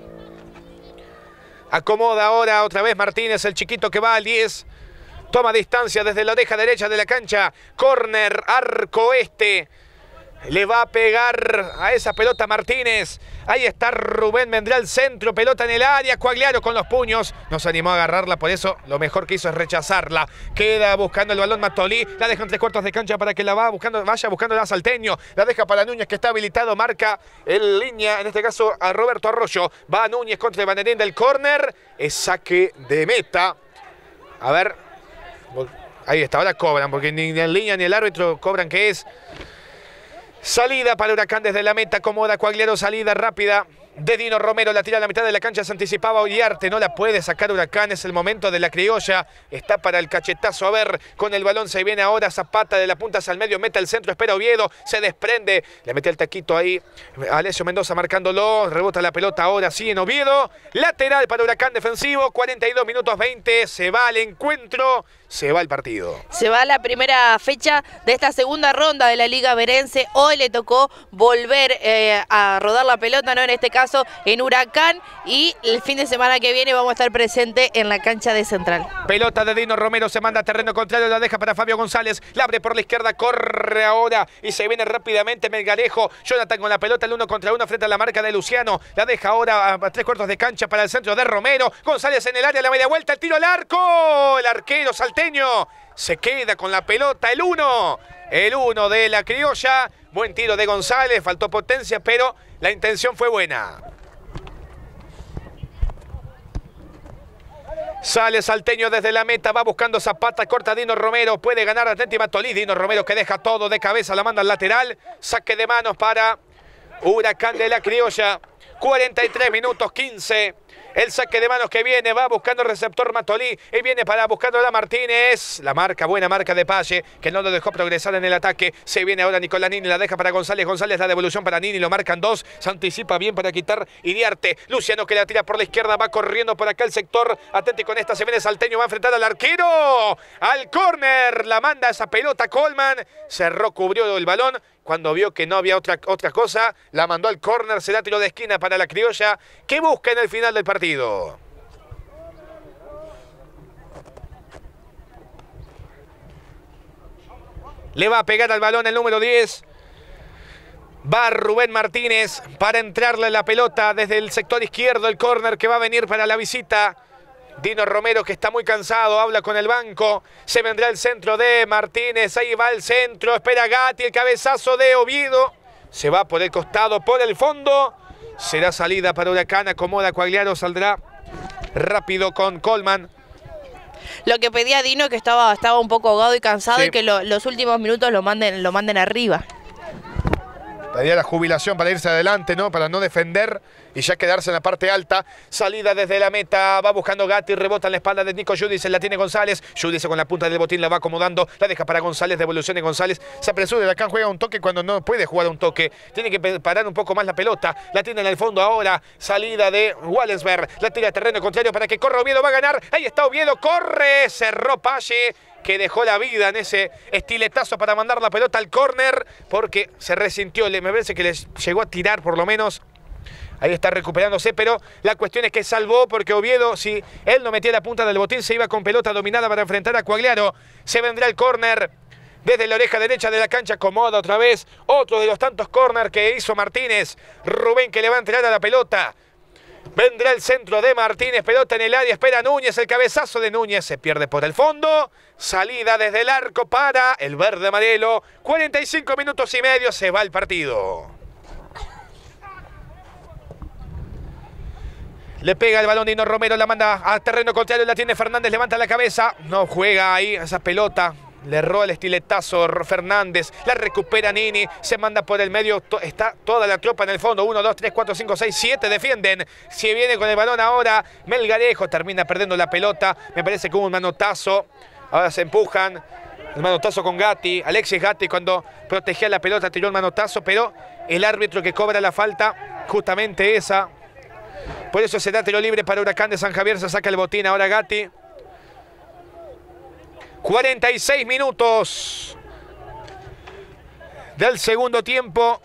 S1: Acomoda ahora otra vez Martínez, el chiquito que va al 10. Toma distancia desde la oreja derecha de la cancha. Córner, arco este. Le va a pegar a esa pelota Martínez. Ahí está Rubén, vendrá al centro, pelota en el área. Quagliaro con los puños. No se animó a agarrarla, por eso lo mejor que hizo es rechazarla. Queda buscando el balón Matolí. La deja en 3 cuartos de cancha para que vaya buscando la Salteño. La deja para Núñez que está habilitado. Marca en línea, en este caso a Roberto Arroyo. Va a Núñez contra el Banerín del córner. Es saque de meta. A ver. Ahí está, ahora cobran, porque ni en línea ni el árbitro cobran que es. Salida para Huracán desde la meta, acomoda Quagliaro, salida rápida de Dino Romero, la tira a la mitad de la cancha, se anticipaba Uriarte, no la puede sacar Huracán, es el momento de la criolla, está para el cachetazo, a ver, con el balón se viene ahora Zapata de la punta hacia el medio, mete al centro, espera Oviedo, se desprende, le mete el taquito ahí, Alessio Mendoza marcándolo, rebota la pelota ahora sí en Oviedo, lateral para Huracán defensivo, 42 minutos 20, se va al encuentro, se va el partido.
S2: Se va la primera fecha de esta segunda ronda de la Liga Verense. Hoy le tocó volver a rodar la pelota, ¿no? En este caso en Huracán. Y el fin de semana que viene vamos a estar presente en la cancha de Central.
S1: Pelota de Dino Romero, se manda a terreno contrario, la deja para Fabio González. La abre por la izquierda, corre ahora y se viene rápidamente Melgarejo. Jonathan con la pelota, el 1 contra 1 frente a la marca de Luciano. La deja ahora a 3 cuartos de cancha para el centro de Romero. González en el área, la media vuelta, el tiro al arco. El arquero Salteño se queda con la pelota, el 1 de la criolla. Buen tiro de González, faltó potencia, pero la intención fue buena. Sale Salteño desde la meta, va buscando Zapata, corta Dino Romero, puede ganar Atleti Matolí. Dino Romero que deja todo de cabeza, la manda al lateral. Saque de manos para Huracán de la Criolla. 43 minutos 15. El saque de manos que viene, va buscando el receptor Matolí y viene para buscando a Martínez. La marca, buena marca de Palle, que no lo dejó progresar en el ataque. Se viene ahora Nicolás Nini, la deja para González. González, la devolución para Nini, lo marcan dos. Se anticipa bien para quitar Iriarte. Luciano que la tira por la izquierda, va corriendo por acá el sector. Atenti con esta, se viene Salteño, va a enfrentar al arquero. Al córner, la manda esa pelota Colman. Cerró, cubrió el balón. Cuando vio que no había otra cosa, la mandó al córner, será tiro de esquina para la Criolla, que busca en el final del partido. Le va a pegar al balón el número 10. Va Rubén Martínez para entrarle la pelota desde el sector izquierdo, el córner que va a venir para la visita. Dino Romero, que está muy cansado, habla con el banco. Se vendrá el centro de Martínez. Ahí va el centro. Espera Gatti. El cabezazo de Oviedo. Se va por el costado, por el fondo. Será salida para Huracán. Acomoda Quagliaro. Saldrá rápido con Colman.
S2: Lo que pedía Dino, que estaba un poco ahogado y cansado,
S1: Sí.
S2: y que los últimos minutos lo manden arriba.
S1: Pedía la jubilación para irse adelante, ¿no? Para no defender y ya quedarse en la parte alta. Salida desde la meta, va buscando Gatti, rebota en la espalda de Nico Giudice, la tiene González. Giudice con la punta del botín la va acomodando, la deja para González, devolución de González. Se apresura, Huracán juega un toque cuando no puede jugar un toque. Tiene que parar un poco más la pelota. La tiene en el fondo ahora. Salida de Wallensberg, la tira a terreno contrario para que corra Oviedo, va a ganar. Ahí está Oviedo, corre, cerró Palle, que dejó la vida en ese estiletazo para mandar la pelota al córner, porque se resintió, me parece que les llegó a tirar por lo menos. Ahí está recuperándose, pero la cuestión es que salvó, porque Oviedo, si él no metía la punta del botín, se iba con pelota dominada para enfrentar a Quagliaro. Se vendrá el córner desde la oreja derecha de la cancha, acomoda otra vez. Otro de los tantos córner que hizo Martínez. Rubén, que le va a entregar a la pelota. Vendrá el centro de Martínez, pelota en el área, espera Núñez, el cabezazo de Núñez se pierde por el fondo. Salida desde el arco para el verde amarelo. 45 minutos y medio, se va el partido. Le pega el balón Dino Romero, la manda a terreno contrario, la tiene Fernández, levanta la cabeza. No juega ahí esa pelota. Le erró el estiletazo Fernández, la recupera Nini, se manda por el medio, está toda la tropa en el fondo, 1, 2, 3, 4, 5, 6, 7 defienden. Si viene con el balón ahora, Melgarejo termina perdiendo la pelota, me parece que hubo un manotazo, ahora se empujan, el manotazo con Gatti, Alexis Gatti cuando protegía la pelota tiró el manotazo, pero el árbitro que cobra la falta, justamente esa, por eso se da tiro libre para Huracán de San Javier, se saca el botín ahora Gatti. 46 minutos del segundo tiempo.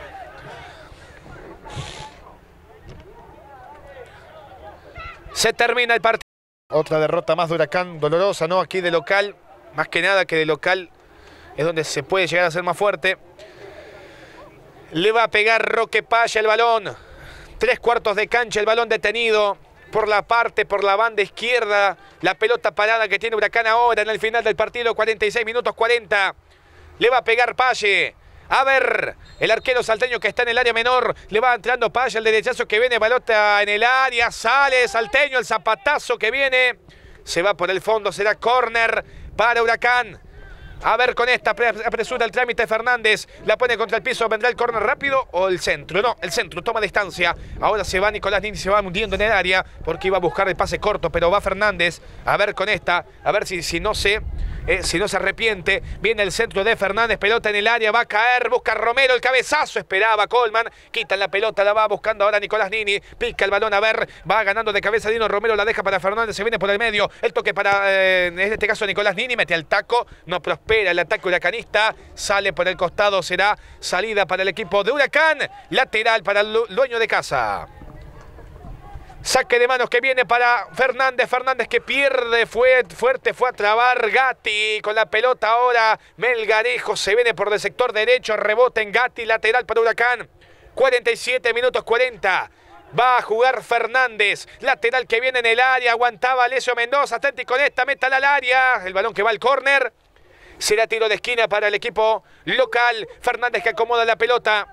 S1: Se termina el partido. Otra derrota más de Huracán, dolorosa, ¿no? Aquí de local, más que nada que de local es donde se puede llegar a ser más fuerte. Le va a pegar Roque Paya el balón. 3/4 de cancha, el balón detenido. Por la banda izquierda, la pelota parada que tiene Huracán ahora en el final del partido, 46 minutos 40. Le va a pegar Palle. A ver, el arquero salteño que está en el área menor, le va entrando Palle, el derechazo que viene, pelota en el área, sale Salteño, el zapatazo que viene, se va por el fondo, será córner para Huracán. A ver con esta, apresura el trámite Fernández, la pone contra el piso, ¿vendrá el córner rápido o el centro? No, el centro, toma distancia. Ahora se va Nicolás Nini, se va hundiendo en el área porque iba a buscar el pase corto, pero va Fernández. A ver con esta, a ver si no se arrepiente. Viene el centro de Fernández, pelota en el área, va a caer, busca Romero, el cabezazo, esperaba Colman, quitan la pelota, la va buscando ahora Nicolás Nini, pica el balón, a ver, va ganando de cabeza Dino Romero, la deja para Fernández, se viene por el medio, el toque para, en este caso Nicolás Nini, mete al taco, no prospera el ataque huracanista, sale por el costado, será salida para el equipo de Huracán, lateral para el dueño de casa. Saque de manos que viene para Fernández. Fernández que pierde fuerte, fue a trabar Gatti con la pelota ahora. Melgarejo se viene por el sector derecho, rebota en Gatti, lateral para Huracán. 47 minutos 40. Va a jugar Fernández, lateral que viene en el área, aguantaba Alessio Mendoza, atenti con esta, métala al área. El balón que va al córner. Será tiro de esquina para el equipo local. Fernández que acomoda la pelota.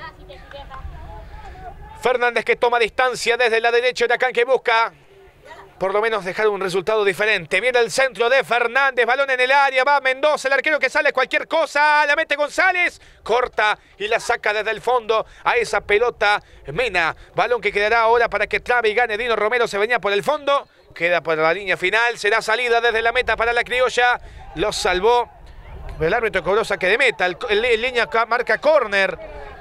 S1: Fernández que toma distancia desde la derecha, Huracán que busca por lo menos dejar un resultado diferente. Viene el centro de Fernández, balón en el área, va Mendoza, el arquero que sale cualquier cosa, la mete González, corta y la saca desde el fondo a esa pelota Mena. Balón que quedará ahora para que trabe y gane Dino Romero, se venía por el fondo, queda por la línea final, será salida desde la meta para la criolla, lo salvó. El árbitro cobró saque de meta, el línea marca córner.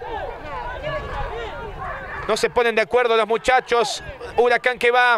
S1: No se ponen de acuerdo los muchachos. Huracán que va.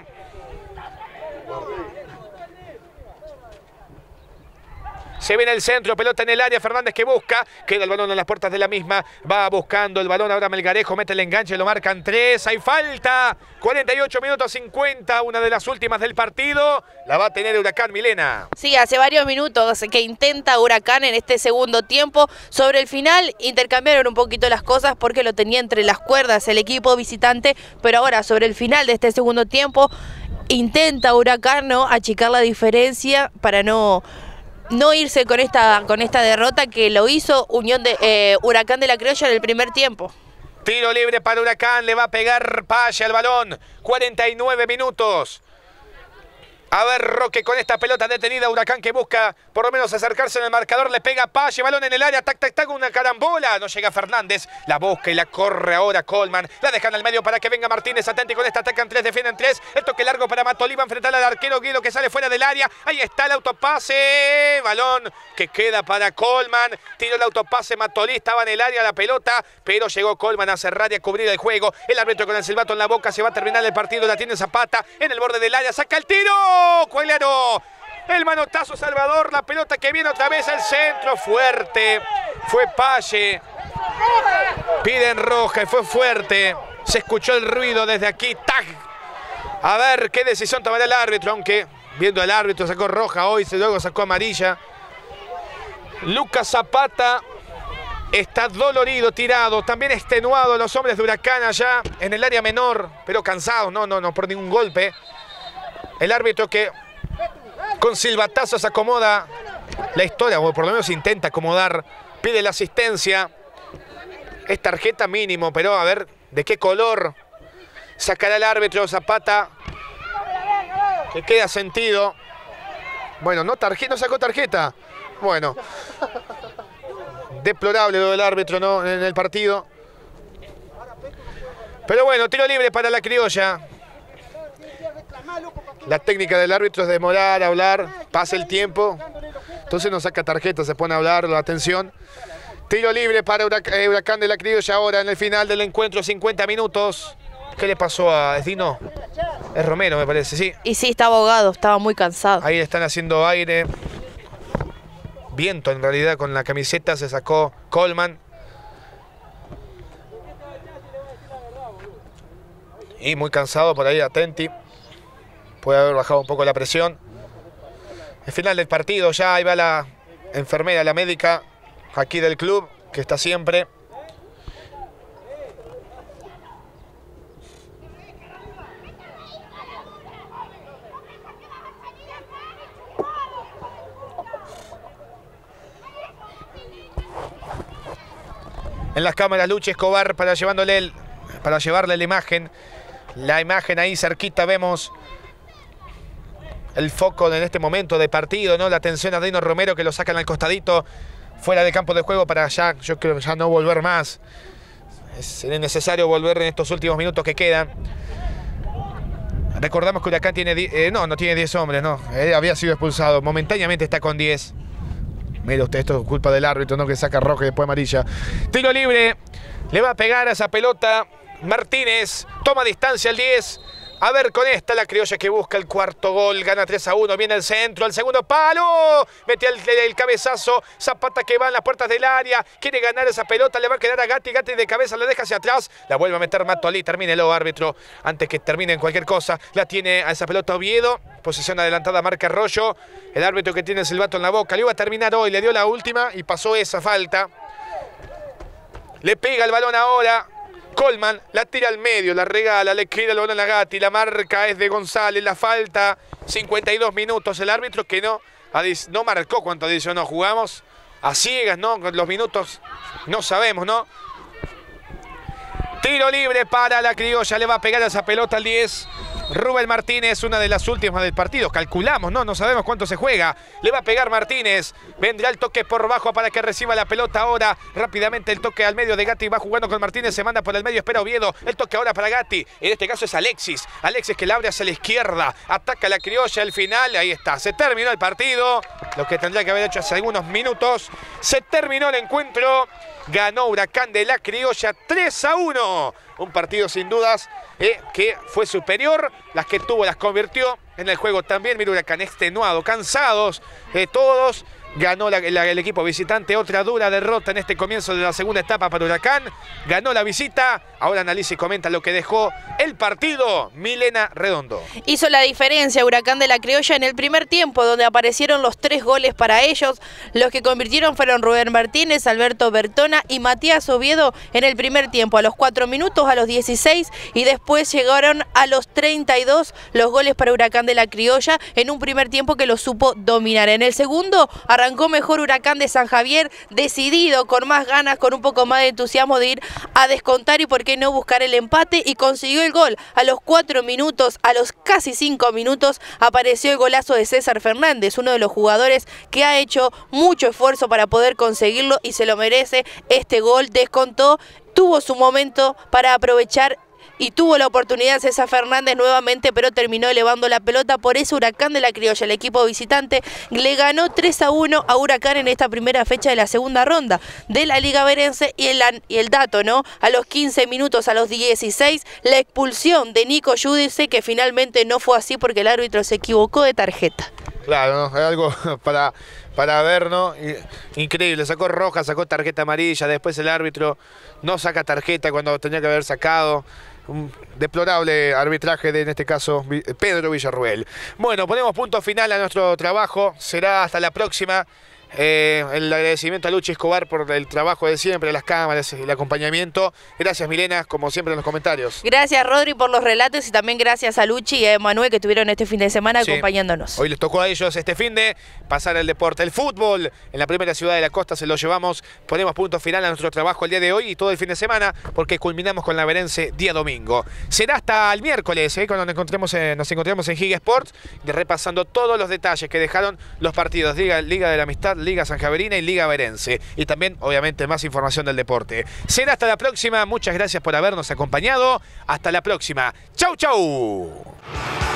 S1: Se viene el centro, pelota en el área, Fernández que busca, queda el balón en las puertas de la misma, va buscando el balón ahora Melgarejo, mete el enganche, lo marcan 3, hay falta, 48 minutos 50, una de las últimas del partido, la va a tener Huracán, Milena.
S2: Sí, hace varios minutos que intenta Huracán en este segundo tiempo. Sobre el final intercambiaron un poquito las cosas porque lo tenía entre las cuerdas el equipo visitante, pero ahora sobre el final de este segundo tiempo intenta Huracán, ¿no?, achicar la diferencia para no irse con esta derrota que lo hizo Huracán de la Criolla en el primer tiempo.
S1: Tiro libre para Huracán, le va a pegar Paya al balón, 49 minutos. A ver, Roque con esta pelota detenida, Huracán que busca por lo menos acercarse en el marcador, le pega Paya, balón en el área, tac, tac, tac, una carambola, no llega Fernández, la busca y la corre ahora Colman, la dejan al medio para que venga Martínez, atenti con esta, atacan 3, defienden 3, el toque largo para Matolí, va a enfrentar al arquero Guido que sale fuera del área, ahí está el autopase, balón que queda para Colman, tiró el autopase, Matolí estaba en el área la pelota, pero llegó Colman a cerrar y a cubrir el juego, el árbitro con el silbato en la boca, se va a terminar el partido, la tiene Zapata en el borde del área, saca el tiro, Cuelero, el manotazo Salvador, la pelota que viene otra vez al centro, fuerte, fue Paye, piden roja y fue fuerte, se escuchó el ruido desde aquí, ¡tac! A ver qué decisión tomará el árbitro, aunque viendo al árbitro sacó roja hoy, luego sacó amarilla. Lucas Zapata está dolorido, tirado, también extenuado los hombres de Huracán allá en el área menor, pero cansados, no por ningún golpe. El árbitro que con silbatazos acomoda la historia, o por lo menos intenta acomodar, pide la asistencia. Es tarjeta mínimo, pero a ver de qué color sacará el árbitro Zapata, que queda sentido. Bueno, no sacó tarjeta. Bueno, deplorable lo del árbitro, ¿no?, en el partido. Pero bueno, tiro libre para la criolla. La técnica del árbitro es demorar, hablar, pasa el tiempo, entonces no saca tarjeta, se pone a hablar, la atención. Tiro libre para Huracán de la Criolla ahora en el final del encuentro, 50 minutos. ¿Qué le pasó a Dino? Es Romero, me parece, sí.
S2: Y sí, estaba ahogado, estaba muy cansado.
S1: Ahí le están haciendo aire. Viento en realidad con la camiseta, se sacó Colman. Y muy cansado por ahí, atenti. Puede haber bajado un poco la presión. El final del partido, ya ahí va la enfermera, la médica aquí del club, que está siempre. En las cámaras Luchi Escobar para llevarle la imagen. La imagen ahí cerquita vemos el foco en este momento de partido, ¿no? La atención a Dino Romero que lo sacan al costadito, fuera de campo de juego para ya, yo creo, ya no volver más. Es necesario volver en estos últimos minutos que quedan. Recordamos que Huracán tiene no tiene 10 hombres, no. Había sido expulsado, momentáneamente está con 10. Mira usted, esto es culpa del árbitro, ¿no?, que saca roja y después amarilla. Tiro libre, le va a pegar a esa pelota Martínez, toma distancia el 10. A ver con esta la criolla que busca el cuarto gol, gana 3-1, viene el centro, al segundo palo, mete el cabezazo, Zapata que va en las puertas del área, quiere ganar esa pelota, le va a quedar a Gatti, Gatti de cabeza la deja hacia atrás, la vuelve a meter Matolí, termínelo árbitro, antes que termine en cualquier cosa, la tiene a esa pelota Oviedo, posición adelantada marca Arroyo, el árbitro que tiene el silbato en la boca, le iba a terminar hoy, le dio la última y pasó esa falta, le pega el balón ahora, Colman la tira al medio, la regala, le queda el balón a Gatti, la marca es de González, la falta, 52 minutos, el árbitro que no marcó cuánto adicionó, jugamos a ciegas, ¿no? Con los minutos no sabemos, ¿no? Tiro libre para la criolla, le va a pegar a esa pelota al 10, Rubén Martínez, una de las últimas del partido. Calculamos, no sabemos cuánto se juega. Le va a pegar Martínez. Vendrá el toque por bajo para que reciba la pelota ahora. Rápidamente el toque al medio de Gatti. Va jugando con Martínez. Se manda por el medio. Espera Oviedo. El toque ahora para Gatti. En este caso es Alexis. Alexis que la abre hacia la izquierda. Ataca a la criolla al final. Ahí está. Se terminó el partido. Lo que tendría que haber hecho hace algunos minutos. Se terminó el encuentro. Ganó Huracán de la Criolla 3-1. Un partido sin dudas que fue superior. Las que tuvo las convirtió en el juego también. Mira, Huracán extenuado, cansados todos. Ganó el equipo visitante. Otra dura derrota en este comienzo de la segunda etapa para Huracán. Ganó la visita. Ahora analiza y comenta lo que dejó el partido Milena Redondo.
S2: Hizo la diferencia Huracán de la Criolla en el primer tiempo, donde aparecieron los 3 goles para ellos. Los que convirtieron fueron Rubén Martínez, Alberto Bertona y Matías Oviedo en el primer tiempo. A los 4 minutos, a los 16 y después llegaron a los 32 los goles para Huracán de la Criolla en un primer tiempo que lo supo dominar. En el segundo arrancó mejor Huracán de San Javier, decidido, con más ganas, con un poco más de entusiasmo de ir a descontar y por qué no buscar el empate, y consiguió el gol. A los 4 minutos, a los casi 5 minutos, apareció el golazo de César Fernández, uno de los jugadores que ha hecho mucho esfuerzo para poder conseguirlo y se lo merece. Este gol descontó, tuvo su momento para aprovechar y tuvo la oportunidad César Fernández nuevamente, pero terminó elevando la pelota. Por eso Huracán de la Criolla, el equipo visitante, le ganó 3-1 a Huracán en esta primera fecha de la segunda ronda de la Liga Verense. Y el dato, ¿no? A los 15 minutos, a los 16, la expulsión de Nico Giudice, que finalmente no fue así porque el árbitro se equivocó de tarjeta.
S1: Claro, ¿no? Es algo para ver, ¿no? Increíble, sacó roja, sacó tarjeta amarilla, después el árbitro no saca tarjeta cuando tenía que haber sacado. Un deplorable arbitraje de, en este caso, Pedro Villarruel. Bueno, ponemos punto final a nuestro trabajo. Será hasta la próxima. El agradecimiento a Luchi Escobar por el trabajo de siempre, las cámaras y el acompañamiento. Gracias, Milena, como siempre en los comentarios.
S2: Gracias, Rodri, por los relatos, y también gracias a Luchi y a Emanuel, que estuvieron este fin de semana acompañándonos.
S1: Hoy les tocó a ellos este fin de pasar el deporte, el fútbol. En la primera ciudad de la costa se lo llevamos. Ponemos punto final a nuestro trabajo el día de hoy y todo el fin de semana, porque culminamos con la Verense día domingo. Será hasta el miércoles, cuando nos encontremos en Giga Sports, repasando todos los detalles que dejaron los partidos Liga de la Amistad, Liga Sanjaverina y Liga Verense. Y también, obviamente, más información del deporte. Será hasta la próxima. Muchas gracias por habernos acompañado. Hasta la próxima. ¡Chau, chau!